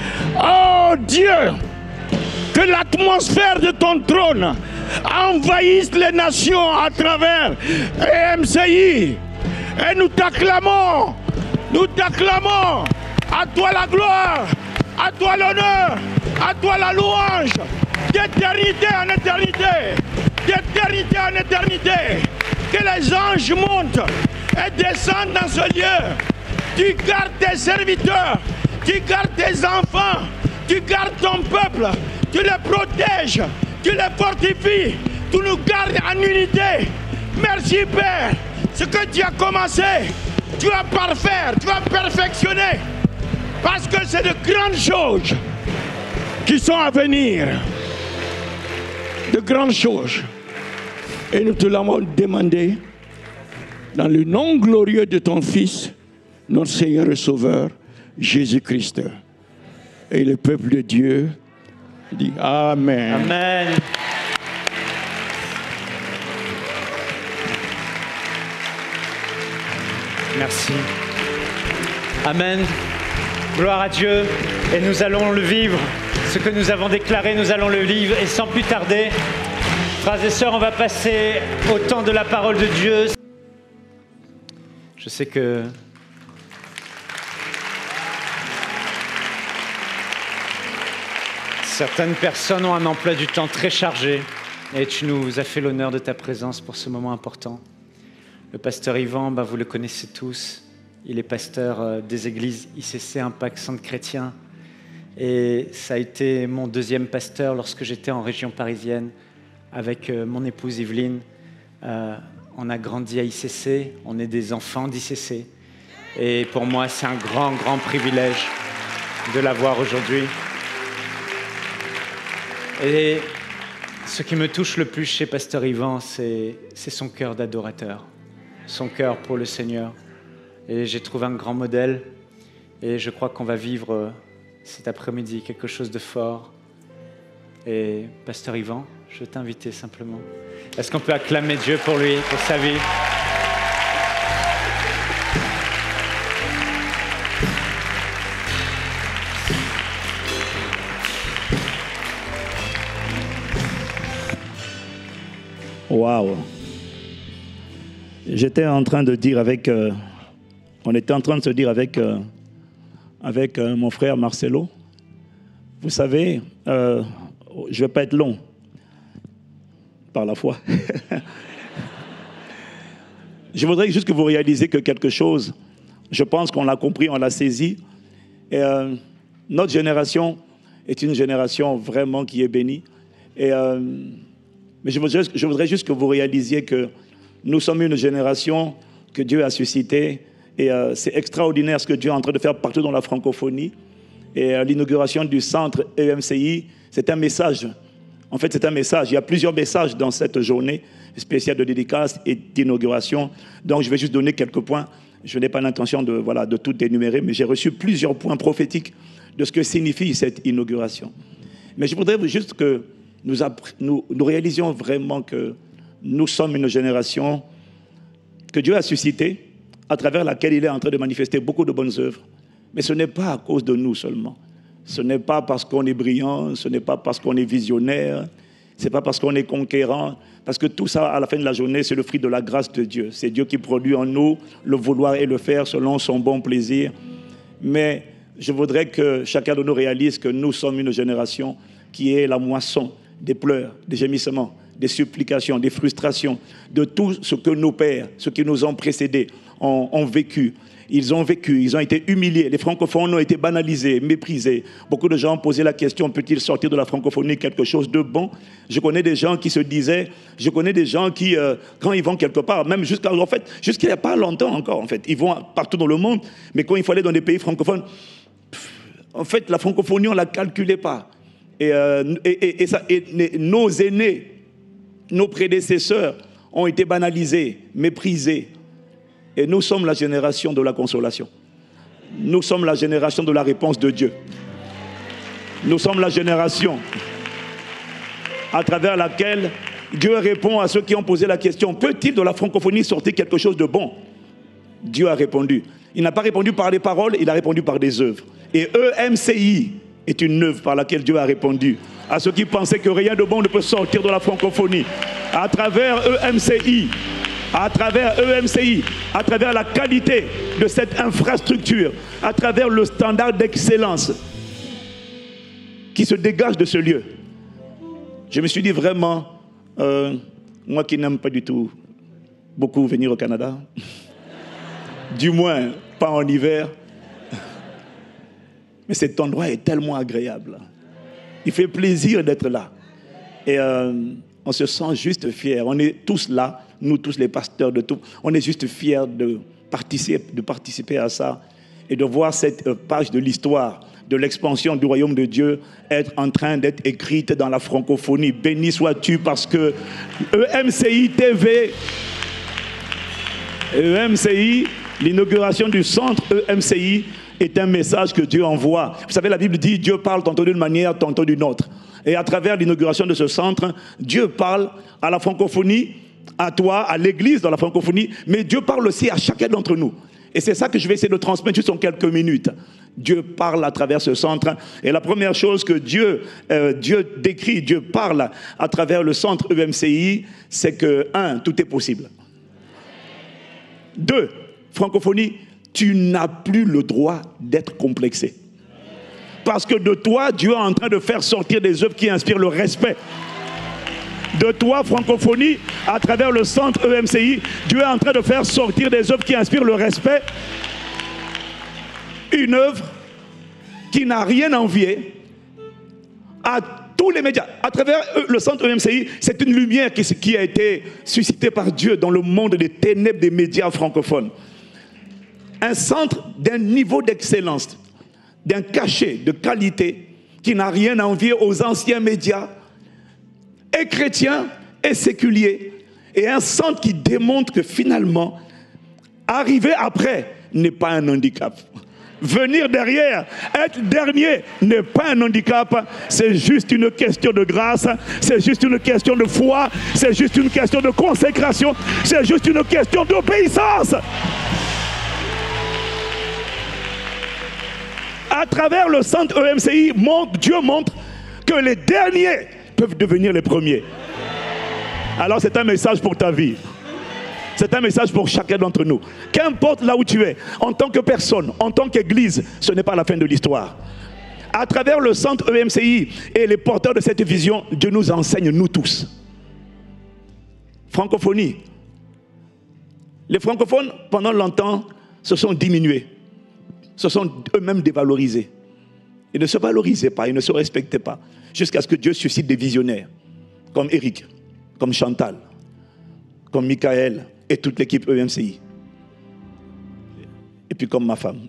Oh Dieu, que l'atmosphère de ton trône envahisse les nations à travers E M C I. Et nous t'acclamons, nous t'acclamons. À toi la gloire, à toi l'honneur, à toi la louange, d'éternité en éternité, d'éternité en éternité. Que les anges montent et descendent dans ce lieu. Tu gardes tes serviteurs, tu gardes tes enfants, tu gardes ton peuple, tu les protèges, tu les fortifies, tu nous gardes en unité. Merci Père, ce que tu as commencé, tu vas parfaire, tu vas perfectionner. Parce que c'est de grandes choses qui sont à venir. De grandes choses. Et nous te l'avons demandé dans le nom glorieux de ton Fils, notre Seigneur et Sauveur, Jésus-Christ. Et le peuple de Dieu dit Amen. Amen. Merci. Amen. Gloire à Dieu. Et nous allons le vivre. Ce que nous avons déclaré, nous allons le vivre. Et sans plus tarder, frères et sœurs, on va passer au temps de la parole de Dieu. Je sais que certaines personnes ont un emploi du temps très chargé. Et tu nous as fait l'honneur de ta présence pour ce moment important. Le pasteur Yvan, bah, vous le connaissez tous. Il est pasteur des églises I C C Impact Centre Chrétien. Et ça a été mon deuxième pasteur lorsque j'étais en région parisienne avec mon épouse Yveline. Euh, on a grandi à I C C, on est des enfants d'I C C. Et pour moi, c'est un grand, grand privilège de l'avoir aujourd'hui. Et ce qui me touche le plus chez pasteur Yvan, c'est son cœur d'adorateur, son cœur pour le Seigneur. Et j'ai trouvé un grand modèle et je crois qu'on va vivre cet après-midi quelque chose de fort. Et pasteur Yvan, je veux t'inviter simplement. Est-ce qu'on peut acclamer Dieu pour lui, pour sa vie? Waouh! J'étais en train de dire avec... Euh, on était en train de se dire avec, euh, avec euh, mon frère Marcelo. Vous savez, euh, je ne vais pas être long par la foi. Je voudrais juste que vous réalisiez que quelque chose, je pense qu'on l'a compris, on l'a saisi. Et, euh, notre génération est une génération vraiment qui est bénie. Et, euh, mais je voudrais, je voudrais juste que vous réalisiez que nous sommes une génération que Dieu a suscitée. Et euh, c'est extraordinaire ce que Dieu est en train de faire partout dans la francophonie. Et euh, l'inauguration du centre E M C I, c'est un message. En fait, c'est un message. Il y a plusieurs messages dans cette journée spéciale de dédicace et d'inauguration. Donc, je vais juste donner quelques points. Je n'ai pas l'intention de, voilà, de tout énumérer, mais j'ai reçu plusieurs points prophétiques de ce que signifie cette inauguration. Mais je voudrais juste que nous, nous, nous réalisions vraiment que nous sommes une génération que Dieu a suscitée, à travers laquelle il est en train de manifester beaucoup de bonnes œuvres. Mais ce n'est pas à cause de nous seulement. Ce n'est pas parce qu'on est brillant, ce n'est pas parce qu'on est visionnaire, ce n'est pas parce qu'on est conquérant, parce que tout ça, à la fin de la journée, c'est le fruit de la grâce de Dieu. C'est Dieu qui produit en nous le vouloir et le faire selon son bon plaisir. Mais je voudrais que chacun de nous réalise que nous sommes une génération qui est la moisson des pleurs, des gémissements, des supplications, des frustrations, de tout ce que nos pères, ceux qui nous ont précédés, ont, ont vécu. Ils ont vécu, ils ont été humiliés. Les francophones ont été banalisés, méprisés. Beaucoup de gens ont posé la question, peut-il sortir de la francophonie quelque chose de bon? Je connais des gens qui se disaient, je connais des gens qui, euh, quand ils vont quelque part, même jusqu'à, en fait, jusqu'il n'y a pas longtemps encore, en fait, ils vont partout dans le monde, mais quand il faut aller dans des pays francophones, pff, en fait, la francophonie, on ne la calculait pas. Et, euh, et, et, et, ça, et nos aînés, nos prédécesseurs ont été banalisés, méprisés. Et nous sommes la génération de la consolation. Nous sommes la génération de la réponse de Dieu. Nous sommes la génération à travers laquelle Dieu répond à ceux qui ont posé la question, peut-il de la francophonie sortir quelque chose de bon? Dieu a répondu. Il n'a pas répondu par des paroles, il a répondu par des œuvres. Et E M C I est une œuvre par laquelle Dieu a répondu à ceux qui pensaient que rien de bon ne peut sortir de la francophonie. À travers E M C I, à travers E M C I, à travers la qualité de cette infrastructure, à travers le standard d'excellence qui se dégage de ce lieu. Je me suis dit vraiment, euh, moi qui n'aime pas du tout beaucoup venir au Canada, du moins pas en hiver, mais cet endroit est tellement agréable. Il fait plaisir d'être là. Et euh, on se sent juste fiers. On est tous là, nous tous les pasteurs de tout. On est juste fiers de participer, de participer à ça et de voir cette page de l'histoire de l'expansion du royaume de Dieu être en train d'être écrite dans la francophonie. Béni sois-tu parce que E M C I T V, E M C I, l'inauguration du centre E M C I est un message que Dieu envoie. Vous savez, la Bible dit Dieu parle tantôt d'une manière, tantôt d'une autre. Et à travers l'inauguration de ce centre, Dieu parle à la francophonie, à toi, à l'église dans la francophonie, mais Dieu parle aussi à chacun d'entre nous. Et c'est ça que je vais essayer de transmettre juste en quelques minutes. Dieu parle à travers ce centre. Et la première chose que Dieu, euh, Dieu décrit, Dieu parle à travers le centre E M C I, c'est que, un, tout est possible. Deux, francophonie, tu n'as plus le droit d'être complexé. Parce que de toi, Dieu est en train de faire sortir des œuvres qui inspirent le respect. De toi, francophonie, à travers le centre E M C I, Dieu est en train de faire sortir des œuvres qui inspirent le respect. Une œuvre qui n'a rien à envier à tous les médias. À travers le centre E M C I, c'est une lumière qui, qui a été suscitée par Dieu dans le monde des ténèbres des médias francophones. Un centre d'un niveau d'excellence, d'un cachet de qualité qui n'a rien à envier aux anciens médias, et chrétiens et séculiers, et un centre qui démontre que finalement, arriver après n'est pas un handicap. Venir derrière, être dernier n'est pas un handicap, c'est juste une question de grâce, c'est juste une question de foi, c'est juste une question de consécration, c'est juste une question d'obéissance. À travers le centre E M C I, Dieu montre que les derniers peuvent devenir les premiers. Alors c'est un message pour ta vie. C'est un message pour chacun d'entre nous. Qu'importe là où tu es, en tant que personne, en tant qu'église, ce n'est pas la fin de l'histoire. À travers le centre E M C I et les porteurs de cette vision, Dieu nous enseigne, nous tous. Francophonie. Les francophones, pendant longtemps, se sont diminués. Se sont eux-mêmes dévalorisés. Ils ne se valorisaient pas, ils ne se respectaient pas. Jusqu'à ce que Dieu suscite des visionnaires, comme Eric, comme Chantal, comme Michael et toute l'équipe E M C I. Et puis comme ma femme.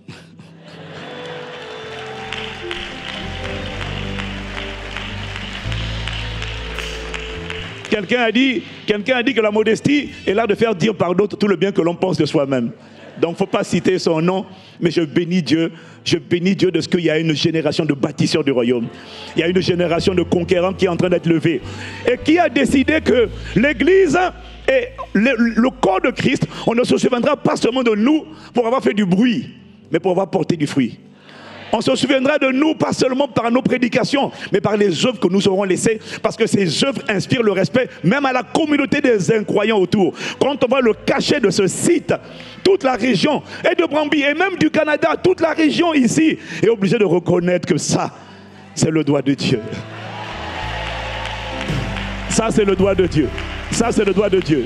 Quelqu'un a dit, quelqu'un a dit que la modestie est là de faire dire par d'autres tout le bien que l'on pense de soi-même. Donc il ne faut pas citer son nom, mais je bénis Dieu. Je bénis Dieu de ce qu'il y a une génération de bâtisseurs du royaume. Il y a une génération de conquérants qui est en train d'être levée. Et qui a décidé que l'Église et le, le corps de Christ, on ne se souviendra pas seulement de nous pour avoir fait du bruit, mais pour avoir porté du fruit. On se souviendra de nous pas seulement par nos prédications, mais par les œuvres que nous aurons laissées, parce que ces œuvres inspirent le respect, même à la communauté des incroyants autour. Quand on voit le cachet de ce site, toute la région, et de Bramby, et même du Canada, toute la région ici, est obligée de reconnaître que ça, c'est le doigt de Dieu. Ça, c'est le doigt de Dieu. Ça, c'est le doigt de Dieu.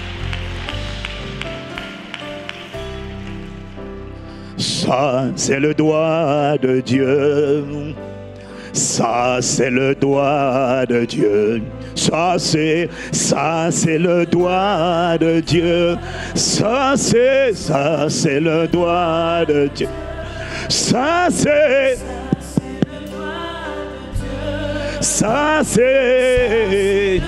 Ça, c'est le doigt de Dieu. Ça, c'est le doigt de Dieu. Ça, c'est, ça, c'est le doigt de Dieu. Ça, c'est, ça, c'est le doigt de Dieu. Ça, c'est, ça, c'est,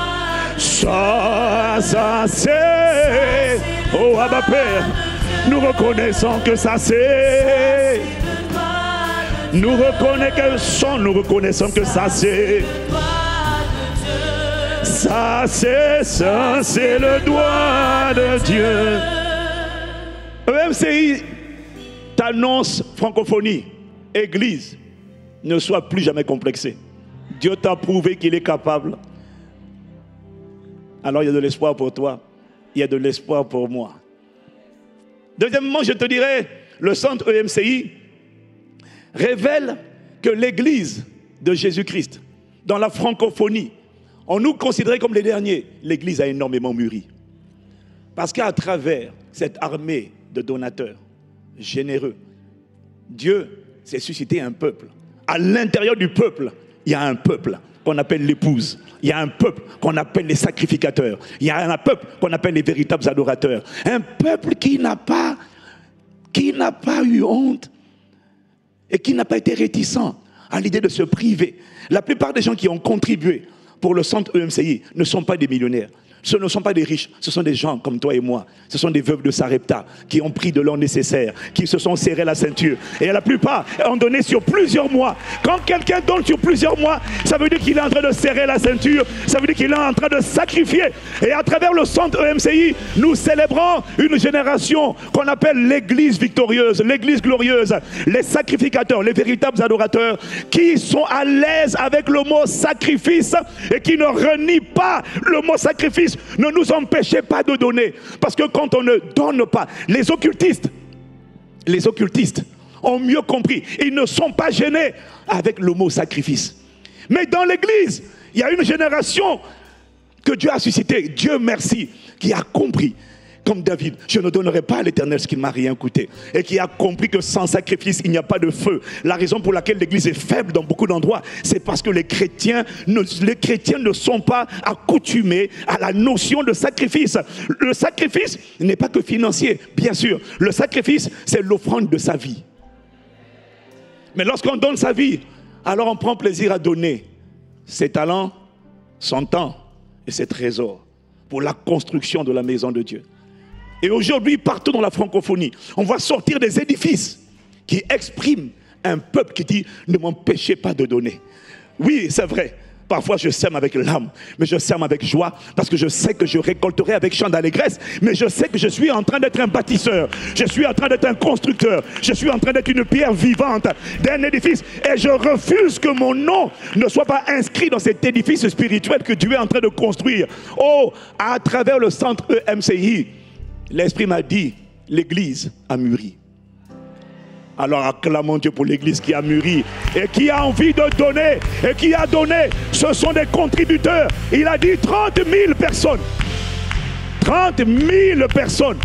ça, ça, c'est, oh, Abba Père. Nous reconnaissons que ça c'est. Nous reconnaissons, nous reconnaissons que ça c'est. Ça c'est, ça c'est le doigt de Dieu. E M C I t'annonce francophonie, église, ne sois plus jamais complexé. Dieu t'a prouvé qu'il est capable. Alors il y a de l'espoir pour toi. Il y a de l'espoir pour moi. Deuxièmement, je te dirais, le centre E M C I révèle que l'Église de Jésus-Christ, dans la francophonie, on nous considérait comme les derniers. L'Église a énormément mûri. Parce qu'à travers cette armée de donateurs généreux, Dieu s'est suscité un peuple. À l'intérieur du peuple, il y a un peuple qu'on appelle l'épouse. Il y a un peuple qu'on appelle les sacrificateurs. Il y a un peuple qu'on appelle les véritables adorateurs. Un peuple qui n'a pas, qui n'a pas eu honte et qui n'a pas été réticent à l'idée de se priver. La plupart des gens qui ont contribué pour le centre E M C I ne sont pas des millionnaires. Ce ne sont pas des riches, ce sont des gens comme toi et moi. Ce sont des veuves de Sarepta qui ont pris de l'or nécessaire, qui se sont serrés la ceinture. Et la plupart ont donné sur plusieurs mois. Quand quelqu'un donne sur plusieurs mois, ça veut dire qu'il est en train de serrer la ceinture, ça veut dire qu'il est en train de sacrifier. Et à travers le centre E M C I, nous célébrons une génération qu'on appelle l'église victorieuse, l'église glorieuse, les sacrificateurs, les véritables adorateurs, qui sont à l'aise avec le mot sacrifice et qui ne renient pas le mot sacrifice. Ne nous empêchez pas de donner. Parce que quand on ne donne pas, les occultistes, les occultistes ont mieux compris. Ils ne sont pas gênés avec le mot sacrifice. Mais dans l'église, il y a une génération que Dieu a suscitée, Dieu merci, qui a compris. Comme David, je ne donnerai pas à l'Éternel ce qui ne m'a rien coûté. Et qui a compris que sans sacrifice, il n'y a pas de feu. La raison pour laquelle l'Église est faible dans beaucoup d'endroits, c'est parce que les chrétiens, ne, les chrétiens ne sont pas accoutumés à la notion de sacrifice. Le sacrifice n'est pas que financier, bien sûr. Le sacrifice, c'est l'offrande de sa vie. Mais lorsqu'on donne sa vie, alors on prend plaisir à donner ses talents, son temps et ses trésors pour la construction de la maison de Dieu. Et aujourd'hui, partout dans la francophonie, on voit sortir des édifices qui expriment un peuple qui dit « Ne m'empêchez pas de donner ». Oui, c'est vrai. Parfois, je sème avec l'âme, mais je sème avec joie parce que je sais que je récolterai avec chant d'allégresse, mais je sais que je suis en train d'être un bâtisseur, je suis en train d'être un constructeur, je suis en train d'être une pierre vivante d'un édifice et je refuse que mon nom ne soit pas inscrit dans cet édifice spirituel que Dieu est en train de construire. Oh, à travers le centre E M C I, l'Esprit m'a dit, l'Église a mûri. Alors acclamons Dieu pour l'Église qui a mûri et qui a envie de donner et qui a donné. Ce sont des contributeurs. Il a dit trente mille personnes. trente mille personnes.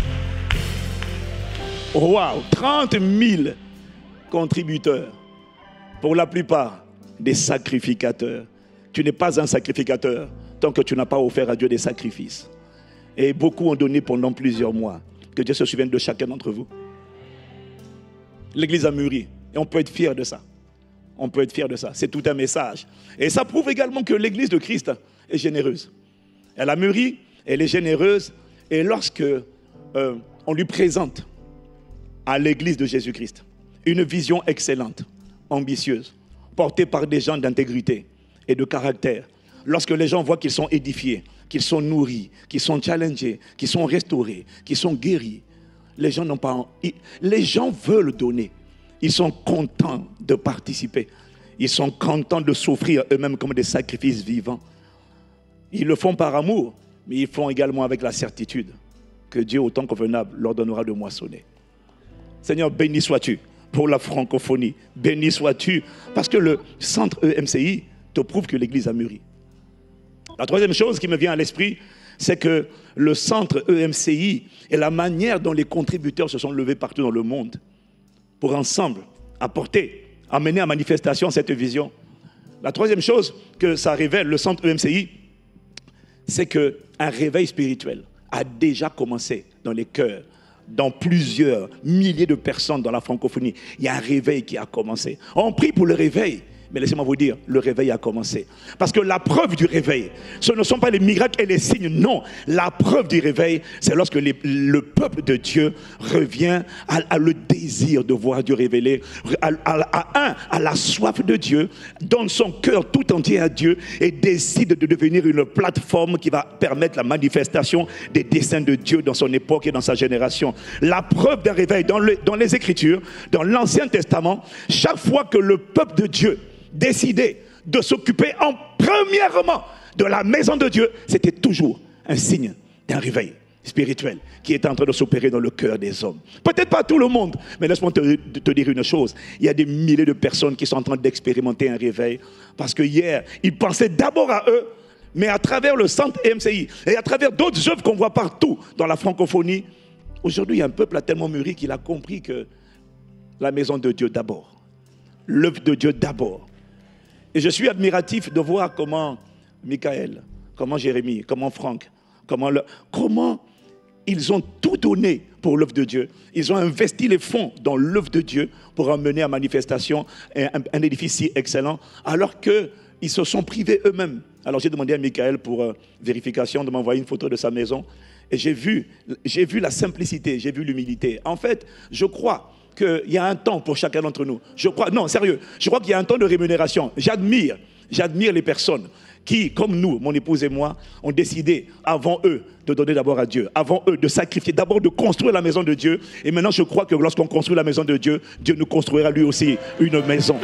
Waouh, trente mille contributeurs. Pour la plupart, des sacrificateurs. Tu n'es pas un sacrificateur tant que tu n'as pas offert à Dieu des sacrifices. Et beaucoup ont donné pendant plusieurs mois. Que Dieu se souvienne de chacun d'entre vous. L'Église a mûri. Et on peut être fier de ça. On peut être fier de ça. C'est tout un message. Et ça prouve également que l'Église de Christ est généreuse. Elle a mûri, elle est généreuse. Et lorsque euh, on lui présente à l'Église de Jésus-Christ une vision excellente, ambitieuse, portée par des gens d'intégrité et de caractère, lorsque les gens voient qu'ils sont édifiés, qu'ils sont nourris, qu'ils sont challengés, qu'ils sont restaurés, qu'ils sont guéris, les gens n'ont pas, les gens veulent donner. Ils sont contents de participer. Ils sont contents de s'offrir eux-mêmes comme des sacrifices vivants. Ils le font par amour, mais ils font également avec la certitude que Dieu, au temps convenable, leur donnera de moissonner. Seigneur, béni sois-tu pour la francophonie. Béni sois-tu parce que le centre E M C I te prouve que l'Église a mûri. La troisième chose qui me vient à l'esprit, c'est que le centre E M C I et la manière dont les contributeurs se sont levés partout dans le monde pour ensemble apporter, amener à manifestation cette vision. La troisième chose que ça révèle, le centre E M C I, c'est qu'un réveil spirituel a déjà commencé dans les cœurs, dans plusieurs milliers de personnes dans la francophonie. Il y a un réveil qui a commencé. On prie pour le réveil, Mais laissez-moi vous dire, le réveil a commencé. Parce que la preuve du réveil, ce ne sont pas les miracles et les signes, non. La preuve du réveil, c'est lorsque les, le peuple de Dieu revient à, à le désir de voir Dieu révéler, à, à, à un, à la soif de Dieu, donne son cœur tout entier à Dieu et décide de devenir une plateforme qui va permettre la manifestation des desseins de Dieu dans son époque et dans sa génération. La preuve d'un réveil dans, le, dans les Écritures, dans l'Ancien Testament, chaque fois que le peuple de Dieu décidé de s'occuper en premièrement de la maison de Dieu, c'était toujours un signe d'un réveil spirituel qui est en train de s'opérer dans le cœur des hommes. Peut-être pas tout le monde, mais laisse-moi te, te dire une chose. Il y a des milliers de personnes qui sont en train d'expérimenter un réveil parce que hier, ils pensaient d'abord à eux, mais à travers le centre E M C I et à travers d'autres œuvres qu'on voit partout dans la francophonie, aujourd'hui, un peuple a tellement mûri qu'il a compris que la maison de Dieu d'abord, l'œuvre de Dieu d'abord. Et je suis admiratif de voir comment Michael, comment Jérémie, comment Franck, comment, le, comment ils ont tout donné pour l'œuvre de Dieu. Ils ont investi les fonds dans l'œuvre de Dieu pour emmener à manifestation un, un édifice si excellent, alors qu'ils se sont privés eux-mêmes. Alors j'ai demandé à Michael pour euh, vérification de m'envoyer une photo de sa maison. Et j'ai vu, j'ai vu la simplicité, j'ai vu l'humilité. En fait, je crois qu'il y a un temps pour chacun d'entre nous. Je crois, non, sérieux, je crois qu'il y a un temps de rémunération. J'admire, j'admire les personnes qui, comme nous, mon épouse et moi, ont décidé, avant eux, de donner d'abord à Dieu, avant eux, de sacrifier, d'abord de construire la maison de Dieu. Et maintenant, je crois que lorsqu'on construit la maison de Dieu, Dieu nous construira lui aussi une maison.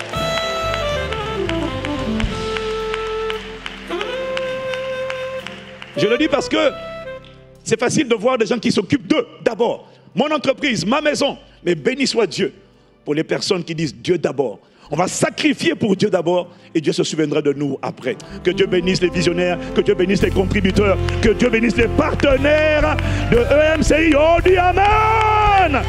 Je le dis parce que c'est facile de voir des gens qui s'occupent d'eux d'abord. Mon entreprise, ma maison. Mais béni soit Dieu pour les personnes qui disent Dieu d'abord. On va sacrifier pour Dieu d'abord et Dieu se souviendra de nous après. Que Dieu bénisse les visionnaires, que Dieu bénisse les contributeurs, que Dieu bénisse les partenaires de E M C I. Oh, dis Amen!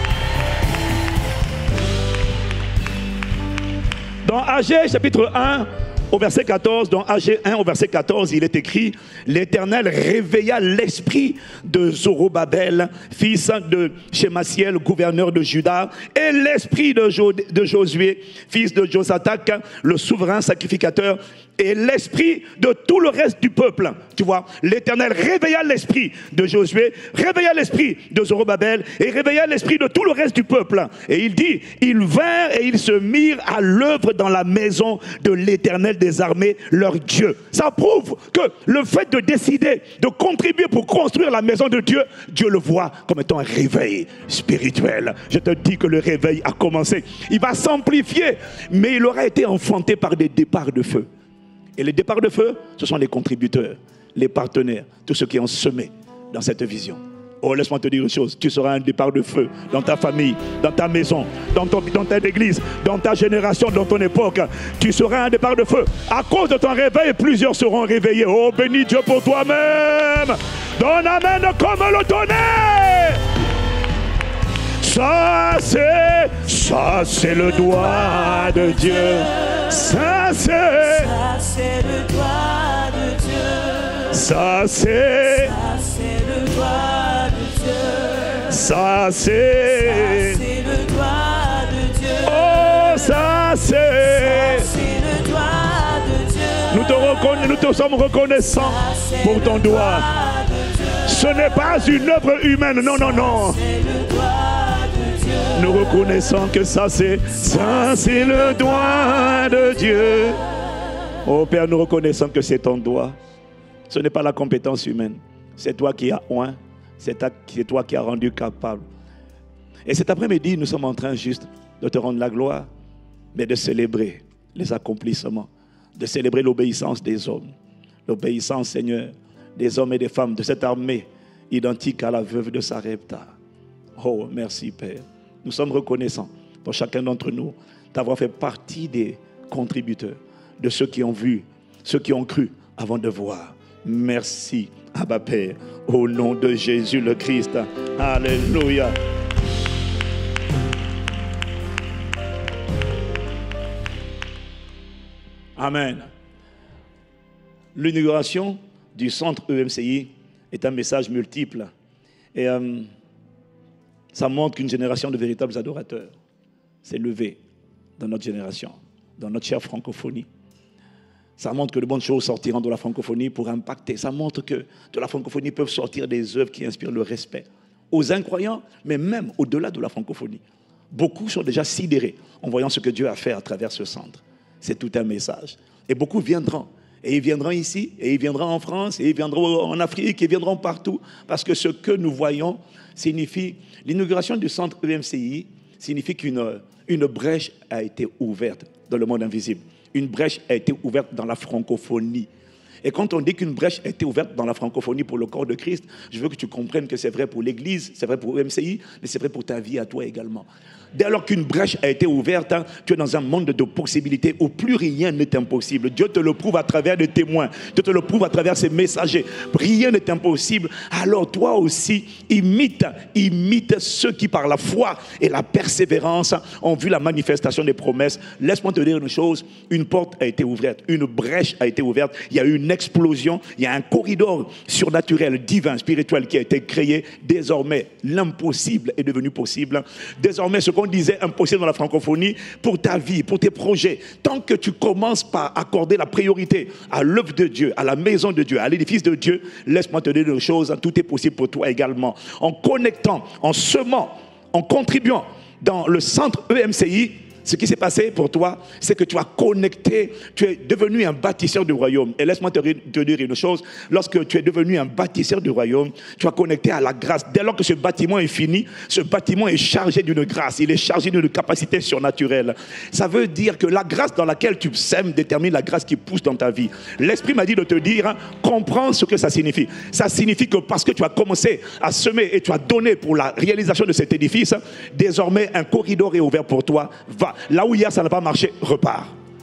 Dans A G chapitre un, au verset quatorze, dans A G un au verset quatorze, il est écrit « L'Éternel réveilla l'esprit de Zorobabel, fils de Shemasiel, gouverneur de Juda, et l'esprit de, jo de Josué, fils de Josatak, le souverain sacrificateur, et l'esprit de tout le reste du peuple. » Tu vois, l'Éternel réveilla l'esprit de Josué, réveilla l'esprit de Zorobabel et réveilla l'esprit de tout le reste du peuple. Et il dit, ils vinrent et ils se mirent à l'œuvre dans la maison de l'Éternel des armées, leur Dieu. Ça prouve que le fait de décider de contribuer pour construire la maison de Dieu, Dieu le voit comme étant un réveil spirituel. Je te dis que le réveil a commencé. Il va s'amplifier, mais il aura été enfanté par des départs de feu. Et les départs de feu, ce sont les contributeurs, les partenaires, tous ceux qui ont semé dans cette vision. Oh, laisse-moi te dire une chose, tu seras un départ de feu dans ta famille, dans ta maison, dans, ton, dans ta église, dans ta génération, dans ton époque. Tu seras un départ de feu. À cause de ton réveil, plusieurs seront réveillés. Oh, bénis Dieu pour toi-même. Donne Amen comme le donner. Ça c'est, ça c'est le doigt de Dieu. Ça c'est, ça c'est le doigt de Dieu. Ça c'est, ça c'est le doigt de Dieu. Ça c'est, ça c'est le doigt de Dieu. Oh, ça c'est, ça c'est le doigt de Dieu. Nous te reconnaissons, nous te sommes reconnaissants pour ton doigt. Ce n'est pas une œuvre humaine, non, non, non. Nous reconnaissons que ça c'est, ça c'est le doigt de Dieu. Oh Père, nous reconnaissons que c'est ton doigt. Ce n'est pas la compétence humaine. C'est toi qui as oint. C'est toi qui as rendu capable. Et cet après-midi, nous sommes en train juste de te rendre la gloire, mais de célébrer les accomplissements, de célébrer l'obéissance des hommes. L'obéissance, Seigneur, des hommes et des femmes de cette armée identique à la veuve de Sarepta. Oh, merci Père. Nous sommes reconnaissants pour chacun d'entre nous d'avoir fait partie des contributeurs, de ceux qui ont vu, ceux qui ont cru avant de voir. Merci, Abba Père, au nom de Jésus le Christ. Alléluia. Amen. L'inauguration du centre E M C I est un message multiple. Et euh, ça montre qu'une génération de véritables adorateurs s'est levée dans notre génération. dans notre chère francophonie. Ça montre que de bonnes choses sortiront de la francophonie pour impacter. Ça montre que de la francophonie peuvent sortir des œuvres qui inspirent le respect aux incroyants, mais même au-delà de la francophonie. Beaucoup sont déjà sidérés en voyant ce que Dieu a fait à travers ce centre. C'est tout un message. Et beaucoup viendront. Et ils viendront ici, et ils viendront en France, et ils viendront en Afrique, et ils viendront partout. Parce que ce que nous voyons signifie, l'inauguration du centre E M C I signifie qu'une une brèche a été ouverte dans le monde invisible. Une brèche a été ouverte dans la francophonie. Et quand on dit qu'une brèche a été ouverte dans la francophonie pour le corps de Christ, je veux que tu comprennes que c'est vrai pour l'Église, c'est vrai pour E M C I, mais c'est vrai pour ta vie à toi également. Dès lors qu'une brèche a été ouverte, hein, tu es dans un monde de possibilités où plus rien n'est impossible. Dieu te le prouve à travers des témoins. Dieu te le prouve à travers ses messagers. Rien n'est impossible. Alors toi aussi, imite, imite ceux qui par la foi et la persévérance ont vu la manifestation des promesses. Laisse-moi te dire une chose, une porte a été ouverte, une brèche a été ouverte, il y a eu une explosion, il y a un corridor surnaturel, divin, spirituel qui a été créé. Désormais, l'impossible est devenu possible. Désormais, ce qu'on disait impossible dans la francophonie, pour ta vie, pour tes projets, tant que tu commences par accorder la priorité à l'œuvre de Dieu, à la maison de Dieu, à l'édifice de Dieu, laisse-moi te dire une chose, tout est possible pour toi également. En connectant, en semant, en contribuant dans le centre E M C I, ce qui s'est passé pour toi, c'est que tu as connecté, tu es devenu un bâtisseur du royaume. Et laisse-moi te, te dire une chose, lorsque tu es devenu un bâtisseur du royaume, tu as connecté à la grâce. Dès lors que ce bâtiment est fini, ce bâtiment est chargé d'une grâce, il est chargé d'une capacité surnaturelle. Ça veut dire que la grâce dans laquelle tu sèmes détermine la grâce qui pousse dans ta vie. L'Esprit m'a dit de te dire, comprends ce que ça signifie. Ça signifie que parce que tu as commencé à semer et tu as donné pour la réalisation de cet édifice, désormais un corridor est ouvert pour toi. Va. Là où hier ça n'a pas marché, repars.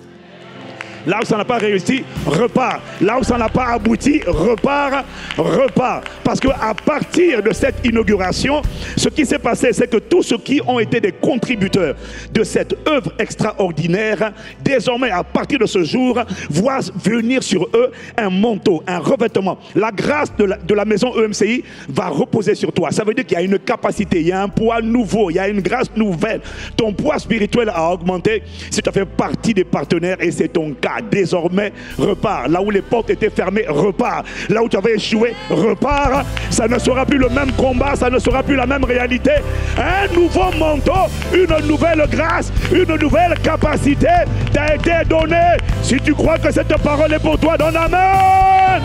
Là où ça n'a pas réussi, repars. Là où ça n'a pas abouti, repars, repars. Parce qu'à partir de cette inauguration, ce qui s'est passé, c'est que tous ceux qui ont été des contributeurs de cette œuvre extraordinaire, désormais, à partir de ce jour, voient venir sur eux un manteau, un revêtement. La grâce de la, de la maison E M C I va reposer sur toi. Ça veut dire qu'il y a une capacité, il y a un poids nouveau, il y a une grâce nouvelle. Ton poids spirituel a augmenté si tu fais partie des partenaires et c'est ton cas. Désormais, repars. Là où les portes étaient fermées, repars. Là où tu avais échoué, repars. Ça ne sera plus le même combat, ça ne sera plus la même réalité. Un nouveau manteau, une nouvelle grâce, une nouvelle capacité t'a été donnée. Si tu crois que cette parole est pour toi, donne amen.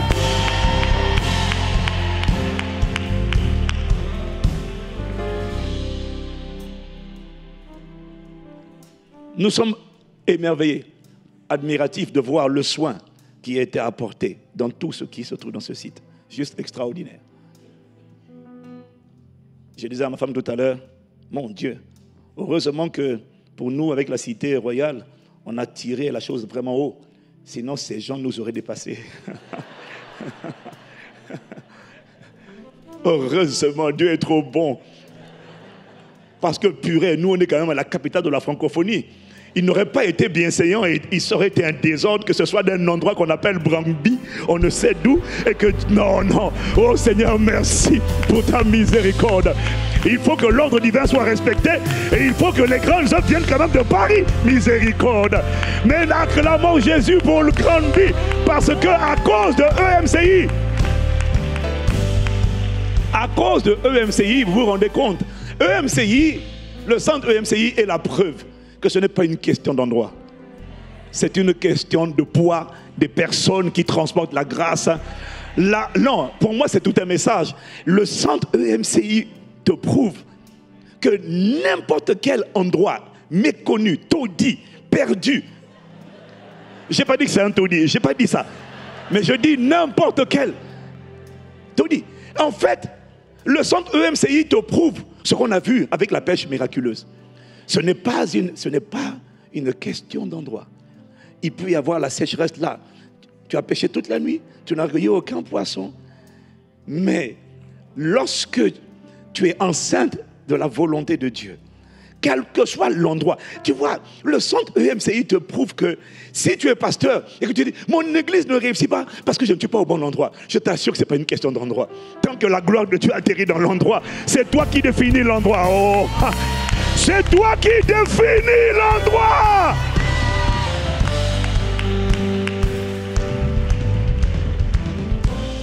Nous sommes émerveillés, admiratif de voir le soin qui a été apporté dans tout ce qui se trouve dans ce site. Juste extraordinaire. Je disais à ma femme tout à l'heure, mon Dieu, heureusement que pour nous, avec la cité royale, on a tiré la chose vraiment haut. Sinon, ces gens nous auraient dépassés. Heureusement, Dieu est trop bon. Parce que purée, nous, on est quand même à la capitale de la francophonie. Il n'aurait pas été bienséant et il serait été un désordre, que ce soit d'un endroit qu'on appelle Brangby, on ne sait d'où, et que non, non, oh Seigneur, merci pour ta miséricorde. Il faut que l'ordre divin soit respecté et il faut que les grandes œuvres viennent quand même de Paris, miséricorde. Mais acclamons Jésus pour le grand vie, parce que à cause de E M C I, à cause de E M C I, vous vous rendez compte, E M C I, le centre E M C I est la preuve que ce n'est pas une question d'endroit. C'est une question de poids, des personnes qui transportent la grâce. Là, non, pour moi, c'est tout un message. Le centre E M C I te prouve que n'importe quel endroit méconnu, taudis, perdu, je n'ai pas dit que c'est un taudis, je n'ai pas dit ça, mais je dis n'importe quel taudis. En fait, le centre E M C I te prouve ce qu'on a vu avec la pêche miraculeuse. Ce n'est pas une, ce n'est pas une question d'endroit. Il peut y avoir la sécheresse là. Tu as pêché toute la nuit, tu n'as cueilli aucun poisson. Mais lorsque tu es enceinte de la volonté de Dieu, quel que soit l'endroit, tu vois, le centre E M C I te prouve que si tu es pasteur et que tu dis, mon église ne réussit pas parce que je ne suis pas au bon endroit, je t'assure que ce n'est pas une question d'endroit. Tant que la gloire de Dieu atterrit dans l'endroit, c'est toi qui définis l'endroit. Oh, c'est toi qui définis l'endroit.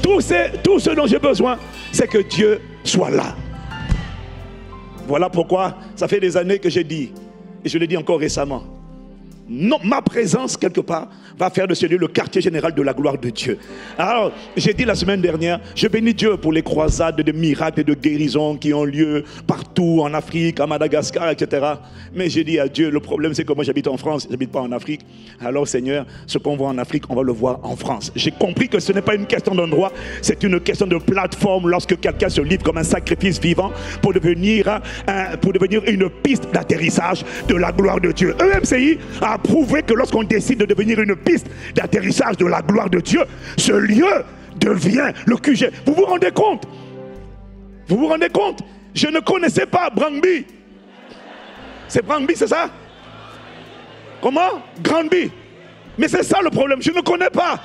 Tout, ces, tout ce dont j'ai besoin, c'est que Dieu soit là. Voilà pourquoi ça fait des années que j'ai dit, et je l'ai dit encore récemment, non, ma présence quelque part va faire de ce lieu le quartier général de la gloire de Dieu. Alors, j'ai dit la semaine dernière, je bénis Dieu pour les croisades de miracles et de guérisons qui ont lieu partout en Afrique, à Madagascar, et cetera. Mais j'ai dit à Dieu, le problème c'est que moi j'habite en France, je n'habite pas en Afrique. Alors Seigneur, ce qu'on voit en Afrique, on va le voir en France. J'ai compris que ce n'est pas une question d'endroit, c'est une question de plateforme lorsque quelqu'un se livre comme un sacrifice vivant pour devenir, un, pour devenir une piste d'atterrissage de la gloire de Dieu. E M C I a prouvé que lorsqu'on décide de devenir une piste d'atterrissage de la gloire de Dieu, ce lieu devient le Q G. Vous vous rendez compte? Vous vous rendez compte? Je ne connaissais pas Brangby. C'est Brangby, c'est ça? Comment? Granby. Mais c'est ça le problème, je ne connais pas.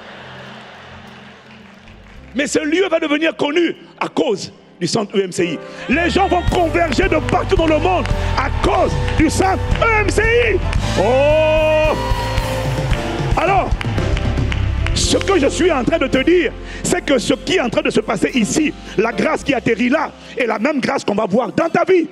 Mais ce lieu va devenir connu à cause du centre E M C I. Les gens vont converger de partout dans le monde à cause du centre E M C I. Oh! Alors, ce que je suis en train de te dire, c'est que ce qui est en train de se passer ici, la grâce qui atterrit là, est la même grâce qu'on va voir dans ta vie.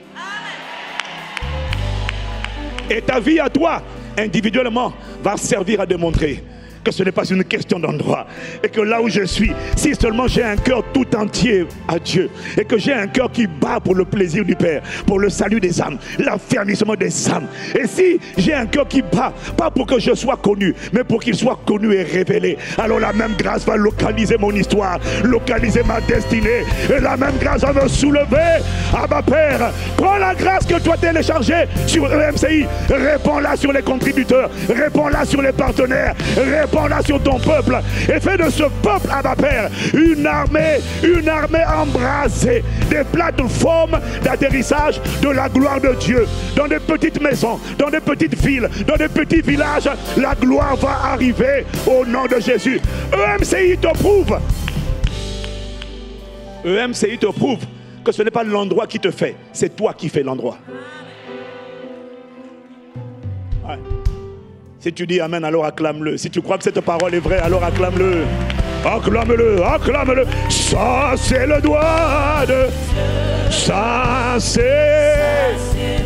Et ta vie à toi, individuellement, va servir à démontrer que ce n'est pas une question d'endroit. Et que là où je suis, si seulement j'ai un cœur tout entier à Dieu, et que j'ai un cœur qui bat pour le plaisir du Père, pour le salut des âmes, l'affermissement des âmes. Et si j'ai un cœur qui bat, pas pour que je sois connu, mais pour qu'il soit connu et révélé, alors la même grâce va localiser mon histoire, localiser ma destinée. Et la même grâce va me soulever. Ah ma Père, prends la grâce que tu as téléchargée sur E M C I, répands-la sur les contributeurs, répands-la sur les partenaires, répands là sur ton peuple et fais de ce peuple, à ma Père, une armée, une armée embrasée, des plateformes d'atterrissage de la gloire de Dieu. Dans des petites maisons, dans des petites villes, dans des petits villages, la gloire va arriver au nom de Jésus. E M C I te prouve, E M C I te prouve que ce n'est pas l'endroit qui te fait, c'est toi qui fais l'endroit. Ouais. Si tu dis Amen, alors acclame-le. Si tu crois que cette parole est vraie, alors acclame-le. Acclame-le, acclame-le. Ça, c'est le doigt de... Ça, c'est...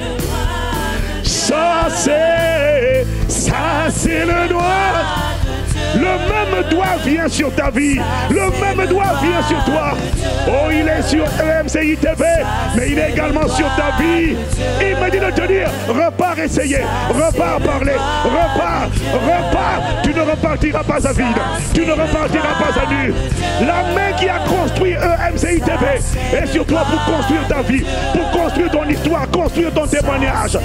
Ça, c'est... Ça, c'est le doigt... Le même doigt vient sur ta vie. Le même doigt vient sur toi. Oh, il est sur E M C I T V, mais il est également sur ta vie. Il me dit de te dire, repars essayer, repars parler, repars, repars. Tu ne repartiras pas à vide. Tu ne repartiras pas à nu. La main qui a construit E M C I T V est sur toi pour construire ta vie, pour construire ton histoire, construire ton témoignage.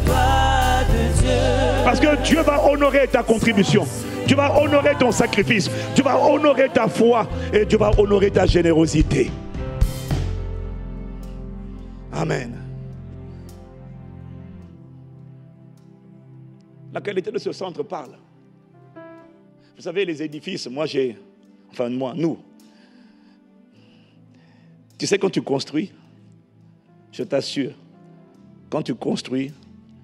Parce que Dieu va honorer ta contribution. Dieu va honorer ton sacrifice. Dieu va honorer ta foi. Et Dieu va honorer ta générosité. Amen. La qualité de ce centre parle. Vous savez, les édifices, moi j'ai... Enfin, moi, nous. Tu sais, quand tu construis, je t'assure, quand tu construis,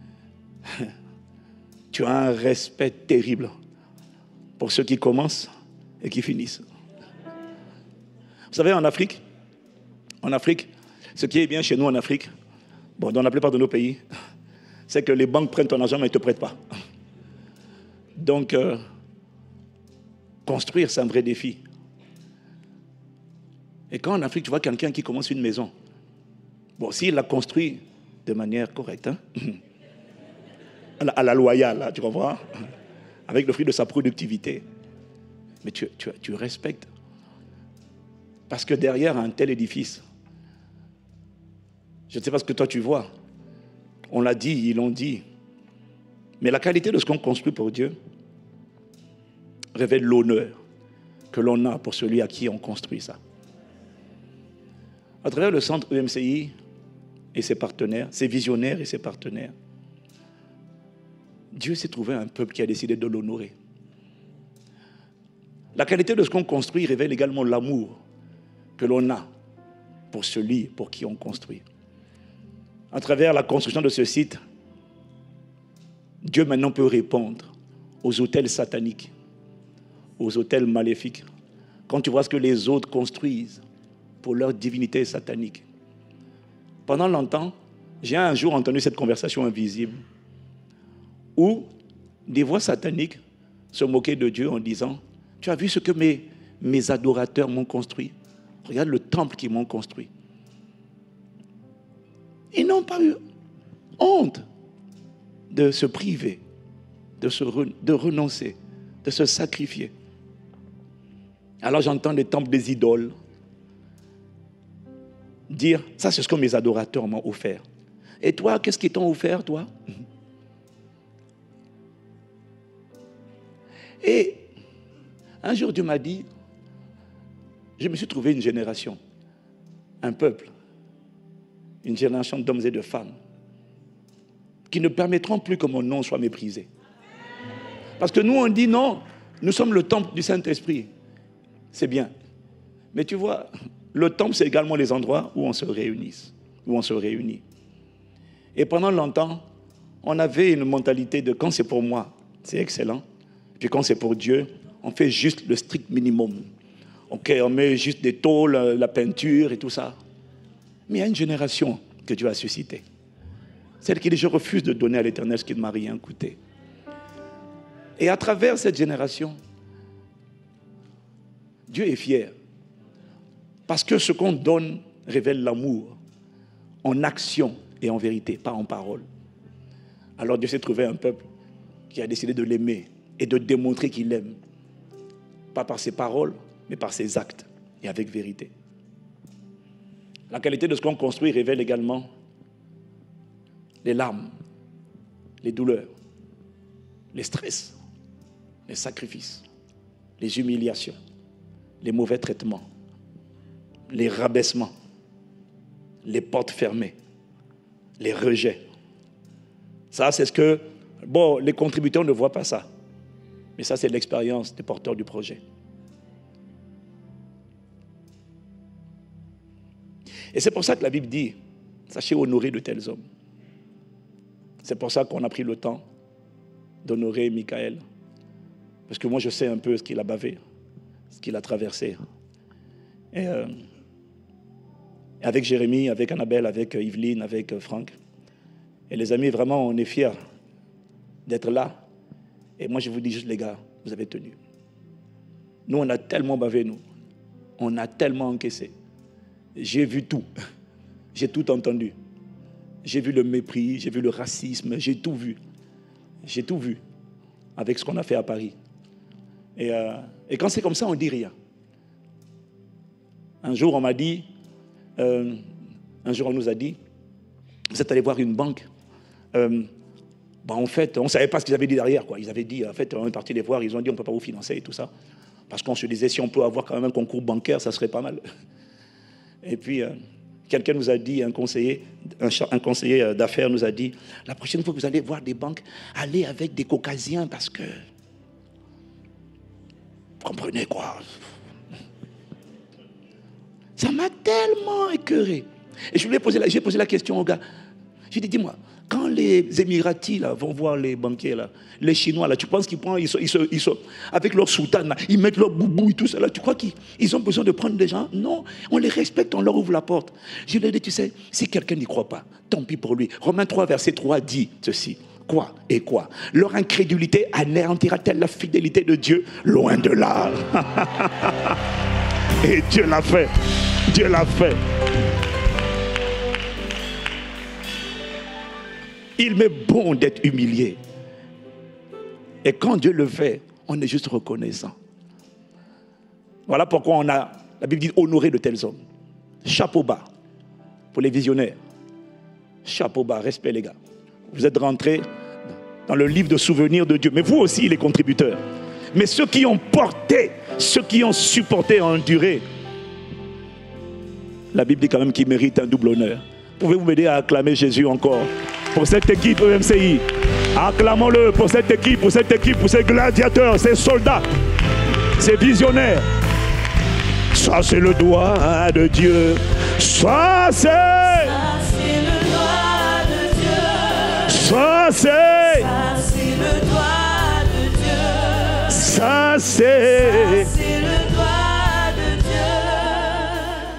tu as un respect terrible pour ceux qui commencent et qui finissent. Vous savez, en Afrique, en Afrique, ce qui est bien chez nous en Afrique, bon, dans la plupart de nos pays, c'est que les banques prennent ton argent mais ne te prêtent pas. Donc, euh, construire, c'est un vrai défi. Et quand en Afrique, tu vois quelqu'un qui commence une maison, bon, s'il la construit de manière correcte, hein, à, la, à la loyale, là, tu comprends, avec le fruit de sa productivité, mais tu, tu, tu respectes. Parce que derrière un tel édifice, je ne sais pas ce que toi tu vois, on l'a dit, ils l'ont dit, mais la qualité de ce qu'on construit pour Dieu révèle l'honneur que l'on a pour celui à qui on construit ça. À travers le centre E M C I et ses partenaires, ses visionnaires et ses partenaires, Dieu s'est trouvé un peuple qui a décidé de l'honorer. La qualité de ce qu'on construit révèle également l'amour que l'on a pour celui pour qui on construit. À travers la construction de ce site, Dieu maintenant peut répondre aux autels sataniques, aux autels maléfiques, quand tu vois ce que les autres construisent pour leur divinité satanique. Pendant longtemps, j'ai un jour entendu cette conversation invisible où des voix sataniques se moquaient de Dieu en disant « Tu as vu ce que mes, mes adorateurs m'ont construit? Regarde le temple qu'ils m'ont construit. » Ils n'ont pas eu honte de se priver, de, se re, de renoncer, de se sacrifier. Alors j'entends les temples des idoles dire, ça c'est ce que mes adorateurs m'ont offert. Et toi, qu'est-ce qu'ils t'ont offert, toi? Et un jour Dieu m'a dit, je me suis trouvé une génération, un peuple, une génération d'hommes et de femmes qui ne permettront plus que mon nom soit méprisé. Parce que nous on dit non, nous sommes le temple du Saint-Esprit. C'est bien. Mais tu vois, le temple, c'est également les endroits où on se réunit. Où on se réunit. Et pendant longtemps, on avait une mentalité de quand c'est pour moi, c'est excellent. Puis quand c'est pour Dieu, on fait juste le strict minimum. Ok, on met juste des tôles, la peinture et tout ça. Mais il y a une génération que Dieu a suscitée. Celle qui dit, je refuse de donner à l'Éternel ce qui ne m'a rien coûté. Et à travers cette génération, Dieu est fier. Parce que ce qu'on donne révèle l'amour en action et en vérité, pas en parole. Alors Dieu s'est trouvé un peuple qui a décidé de l'aimer et de démontrer qu'il l'aime. Pas par ses paroles, mais par ses actes et avec vérité. La qualité de ce qu'on construit révèle également les larmes, les douleurs, les stress, les sacrifices, les humiliations, les mauvais traitements, les rabaissements, les portes fermées, les rejets. Ça, c'est ce que... Bon, les contributeurs ne voient pas ça. Mais ça, c'est l'expérience des porteurs du projet. Et c'est pour ça que la Bible dit, sachez honorer de tels hommes. C'est pour ça qu'on a pris le temps d'honorer Michael. Parce que moi, je sais un peu ce qu'il a bavé, ce qu'il a traversé. Et euh, avec Jérémie, avec Annabelle, avec Yveline, avec Franck. Et les amis, vraiment, on est fiers d'être là. Et moi, je vous dis juste, les gars, vous avez tenu. Nous, on a tellement bavé, nous. On a tellement encaissé. J'ai vu tout. J'ai tout entendu. J'ai vu le mépris, j'ai vu le racisme, j'ai tout vu. J'ai tout vu avec ce qu'on a fait à Paris. Et, euh, et quand c'est comme ça, on ne dit rien. Un jour, on m'a dit, euh, un jour, on nous a dit, vous êtes allé voir une banque. Euh, bah, en fait, on ne savait pas ce qu'ils avaient dit derrière, quoi. Ils avaient dit, en fait, on est parti les voir, ils ont dit, on ne peut pas vous financer et tout ça. Parce qu'on se disait, si on peut avoir quand même un concours bancaire, ça serait pas mal. Et puis, euh, quelqu'un nous a dit, un conseiller, un, un conseiller d'affaires nous a dit, la prochaine fois que vous allez voir des banques, allez avec des caucasiens parce que... Vous comprenez quoi? Ça m'a tellement écœuré. Et je lui ai posé la, j'ai posé la question au gars. J'ai dit, dis-moi, quand les Émiratis là, vont voir les banquiers, là, les Chinois, là, tu penses qu'ils prennent, ils sont, ils sont, ils sont, avec leur soutane, là, ils mettent leur boubou et tout ça, là, tu crois qu'ils ils ont besoin de prendre des gens? Non, on les respecte, on leur ouvre la porte. Je lui ai dit, tu sais, si quelqu'un n'y croit pas, tant pis pour lui. Romains trois, verset trois dit ceci. Quoi et quoi? Leur incrédulité anéantira-t-elle la fidélité de Dieu? Loin de là. Et Dieu l'a fait. Dieu l'a fait. Il m'est bon d'être humilié. Et quand Dieu le fait, on est juste reconnaissant. Voilà pourquoi on a, la Bible dit, honorer de tels hommes. Chapeau bas pour les visionnaires. Chapeau bas, respect les gars. Vous êtes rentrés dans le livre de souvenirs de Dieu. Mais vous aussi, les contributeurs. Mais ceux qui ont porté, ceux qui ont supporté, ont enduré. La Bible dit quand même qu'ils méritent un double honneur. Pouvez-vous m'aider à acclamer Jésus encore pour cette équipe E M C I? Acclamons-le pour cette équipe, pour cette équipe, pour ces gladiateurs, ces soldats, ces visionnaires. Ça c'est le doigt de Dieu. Ça c'est... Ça c'est le doigt de Dieu. Ça c'est... Ça c'est le doigt de Dieu. Ça c'est... Ça c'est le doigt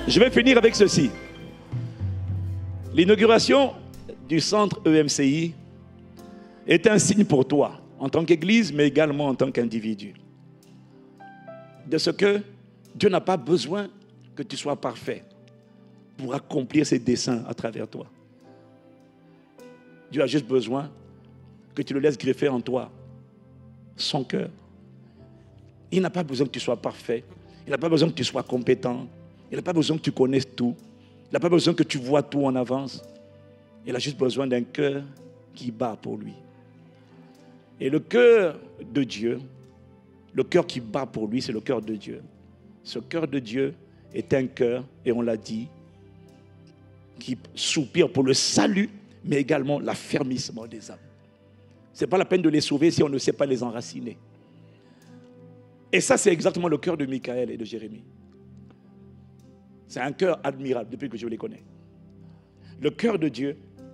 Je vais finir avec ceci. L'inauguration du centre E M C I est un signe pour toi, en tant qu'Église, mais également en tant qu'individu. De ce que Dieu n'a pas besoin que tu sois parfait pour accomplir ses desseins à travers toi. Dieu a juste besoin que tu le laisses greffer en toi son cœur. Il n'a pas besoin que tu sois parfait. Il n'a pas besoin que tu sois compétent. Il n'a pas besoin que tu connaisses tout. Il n'a pas besoin que tu vois tout en avance. Il a juste besoin d'un cœur qui bat pour lui. Et le cœur de Dieu, le cœur qui bat pour lui, c'est le cœur de Dieu. Ce cœur de Dieu est un cœur, et on l'a dit, qui soupire pour le salut, mais également l'affermissement des âmes. Ce n'est pas la peine de les sauver si on ne sait pas les enraciner. Et ça, c'est exactement le cœur de Michaël et de Jérémie. C'est un cœur admirable depuis que je les connais. Le cœur de Dieu.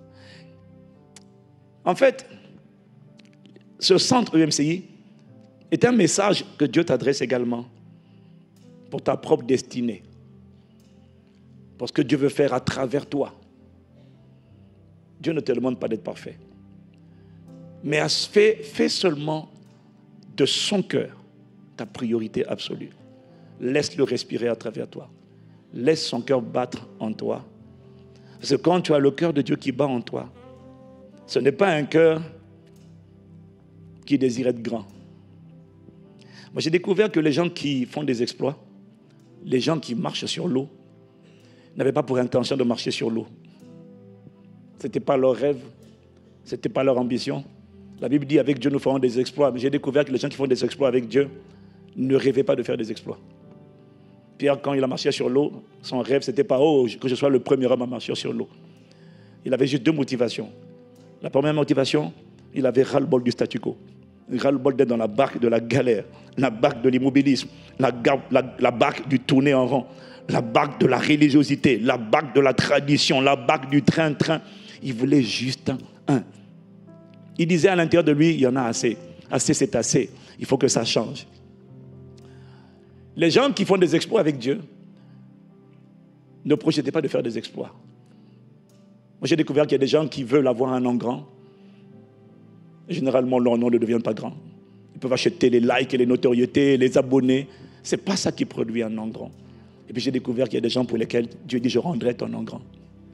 En fait, ce centre E M C I est un message que Dieu t'adresse également pour ta propre destinée. Pour ce que Dieu veut faire à travers toi. Dieu ne te demande pas d'être parfait. Mais fais, fais seulement de son cœur ta priorité absolue. Laisse-le respirer à travers toi. Laisse son cœur battre en toi. Parce que quand tu as le cœur de Dieu qui bat en toi, ce n'est pas un cœur qui désire être grand. Moi, j'ai découvert que les gens qui font des exploits, les gens qui marchent sur l'eau, n'avaient pas pour intention de marcher sur l'eau. Ce n'était pas leur rêve, ce n'était pas leur ambition. La Bible dit, avec Dieu, nous ferons des exploits. Mais j'ai découvert que les gens qui font des exploits avec Dieu ne rêvaient pas de faire des exploits. Pierre, quand il a marché sur l'eau, son rêve, ce n'était pas, oh, que je sois le premier homme à marcher sur l'eau. Il avait juste deux motivations. La première motivation, il avait ras-le-bol du statu quo. Ras-le-bol d'être dans la barque de la galère, la barque de l'immobilisme, la, la, la barque du tourner en rond, la barque de la religiosité, la barque de la tradition, la barque du train-train. Il voulait juste un, un. Il disait à l'intérieur de lui, il y en a assez. Assez, c'est assez. Il faut que ça change. Les gens qui font des exploits avec Dieu ne projetaient pas de faire des exploits. Moi, j'ai découvert qu'il y a des gens qui veulent avoir un nom grand. Généralement, leur nom ne devient pas grand. Ils peuvent acheter les likes et les notoriétés, les abonnés. Ce n'est pas ça qui produit un nom grand. Et puis j'ai découvert qu'il y a des gens pour lesquels Dieu dit, je rendrai ton nom grand.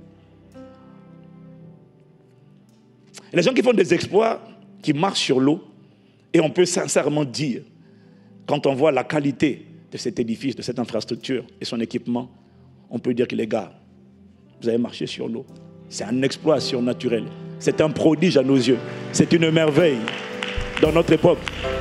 Et les gens qui font des exploits, qui marchent sur l'eau, et on peut sincèrement dire, quand on voit la qualité de cet édifice, de cette infrastructure et son équipement, on peut dire que les gars, vous avez marché sur l'eau. C'est un exploit surnaturel. C'est un prodige à nos yeux. C'est une merveille dans notre époque.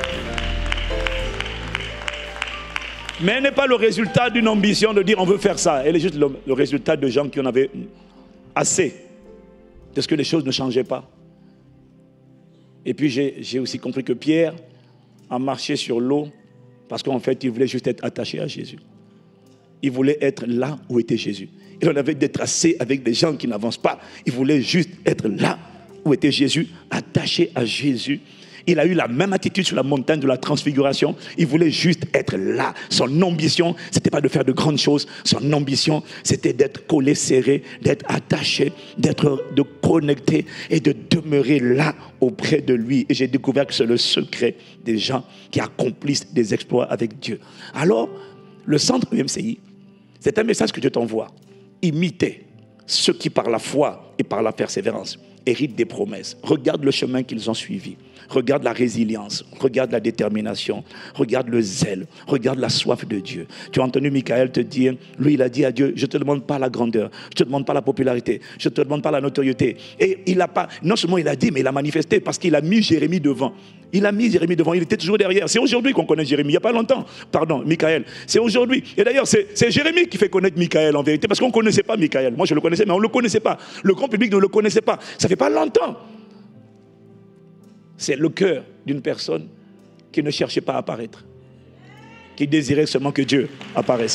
Mais elle n'est pas le résultat d'une ambition de dire on veut faire ça. Elle est juste le, le résultat de gens qui en avaient assez de ce que les choses ne changeaient pas. Et puis j'ai aussi compris que Pierre a marché sur l'eau parce qu'en fait il voulait juste être attaché à Jésus. Il voulait être là où était Jésus. Il en avait d'être assez avec des gens qui n'avancent pas. Il voulait juste être là où était Jésus, attaché à Jésus. Il a eu la même attitude sur la montagne de la transfiguration. Il voulait juste être là. Son ambition, ce n'était pas de faire de grandes choses. Son ambition, c'était d'être collé, serré, d'être attaché, d'être de connecté et de demeurer là auprès de lui. Et j'ai découvert que c'est le secret des gens qui accomplissent des exploits avec Dieu. Alors, le centre E M C I, c'est un message que Dieu t'envoie. Imitez ceux qui, par la foi et par la persévérance, héritent des promesses. Regarde le chemin qu'ils ont suivi. Regarde la résilience, regarde la détermination, regarde le zèle, regarde la soif de Dieu. Tu as entendu Michaël te dire, lui il a dit à Dieu, je ne te demande pas la grandeur, je ne te demande pas la popularité, je ne te demande pas la notoriété. Et il a pas, non seulement il a dit, mais il a manifesté parce qu'il a mis Jérémie devant. Il a mis Jérémie devant, il était toujours derrière. C'est aujourd'hui qu'on connaît Jérémie, il n'y a pas longtemps, pardon, Michaël. C'est aujourd'hui. Et d'ailleurs, c'est Jérémie qui fait connaître Michaël en vérité, parce qu'on ne connaissait pas Michaël. Moi je le connaissais, mais on ne le connaissait pas. Le grand public ne le connaissait pas. Ça ne fait pas longtemps. C'est le cœur d'une personne qui ne cherchait pas à apparaître, qui désirait seulement que Dieu apparaisse.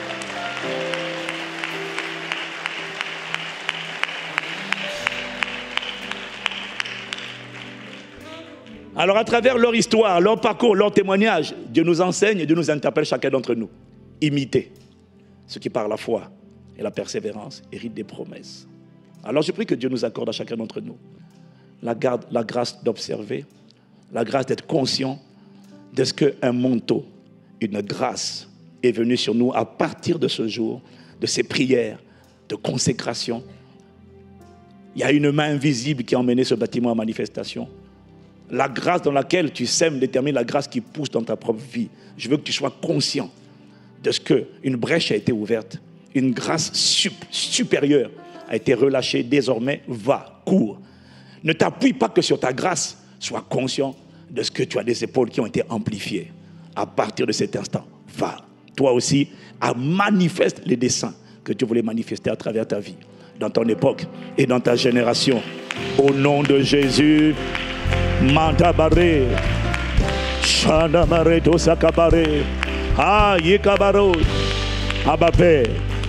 Alors à travers leur histoire, leur parcours, leur témoignage, Dieu nous enseigne et Dieu nous interpelle chacun d'entre nous. Imitez ceux qui par la foi Et la persévérance hérite des promesses. Alors je prie que Dieu nous accorde à chacun d'entre nous la, garde, la grâce d'observer, la grâce d'être conscient de ce qu'un manteau, une grâce est venue sur nous à partir de ce jour, de ces prières, de consécration. Il y a une main invisible qui a emmené ce bâtiment en manifestation. La grâce dans laquelle tu sèmes détermine la grâce qui pousse dans ta propre vie. Je veux que tu sois conscient de ce qu'une brèche a été ouverte. Une grâce sup supérieure a été relâchée. Désormais, va, cours. Ne t'appuie pas que sur ta grâce. Sois conscient de ce que tu as des épaules qui ont été amplifiées. À partir de cet instant, va, toi aussi, à manifester les desseins que tu voulais manifester à travers ta vie, dans ton époque et dans ta génération. Au nom de Jésus, Mantabare, Shandamare, Tosakabare, Ah, Yekabaro, Abapé.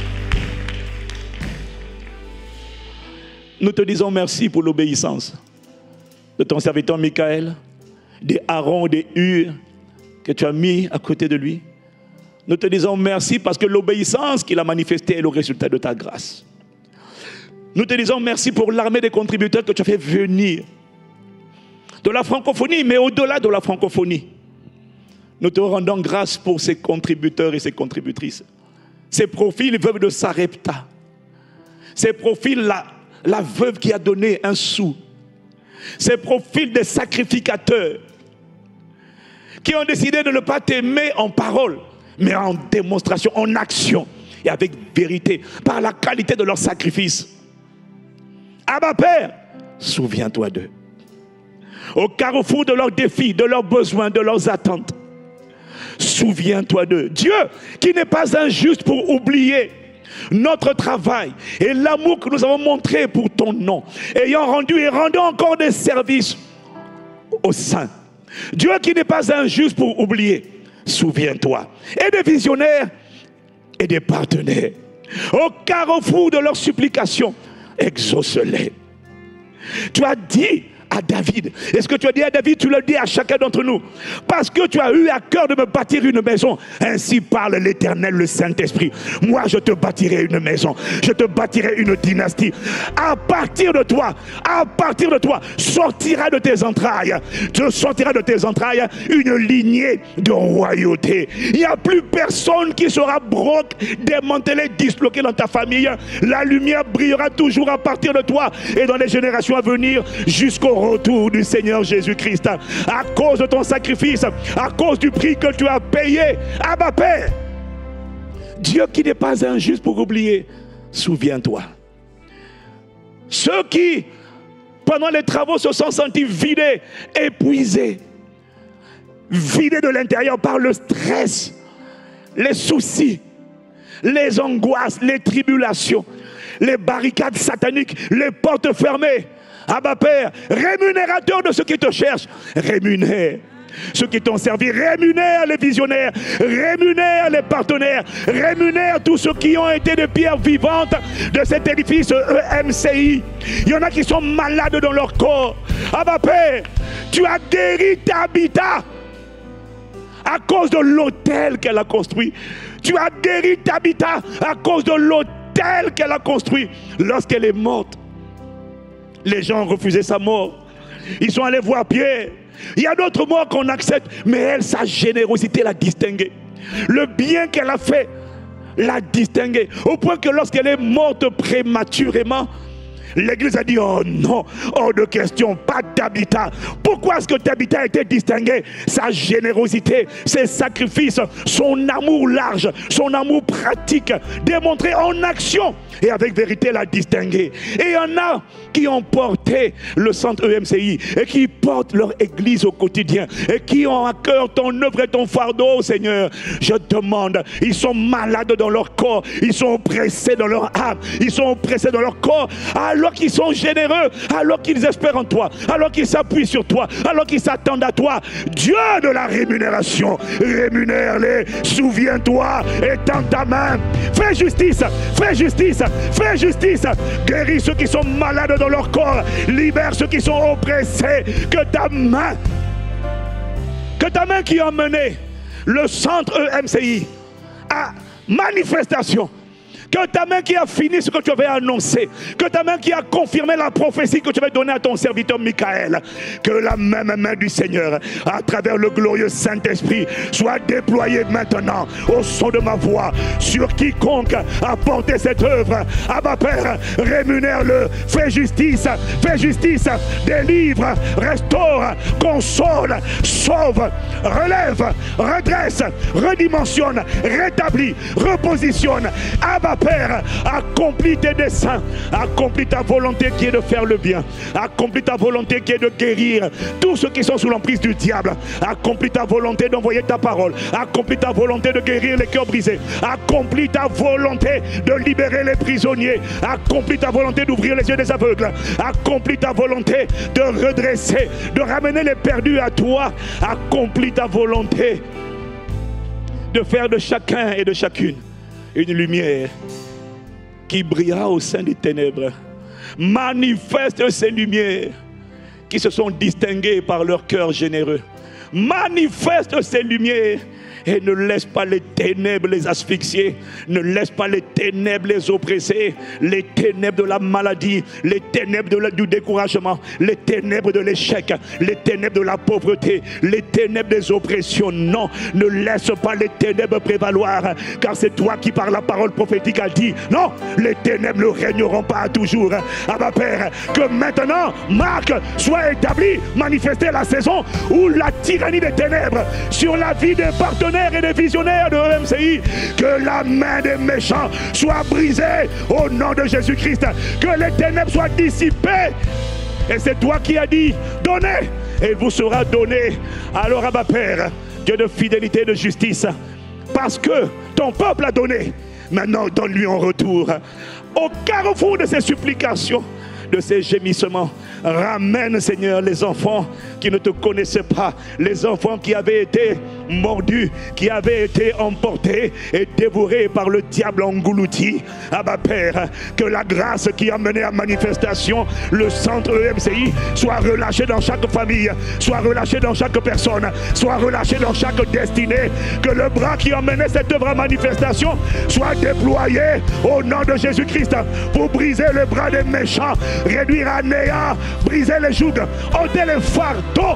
Nous te disons merci pour l'obéissance de ton serviteur Michael, des Aaron, des Hur que tu as mis à côté de lui. Nous te disons merci parce que l'obéissance qu'il a manifestée est le résultat de ta grâce. Nous te disons merci pour l'armée des contributeurs que tu as fait venir de la francophonie, mais au-delà de la francophonie. Nous te rendons grâce pour ces contributeurs et ces contributrices. Ces profils veuves de Sarepta. Ces profils, la, la veuve qui a donné un sou. Ces profils des sacrificateurs qui ont décidé de ne pas t'aimer en parole, mais en démonstration, en action et avec vérité, par la qualité de leur sacrifice. Abba Père, souviens-toi d'eux. Au carrefour de leurs défis, de leurs besoins, de leurs attentes. Souviens-toi d'eux. Dieu, qui n'est pas injuste pour oublier notre travail et l'amour que nous avons montré pour ton nom, ayant rendu et rendant encore des services aux saints. Dieu qui n'est pas injuste pour oublier, souviens-toi, et des visionnaires et des partenaires. Au carrefour de leurs supplications, exauce-les. Tu as dit à David, et ce que tu as dit à David, tu le dis à chacun d'entre nous, parce que tu as eu à cœur de me bâtir une maison. Ainsi parle l'Éternel, le Saint-Esprit. Moi, je te bâtirai une maison, je te bâtirai une dynastie. À partir de toi, à partir de toi, sortira de tes entrailles, te sortira de tes entrailles une lignée de royauté. Il n'y a plus personne qui sera broqué, démantelé, disloqué dans ta famille. La lumière brillera toujours à partir de toi et dans les générations à venir jusqu'au retour du Seigneur Jésus-Christ. À cause de ton sacrifice, à cause du prix que tu as payé, Abba Père, Dieu qui n'est pas injuste pour oublier, souviens-toi. Ceux qui, pendant les travaux, se sont sentis vidés, épuisés, vidés de l'intérieur par le stress, les soucis, les angoisses, les tribulations, les barricades sataniques, les portes fermées. Abba Père, rémunérateur de ceux qui te cherchent, rémunère ceux qui t'ont servi, rémunère les visionnaires, rémunère les partenaires, rémunère tous ceux qui ont été des pierres vivantes de cet édifice E M C I. Il y en a qui sont malades dans leur corps. Abba Père, tu as guéri Tabitha à cause de l'autel qu'elle a construit. Tu as guéri Tabitha à cause de l'autel qu'elle a construit. Lorsqu'elle est morte, les gens ont refusé sa mort. Ils sont allés voir Pierre. Il y a d'autres morts qu'on accepte, mais elle, sa générosité l'a distinguée. Le bien qu'elle a fait l'a distinguée. Au point que lorsqu'elle est morte prématurément, l'église a dit, oh non, hors de question, pas Tabitha. Pourquoi est-ce que Tabitha a été distinguée? Sa générosité, ses sacrifices, son amour large, son amour pratique, démontré en action et avec vérité l'a distinguée. Et il y en a qui ont porté le centre E M C I et qui portent leur église au quotidien et qui ont à cœur ton œuvre et ton fardeau, Seigneur. Je demande, ils sont malades dans leur corps, ils sont oppressés dans leur âme, ils sont oppressés dans leur corps, alors qu'ils sont généreux, alors qu'ils espèrent en toi, alors qu'ils s'appuient sur toi, alors qu'ils s'attendent à toi. Dieu de la rémunération, rémunère-les, souviens-toi, étends ta main, fais justice, fais justice, fais justice, guéris ceux qui sont malades dans leur corps, libère ceux qui sont oppressés, que ta main, que ta main qui a mené le centre E M C I à manifestation, Que ta main qui a fini ce que tu avais annoncé, que ta main qui a confirmé la prophétie que tu avais donnée à ton serviteur Michael, que la même main du Seigneur, à travers le glorieux Saint-Esprit, soit déployée maintenant au son de ma voix sur quiconque a porté cette œuvre. Abba Père, rémunère-le, fais justice, fais justice, délivre, restaure, console, sauve, relève, redresse, redimensionne, rétablit, repositionne. Abba Père, accomplis tes desseins, accomplis ta volonté qui est de faire le bien, accomplis ta volonté qui est de guérir tous ceux qui sont sous l'emprise du diable, accomplis ta volonté d'envoyer ta parole, accomplis ta volonté de guérir les cœurs brisés, accomplis ta volonté de libérer les prisonniers, accomplis ta volonté d'ouvrir les yeux des aveugles, accomplis ta volonté de redresser, de ramener les perdus à toi, accomplis ta volonté de faire de chacun et de chacune une lumière qui brillera au sein des ténèbres. Manifeste ces lumières qui se sont distinguées par leur cœur généreux. Manifeste ces lumières et ne laisse pas les ténèbres les asphyxier, ne laisse pas les ténèbres les oppresser, les ténèbres de la maladie, les ténèbres de la, du découragement, les ténèbres de l'échec, les ténèbres de la pauvreté, les ténèbres des oppressions. Non, ne laisse pas les ténèbres prévaloir, car c'est toi qui par la parole prophétique a dit, non, les ténèbres ne régneront pas à toujours. Abba Père, que maintenant Marc soit établi, manifester la saison où la tyrannie des ténèbres sur la vie des partenaires et des visionnaires de E M C I, que la main des méchants soit brisée au nom de Jésus-Christ, que les ténèbres soient dissipées. Et c'est toi qui as dit, donnez et il vous sera donné. Alors Abba Père, Dieu de fidélité et de justice, parce que ton peuple a donné, maintenant donne-lui en retour. Au carrefour de ses supplications, de ces gémissements, ramène Seigneur les enfants qui ne te connaissaient pas, les enfants qui avaient été mordus, qui avaient été emportés et dévorés par le diable englouti. Abba Père, que la grâce qui a mené à manifestation le centre E M C I soit relâchée dans chaque famille, soit relâchée dans chaque personne, soit relâchée dans chaque destinée, que le bras qui a mené cette œuvre à manifestation soit déployé au nom de Jésus-Christ pour briser le bras des méchants, réduire à néant, briser les jougs, ôter les fardeaux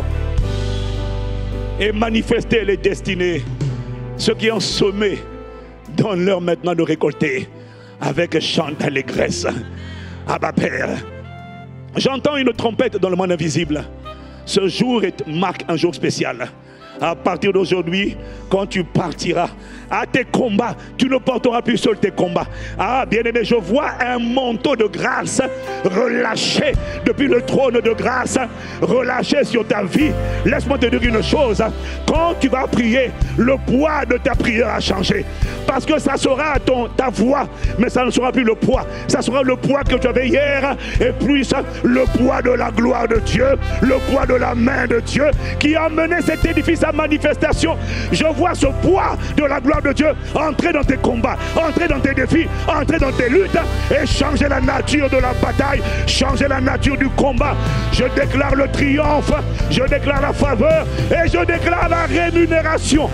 et manifester les destinées. Ceux qui ont semé, donne-leur maintenant de récolter avec chant d'allégresse. Abba Père, j'entends une trompette dans le monde invisible. Ce jour est, marque un jour spécial. À partir d'aujourd'hui, quand tu partiras à tes combats, tu ne porteras plus seul tes combats. Ah, bien-aimé, je vois un manteau de grâce relâché depuis le trône de grâce, relâché sur ta vie. Laisse-moi te dire une chose. Quand tu vas prier, le poids de ta prière a changé. Parce que ça sera ton, ta voix, mais ça ne sera plus le poids. Ça sera le poids que tu avais hier, et plus le poids de la gloire de Dieu, le poids de la main de Dieu qui a mené cet édifice à manifestation. Je vois ce poids de la gloire de Dieu entrer dans tes combats, entrer dans tes défis, entrer dans tes luttes et changer la nature de la bataille, changer la nature du combat. Je déclare le triomphe, je déclare la faveur et je déclare la rémunération.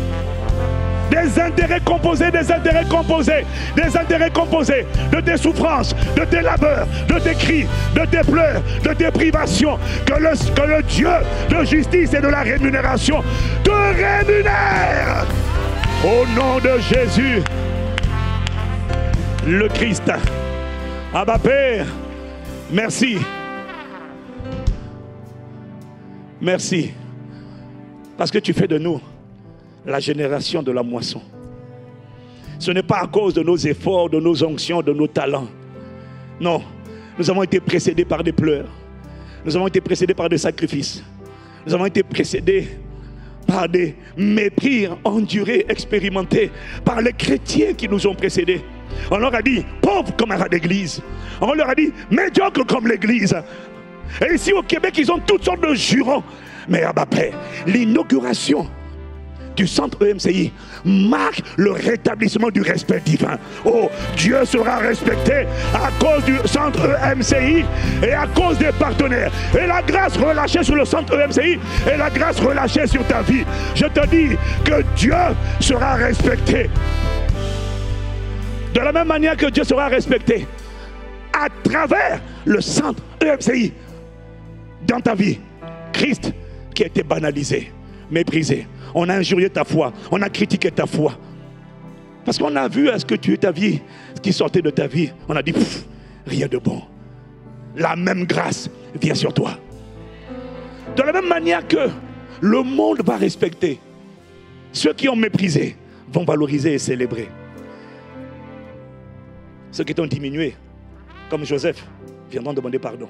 Des intérêts composés, des intérêts composés, des intérêts composés de tes souffrances, de tes labeurs, de tes cris, de tes pleurs, de tes privations. Que le, que le Dieu de justice et de la rémunération te rémunère. Au nom de Jésus, le Christ. Abba Père, merci. Merci. Parce que tu fais de nous la génération de la moisson. Ce n'est pas à cause de nos efforts, de nos onctions, de nos talents. Non, nous avons été précédés par des pleurs. Nous avons été précédés par des sacrifices. Nous avons été précédés par des mépris endurés, expérimentés par les chrétiens qui nous ont précédés. On leur a dit pauvres camarades d'église. On leur a dit médiocres comme l'église. Et ici au Québec, ils ont toutes sortes de jurons. Mais Abba Père, l'inauguration du centre E M C I marque le rétablissement du respect divin. Oh, Dieu sera respecté à cause du centre E M C I et à cause des partenaires. Et la grâce relâchée sur le centre E M C I et la grâce relâchée sur ta vie. Je te dis que Dieu sera respecté. De la même manière que Dieu sera respecté à travers le centre E M C I dans ta vie. Christ qui a été banalisé, méprisé. On a injurié ta foi, on a critiqué ta foi. Parce qu'on a vu à ce que tu es ta vie, ce qui sortait de ta vie. On a dit, pff, rien de bon. La même grâce vient sur toi. De la même manière que le monde va respecter, ceux qui ont méprisé vont valoriser et célébrer. Ceux qui t'ont diminué, comme Joseph, viendront demander pardon.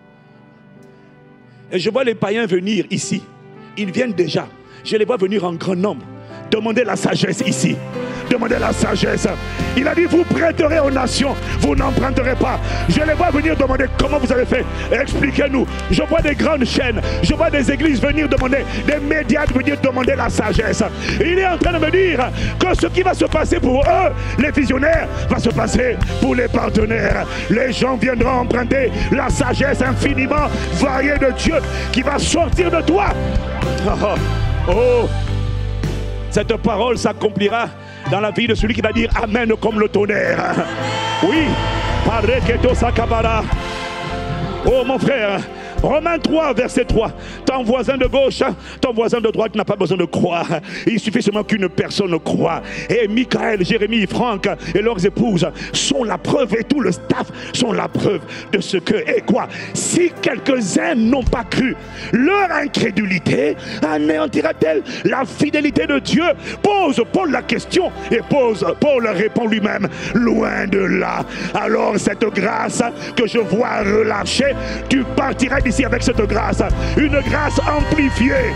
Et je vois les païens venir ici. Ils viennent déjà. Je les vois venir en grand nombre. Demander la sagesse ici. Demandez la sagesse. Il a dit, vous prêterez aux nations, vous n'emprunterez pas. Je les vois venir demander comment vous avez fait. Expliquez-nous. Je vois des grandes chaînes, je vois des églises venir demander, des médias venir demander la sagesse. Il est en train de me dire que ce qui va se passer pour eux, les visionnaires, va se passer pour les partenaires. Les gens viendront emprunter la sagesse infiniment variée de Dieu qui va sortir de toi. Oh, oh. Cette parole s'accomplira dans la vie de celui qui va dire Amen comme le tonnerre. Oui, Pareketo Sakabara. Oh mon frère, Romains trois, verset trois. Ton voisin de gauche, ton voisin de droite n'a pas besoin de croire. Il suffit seulement qu'une personne croie. Et Michael, Jérémie, Franck et leurs épouses sont la preuve, et tout le staff sont la preuve de ce que, et quoi, si quelques-uns n'ont pas cru, leur incrédulité anéantira-t-elle la fidélité de Dieu? Pose Paul la question, et pose, Paul répond lui-même, loin de là. Alors cette grâce que je vois relâcher, tu partiras d'ici avec cette grâce, une grâce amplifiée.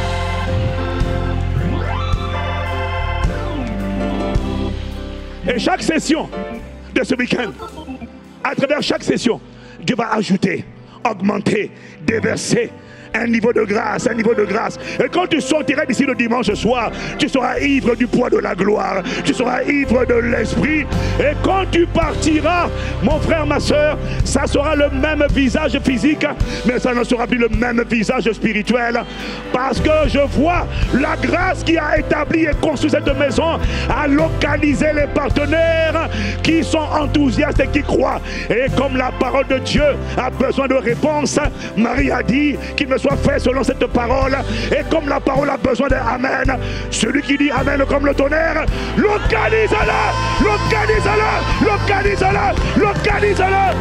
Et chaque session de ce week-end, à travers chaque session, Dieu va ajouter, augmenter, déverser un niveau de grâce, un niveau de grâce. Et quand tu sortiras d'ici le dimanche soir, tu seras ivre du poids de la gloire, tu seras ivre de l'esprit. Et quand tu partiras, mon frère, ma soeur, ça sera le même visage physique, mais ça ne sera plus le même visage spirituel. Parce que je vois la grâce qui a établi et construit cette maison, à localiser les partenaires qui sont enthousiastes et qui croient. Et comme la parole de Dieu a besoin de réponses, Marie a dit qu'il me soit fait selon cette parole. Et comme la parole a besoin d'Amen, celui qui dit Amen comme le tonnerre, localise-le, localise-le, localise-le, localise-le.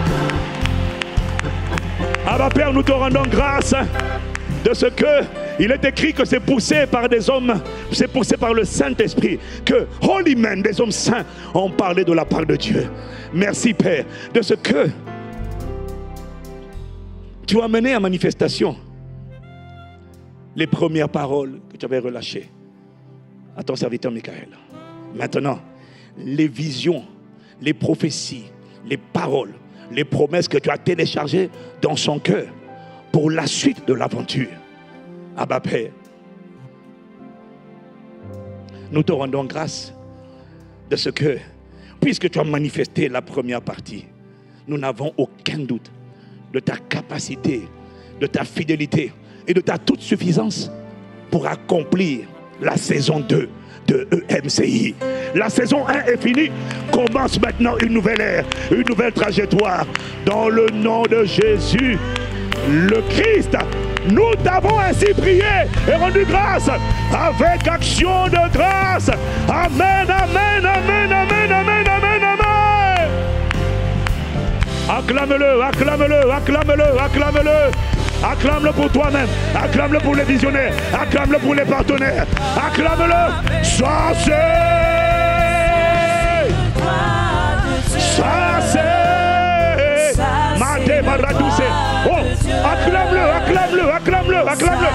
Abba Père, nous te rendons grâce de ce que il est écrit que c'est poussé par des hommes, c'est poussé par le Saint-Esprit, que Holy Men, des hommes saints, ont parlé de la part de Dieu. Merci Père, de ce que tu as mené à manifestation les premières paroles que tu avais relâchées à ton serviteur Michael. Maintenant, les visions, les prophéties, les paroles, les promesses que tu as téléchargées dans son cœur pour la suite de l'aventure. Abba Père, nous te rendons grâce de ce que, puisque tu as manifesté la première partie, nous n'avons aucun doute de ta capacité, de ta fidélité et de ta toute suffisance pour accomplir la saison deux de E M C I. La saison un est finie, commence maintenant une nouvelle ère, une nouvelle trajectoire. Dans le nom de Jésus, le Christ, nous t'avons ainsi prié et rendu grâce avec action de grâce. Amen, amen, amen, amen, amen, amen, amen. Acclame-le, acclame-le, acclame-le, acclame-le. Acclame-le pour toi-même, acclame-le pour les visionnaires, acclame-le pour les partenaires, acclame-le. Ça c'est, ça c'est, Maté Baradouce. Oh, acclame-le, acclame-le, acclame-le, acclame-le.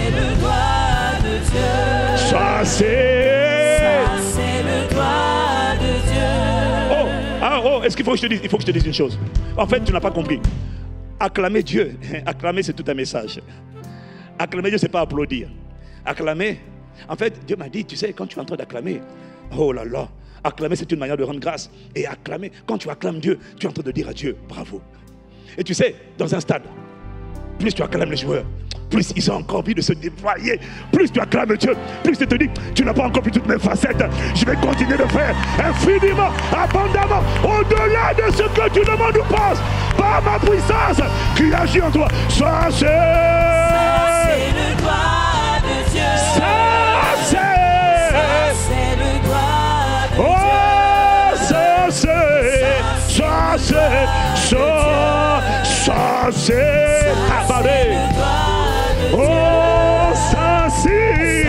Ça c'est, le droit de Dieu. Oh, ah, oh, est-ce qu'il faut que je te dise, il faut que je te dise une chose. En fait, tu n'as pas compris. Acclamer Dieu, acclamer c'est tout un message. Acclamer Dieu, c'est pas applaudir. Acclamer, en fait, Dieu m'a dit, tu sais, quand tu es en train d'acclamer, oh là là, acclamer c'est une manière de rendre grâce. Et acclamer, quand tu acclames Dieu, tu es en train de dire à Dieu, bravo. Et tu sais, dans un stade, plus tu acclames les joueurs, plus ils ont encore envie de se déployer. Plus tu acclames Dieu, plus tu te dis, tu n'as pas encore vu toutes mes facettes. Je vais continuer de faire infiniment, abondamment, au-delà de ce que tu demandes ou penses, par ma puissance qui agit en toi. Ça c'est... Ça c'est le doigt de Dieu. Ça c'est... Ça c'est le doigt de Dieu. Oh, ça c'est... Ça c'est... Ça... Ça c'est... Abalé. Oh, ça c'est...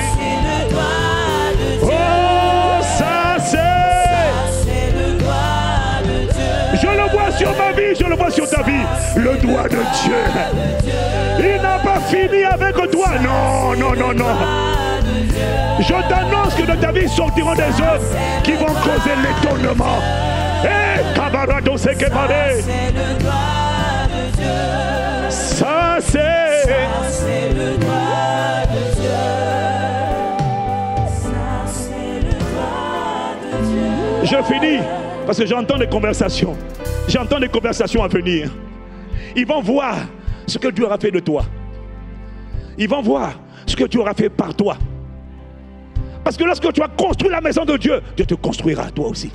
Oh, ça c'est... Je le vois sur ma vie, je le vois sur ta vie. Le doigt de Dieu. Il n'a pas fini avec toi. Non, non, non, non. Je t'annonce que de ta vie sortiront des œuvres qui vont causer l'étonnement. Eh, camarade, on sait que parler. Ça c'est... Ça c'est le doigt de Dieu. Ça c'est le doigt de Dieu. Je finis parce que j'entends des conversations. J'entends des conversations à venir. Ils vont voir ce que Dieu aura fait de toi. Ils vont voir ce que Dieu aura fait par toi. Parce que lorsque tu as construit la maison de Dieu, Dieu te construira toi aussi.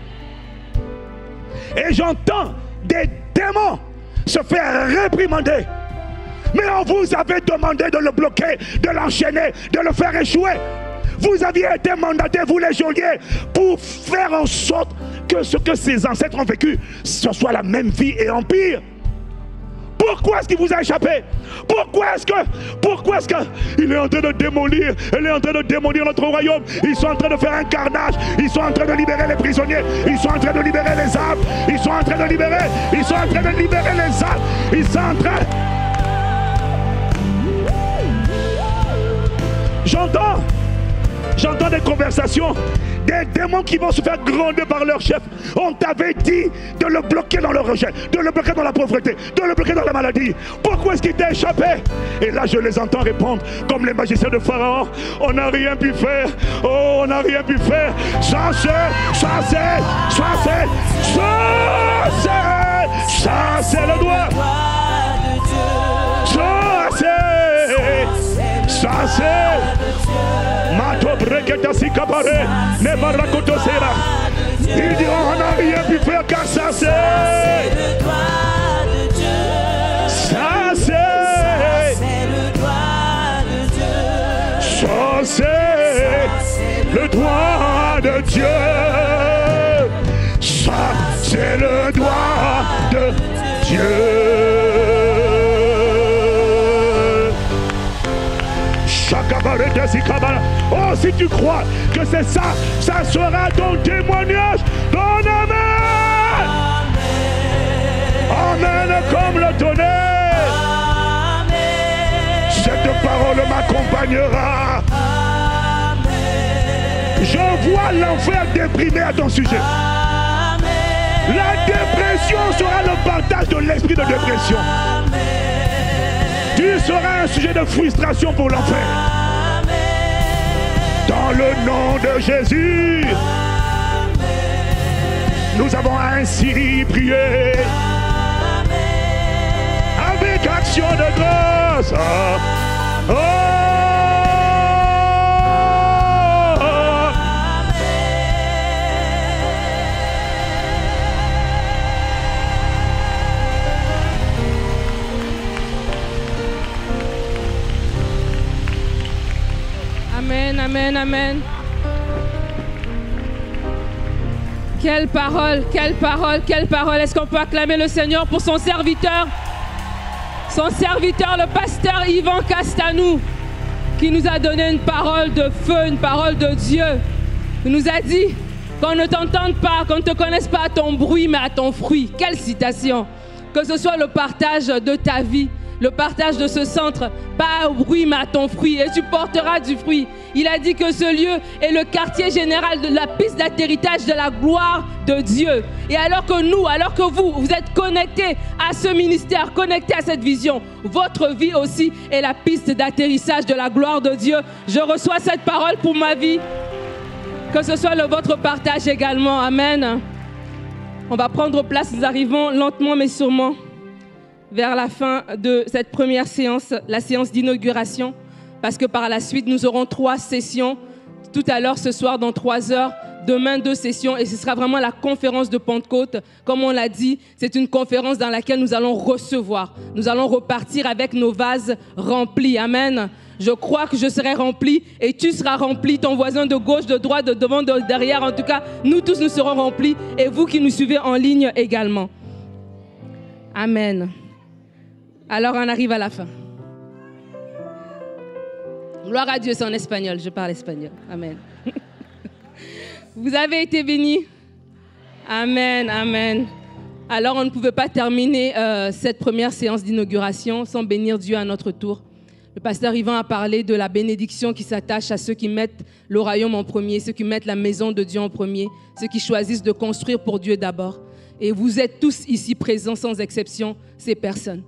Et j'entends des démons se faire réprimander. Mais on vous avait demandé de le bloquer, de l'enchaîner, de le faire échouer. Vous aviez été mandaté, vous les geôliers, pour faire en sorte que ce que ses ancêtres ont vécu, ce soit la même vie et en pire. Pourquoi est-ce qu'il vous a échappé? Pourquoi est-ce que, pourquoi est-ce qu'il est en train de démolir, il est en train de démolir notre royaume? Ils sont en train de faire un carnage, ils sont en train de libérer les prisonniers, ils sont en train de libérer les âmes, ils sont en train de libérer, ils sont en train de libérer les âmes, ils sont en train... J'entends, j'entends des conversations, des démons qui vont se faire gronder par leur chef. On t'avait dit de le bloquer dans le rejet, de le bloquer dans la pauvreté, de le bloquer dans la maladie. Pourquoi est-ce qu'il t'a échappé? Et là je les entends répondre comme les magiciens de Pharaon. On n'a rien pu faire, oh on n'a rien pu faire. Ça c'est, ça c'est, ça c'est, ça c'est, ça c'est le doigt. Ça c'est, ça c'est. Mato breketa si kapare, ne barakoto sera. Ils diront on n'a rien pu faire car ça c'est. Ça c'est. Ça c'est le doigt de Dieu. Ça c'est le doigt de Dieu. Oh, si tu crois que c'est ça, ça sera ton témoignage. Donne amen. Amen comme le tonnerre. Cette parole m'accompagnera. Je vois l'enfer déprimé à ton sujet. La dépression sera le partage de l'esprit de dépression. Tu seras un sujet de frustration pour l'enfer. Dans le nom de Jésus, nous avons ainsi prié. Avec action de grâce. Oh, Amen, amen, amen. Quelle parole, quelle parole, quelle parole. Est-ce qu'on peut acclamer le Seigneur pour son serviteur? Son serviteur, le pasteur Yvan Castanou, qui nous a donné une parole de feu, une parole de Dieu. Il nous a dit qu'on ne t'entende pas, qu'on ne te connaisse pas à ton bruit, mais à ton fruit. Quelle citation! Que ce soit le partage de ta vie, le partage de ce centre, pas au bruit mais à ton fruit, et tu porteras du fruit. Il a dit que ce lieu est le quartier général de la piste d'atterrissage de la gloire de Dieu. Et alors que nous, alors que vous, vous êtes connectés à ce ministère, connectés à cette vision, votre vie aussi est la piste d'atterrissage de la gloire de Dieu. Je reçois cette parole pour ma vie. Que ce soit le votre partage également. Amen. On va prendre place, nous arrivons lentement mais sûrement vers la fin de cette première séance, la séance d'inauguration, parce que par la suite, nous aurons trois sessions. Tout à l'heure, ce soir, dans trois heures, demain, deux sessions, et ce sera vraiment la conférence de Pentecôte. Comme on l'a dit, c'est une conférence dans laquelle nous allons recevoir. Nous allons repartir avec nos vases remplis. Amen. Je crois que je serai rempli et tu seras rempli, ton voisin de gauche, de droite, de devant, de derrière. En tout cas, nous tous, nous serons remplis et vous qui nous suivez en ligne également. Amen. Alors, on arrive à la fin. Gloire à Dieu, c'est en espagnol. Je parle espagnol. Amen. Vous avez été bénis. Amen, amen. Alors, on ne pouvait pas terminer euh, cette première séance d'inauguration sans bénir Dieu à notre tour. Le pasteur Yvan a parlé de la bénédiction qui s'attache à ceux qui mettent le royaume en premier, ceux qui mettent la maison de Dieu en premier, ceux qui choisissent de construire pour Dieu d'abord. Et vous êtes tous ici présents, sans exception, ces personnes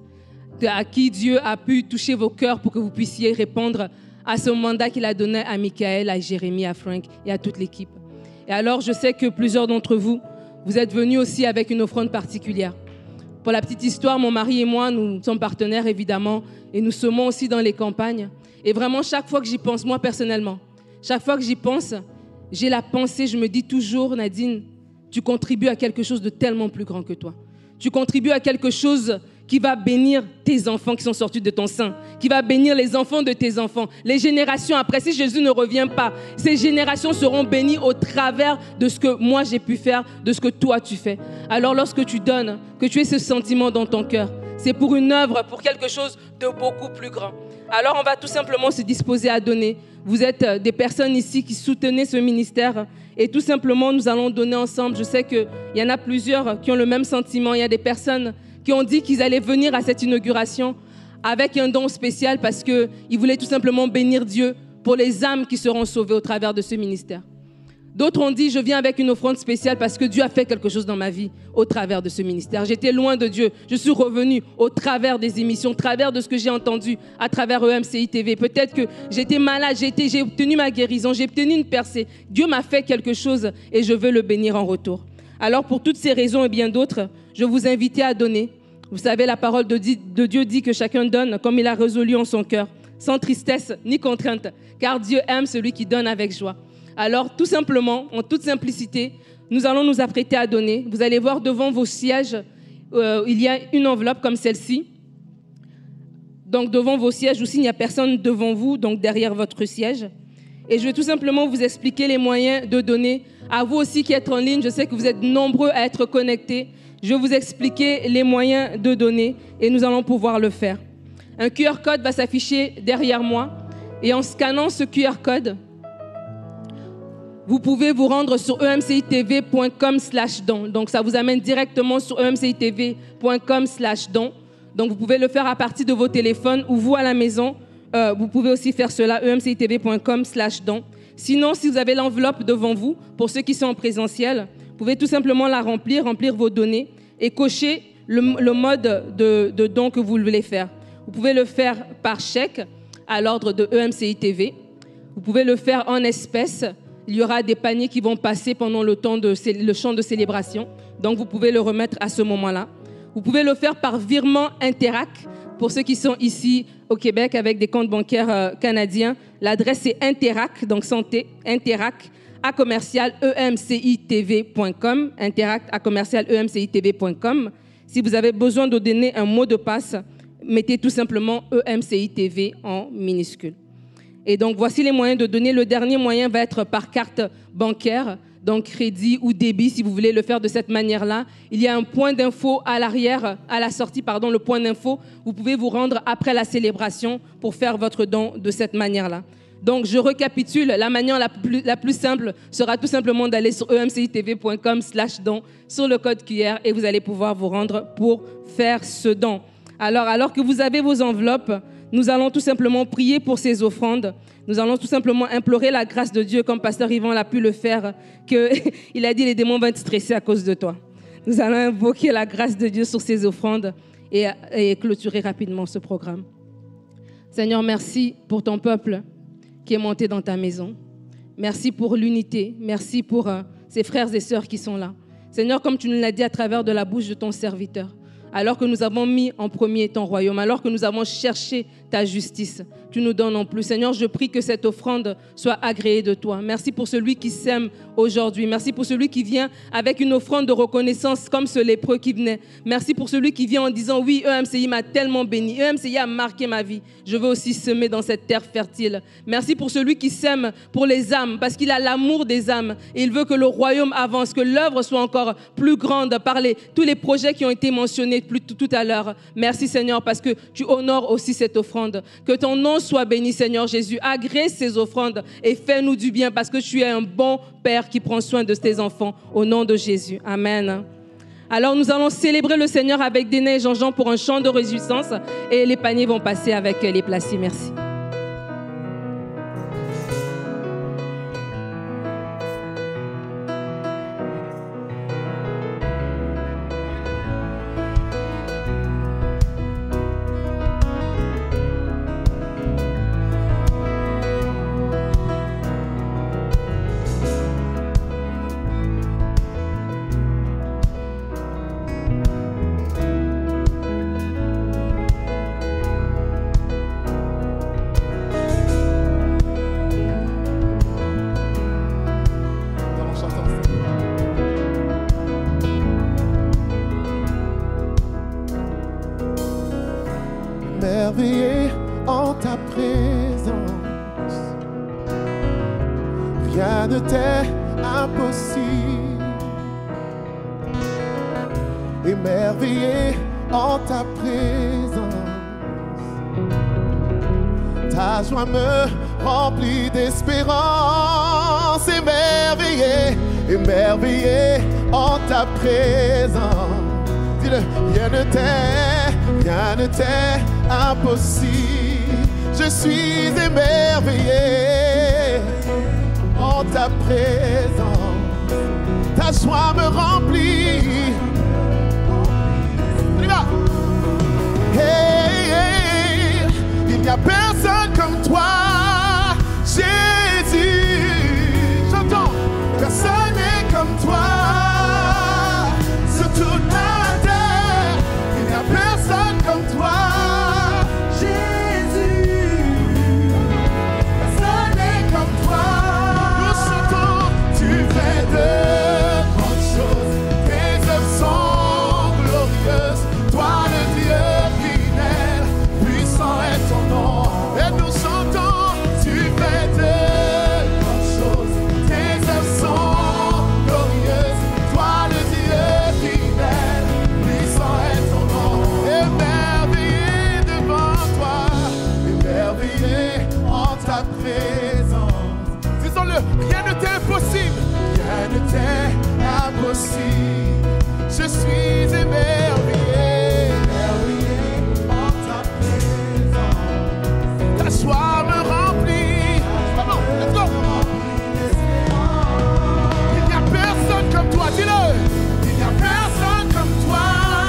à qui Dieu a pu toucher vos cœurs pour que vous puissiez répondre à ce mandat qu'il a donné à Michael, à Jérémie, à Frank et à toute l'équipe. Et alors, je sais que plusieurs d'entre vous, vous êtes venus aussi avec une offrande particulière. Pour la petite histoire, mon mari et moi, nous sommes partenaires évidemment et nous semons aussi dans les campagnes. Et vraiment, chaque fois que j'y pense, moi personnellement, chaque fois que j'y pense, j'ai la pensée, je me dis toujours, Nadine, tu contribues à quelque chose de tellement plus grand que toi. Tu contribues à quelque chose qui va bénir tes enfants qui sont sortis de ton sein, qui va bénir les enfants de tes enfants, les générations après. Si Jésus ne revient pas, ces générations seront bénies au travers de ce que moi j'ai pu faire, de ce que toi tu fais. Alors lorsque tu donnes, que tu aies ce sentiment dans ton cœur, c'est pour une œuvre, pour quelque chose de beaucoup plus grand. Alors on va tout simplement se disposer à donner. Vous êtes des personnes ici qui soutenez ce ministère et tout simplement nous allons donner ensemble. Je sais qu'il y en a plusieurs qui ont le même sentiment. Il y a des personnes qui ont dit qu'ils allaient venir à cette inauguration avec un don spécial parce qu'ils voulaient tout simplement bénir Dieu pour les âmes qui seront sauvées au travers de ce ministère. D'autres ont dit, je viens avec une offrande spéciale parce que Dieu a fait quelque chose dans ma vie au travers de ce ministère. J'étais loin de Dieu, je suis revenu au travers des émissions, au travers de ce que j'ai entendu à travers E M C I T V. Peut-être que j'étais malade, j'ai, été, j'ai obtenu ma guérison, j'ai obtenu une percée. Dieu m'a fait quelque chose et je veux le bénir en retour. Alors pour toutes ces raisons et bien d'autres, je vous invite à donner. Vous savez, la parole de, de Dieu dit que chacun donne comme il a résolu en son cœur, sans tristesse ni contrainte, car Dieu aime celui qui donne avec joie. Alors, tout simplement, en toute simplicité, nous allons nous apprêter à donner. Vous allez voir devant vos sièges, euh, il y a une enveloppe comme celle-ci. Donc, devant vos sièges aussi, il n'y a personne devant vous, donc derrière votre siège. Et je vais tout simplement vous expliquer les moyens de donner. À vous aussi qui êtes en ligne, je sais que vous êtes nombreux à être connectés. Je vais vous expliquer les moyens de donner et nous allons pouvoir le faire. Un Q R code va s'afficher derrière moi et en scannant ce Q R code, vous pouvez vous rendre sur e m c i t v point com slash don. Donc, ça vous amène directement sur e m c i t v point com slash don. Donc, vous pouvez le faire à partir de vos téléphones ou vous à la maison. Euh, vous pouvez aussi faire cela, e m c i t v point com slash don. Sinon, si vous avez l'enveloppe devant vous, pour ceux qui sont en présentiel, vous pouvez tout simplement la remplir, remplir vos données et cocher le, le mode de, de don que vous voulez faire. Vous pouvez le faire par chèque à l'ordre de E M C I T V. Vous pouvez le faire en espèces. Il y aura des paniers qui vont passer pendant le temps de le chant de célébration. Donc, vous pouvez le remettre à ce moment-là. Vous pouvez le faire par virement Interac. Pour ceux qui sont ici au Québec avec des comptes bancaires euh, canadiens, l'adresse est Interac, donc santé, Interac, à commercial e m c i t v point com, Interac à commercial e m c i t v point com. Si vous avez besoin de donner un mot de passe, mettez tout simplement E M C I T V en minuscule. Et donc, voici les moyens de donner. Le dernier moyen va être par carte bancaire, donc crédit ou débit, si vous voulez le faire de cette manière-là. Il y a un point d'info à l'arrière, à la sortie, pardon, le point d'info. Vous pouvez vous rendre après la célébration pour faire votre don de cette manière-là. Donc, je récapitule. La manière la plus, la plus simple sera tout simplement d'aller sur e m c i t v point com slash don sur le code Q R et vous allez pouvoir vous rendre pour faire ce don. Alors, alors que vous avez vos enveloppes, nous allons tout simplement prier pour ces offrandes. Nous allons tout simplement implorer la grâce de Dieu, comme Pasteur Yvan l'a pu le faire, qu'il a dit les démons vont être stressés à cause de toi. Nous allons invoquer la grâce de Dieu sur ces offrandes et, et clôturer rapidement ce programme. Seigneur, merci pour ton peuple qui est monté dans ta maison. Merci pour l'unité. Merci pour euh, ces frères et sœurs qui sont là. Seigneur, comme tu nous l'as dit à travers de la bouche de ton serviteur, alors que nous avons mis en premier ton royaume, alors que nous avons cherché ta justice. Tu nous donnes en plus. Seigneur, je prie que cette offrande soit agréée de toi. Merci pour celui qui sème aujourd'hui. Merci pour celui qui vient avec une offrande de reconnaissance comme ce lépreux qui venait. Merci pour celui qui vient en disant, oui, E M C I m'a tellement béni. E M C I a marqué ma vie. Je veux aussi semer dans cette terre fertile. Merci pour celui qui sème pour les âmes, parce qu'il a l'amour des âmes. Et il veut que le royaume avance, que l'œuvre soit encore plus grande par les, tous les projets qui ont été mentionnés plus tout à l'heure. Merci Seigneur, parce que tu honores aussi cette offrande. Que ton nom soit béni, Seigneur Jésus. Agrée ces offrandes et fais-nous du bien, parce que tu es un bon Père qui prend soin de tes enfants. Au nom de Jésus. Amen. Alors nous allons célébrer le Seigneur avec Déné et Jean-Jean pour un chant de réjouissance, et les paniers vont passer avec les placis. Merci. Émerveillé en ta présence, rien ne t'est impossible. Émerveillé en ta présence, ta joie me remplit d'espérance. Émerveillé, émerveillé en ta présence. Dis-le, rien ne t'est, rien ne t'est impossible. Je suis émerveillé en ta présence. Ta joie me remplit. On y va. Hey, hey, il n'y a personne comme toi, Jésus. J'entends, personne n'est comme toi sur toute la terre. Il n'y a personne comme toi. Je suis émerveillé, émerveillé en ta présence. Ta joie me remplit. Comment? Let's go. Il n'y a personne comme toi, dis-le. Il n'y a personne comme toi,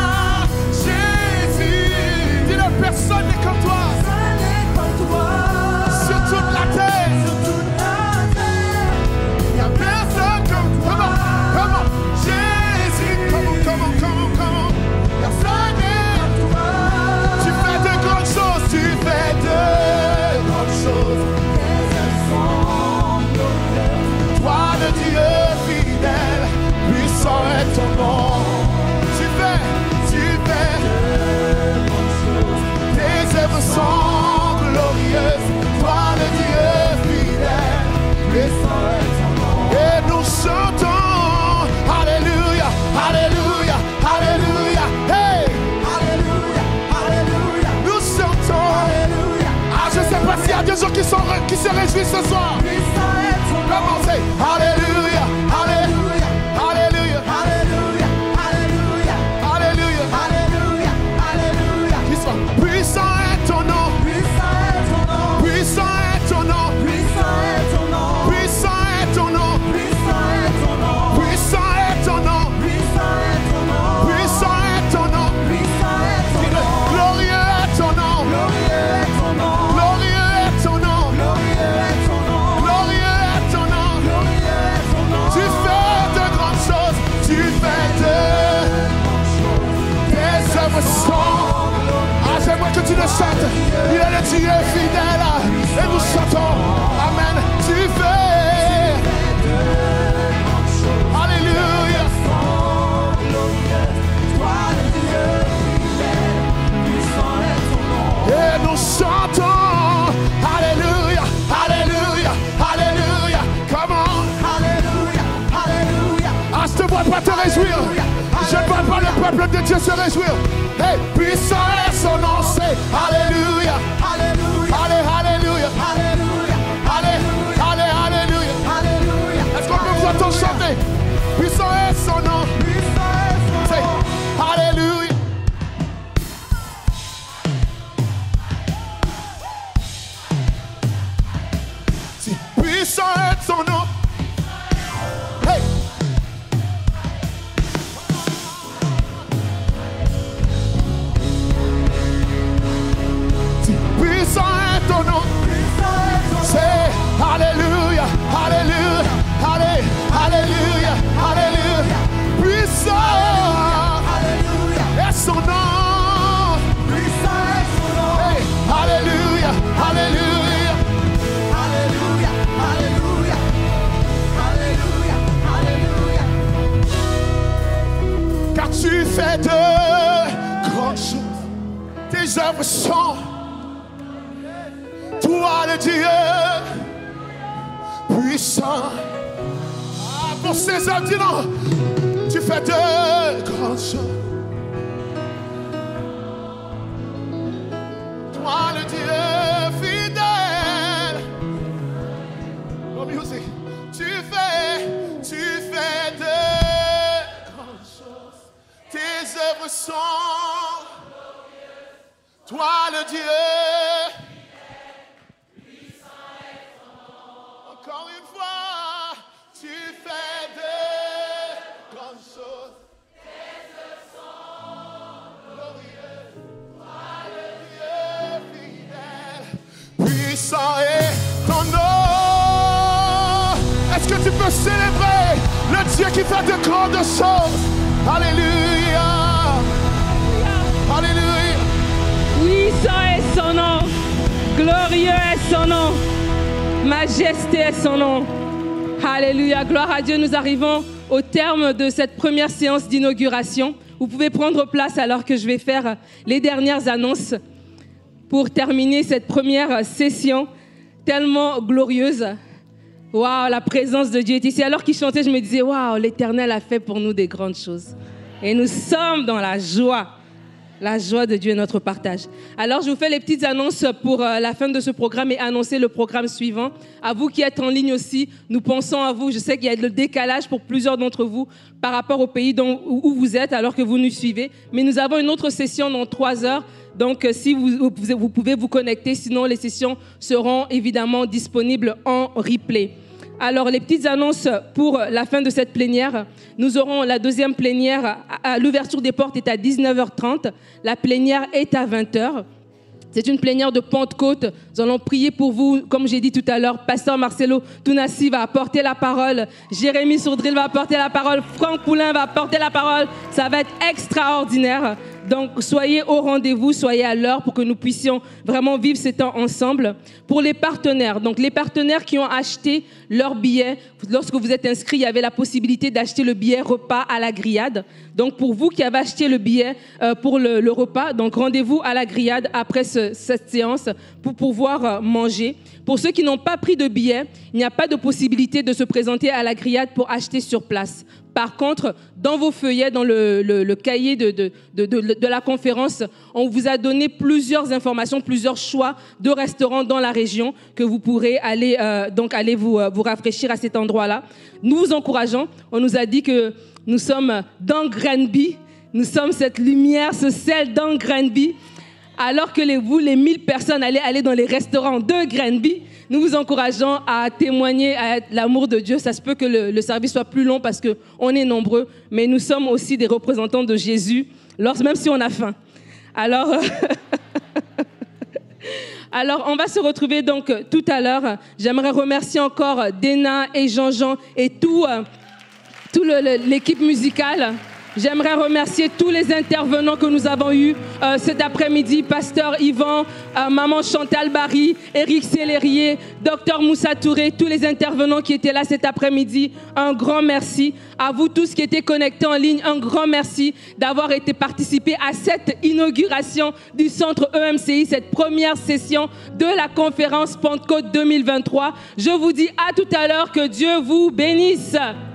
Jésus. Dis-le, personne n'est comme toi. Personne n'est comme toi. Sur toute la terre. Sur toute la terre. Il n'y a personne comme toi. Comment? Comment? Come on, come on, come on. Personne n'est comme toi. Tu fais de grandes choses, tu fais de grandes choses. Tes œuvres sont glorieuses. Toi le Dieu fidèle, puissant est ton nom. Tu fais, tu fais de grandes choses. Tes œuvres sont glorieuses. Toi le Dieu fidèle, puissant est ton nom. Et nous chantons, Alléluia, Alléluia. Alléluia, hey! Alléluia, Alléluia. Nous chantons, Alléluia. Ah, je sais pas s'il y a des gens qui, sont, qui se réjouissent ce soir. Comment c'est? Alléluia, Alléluia, Alléluia, Alléluia, Alléluia, Alléluia, Alléluia, Alléluia. Qui soit puissant est ton nom, puissant est ton nom, puissant est ton nom, puissant est ton nom, puissant est ton nom, puissant est ton nom, puissant est ton nom. Puissant est ton nom, puissant est ton nom, glorieux est ton nom, glorieux est ton nom, glorieux est ton nom, glorieux est ton nom, chante, il est le Dieu fidèle. Et nous chantons, Amen, tu fais. Alléluia. Et nous chantons, Alléluia, Alléluia, Alléluia. Come on. Alléluia, Alléluia. Ah, je te vois pas te réjouir. Je ne vois pas le peuple de Dieu se réjouir. Hey, puissant est son nom, c'est Alléluia. Alléluia. Allez, Alléluia. Alléluia. Allez, allez, Alléluia. Alléluia. Est-ce qu'on peut vous entendre chanter? Puissant est son nom. C'est Alléluia. Si puissant est son nom. Hey. Puissant est ton nom, c'est Alléluia, Alléluia, Allé, Alléluia, Alléluia. Puissant est son nom, puissant est son nom. Hey, Alléluia, Alléluia, Alléluia, Alléluia, Alléluia, Alléluia. Car tu fais de grandes choses, tes œuvres sont. Toi le Dieu puissant. Ah, pour ces hommes, dis non, tu fais de grandes choses. Toi le Dieu fidèle. Oh, music. Tu fais, tu fais de grandes choses. Tes œuvres sont. Toi le Dieu. Encore une fois, tu fais de grandes choses. Tes œuvres sont glorieuses. Toi le Dieu fidèle, puissant est ton nom. Est-ce que tu peux célébrer le Dieu qui fait de grandes choses? Alléluia. Alléluia. Puissant est son nom. Glorieux est son nom. Majesté est son nom. Alléluia, gloire à Dieu. Nous arrivons au terme de cette première séance d'inauguration. Vous pouvez prendre place alors que je vais faire les dernières annonces pour terminer cette première session tellement glorieuse. Waouh, la présence de Dieu est ici. Alors qu'il chantait, je me disais, waouh, l'Éternel a fait pour nous des grandes choses. Et nous sommes dans la joie. La joie de Dieu est notre partage. Alors, je vous fais les petites annonces pour euh, la fin de ce programme et annoncer le programme suivant. À vous qui êtes en ligne aussi, nous pensons à vous. Je sais qu'il y a le décalage pour plusieurs d'entre vous par rapport au pays dont, où, où vous êtes alors que vous nous suivez. Mais nous avons une autre session dans trois heures. Donc, euh, si vous, vous, vous pouvez vous connecter, sinon les sessions seront évidemment disponibles en replay. Alors, les petites annonces pour la fin de cette plénière. Nous aurons la deuxième plénière. À l'ouverture des portes est à dix-neuf heures trente. La plénière est à vingt heures. C'est une plénière de Pentecôte. Nous allons prier pour vous. Comme j'ai dit tout à l'heure, Pasteur Marcelo Tounassi va apporter la parole. Jérémy Sourdril va apporter la parole. Franck Poulain va apporter la parole. Ça va être extraordinaire. Donc, soyez au rendez-vous, soyez à l'heure pour que nous puissions vraiment vivre ces temps ensemble. Pour les partenaires, donc les partenaires qui ont acheté leur billet, lorsque vous êtes inscrit, il y avait la possibilité d'acheter le billet repas à la grillade. Donc, pour vous qui avez acheté le billet euh, pour le, le repas, donc rendez-vous à la grillade après ce, cette séance pour pouvoir euh, manger. Pour ceux qui n'ont pas pris de billet, il n'y a pas de possibilité de se présenter à la grillade pour acheter sur place. Par contre, dans vos feuillets, dans le, le, le cahier de, de, de, de, de la conférence, on vous a donné plusieurs informations, plusieurs choix de restaurants dans la région que vous pourrez aller, euh, donc aller vous, euh, vous rafraîchir à cet endroit-là. Nous vous encourageons. On nous a dit que nous sommes dans Granby. Nous sommes cette lumière, ce sel dans Granby. Alors que les, vous, les mille personnes, allez aller dans les restaurants de Granby. Nous vous encourageons à témoigner à l'amour de Dieu. Ça se peut que le, le service soit plus long parce qu'on est nombreux, mais nous sommes aussi des représentants de Jésus, même si on a faim. Alors, alors, on va se retrouver donc tout à l'heure. J'aimerais remercier encore Dena et Jean-Jean et tout, euh, tout le, le, l'équipe musicale J'aimerais remercier tous les intervenants que nous avons eus euh, cet après-midi. Pasteur Yvan, euh, Maman Chantal Barry, Éric Célérier, Docteur Moussa Touré, tous les intervenants qui étaient là cet après-midi. Un grand merci. À vous tous qui étaient connectés en ligne, un grand merci d'avoir été participés à cette inauguration du centre E M C I, cette première session de la conférence Pentecôte deux mille vingt-trois. Je vous dis à tout à l'heure, que Dieu vous bénisse.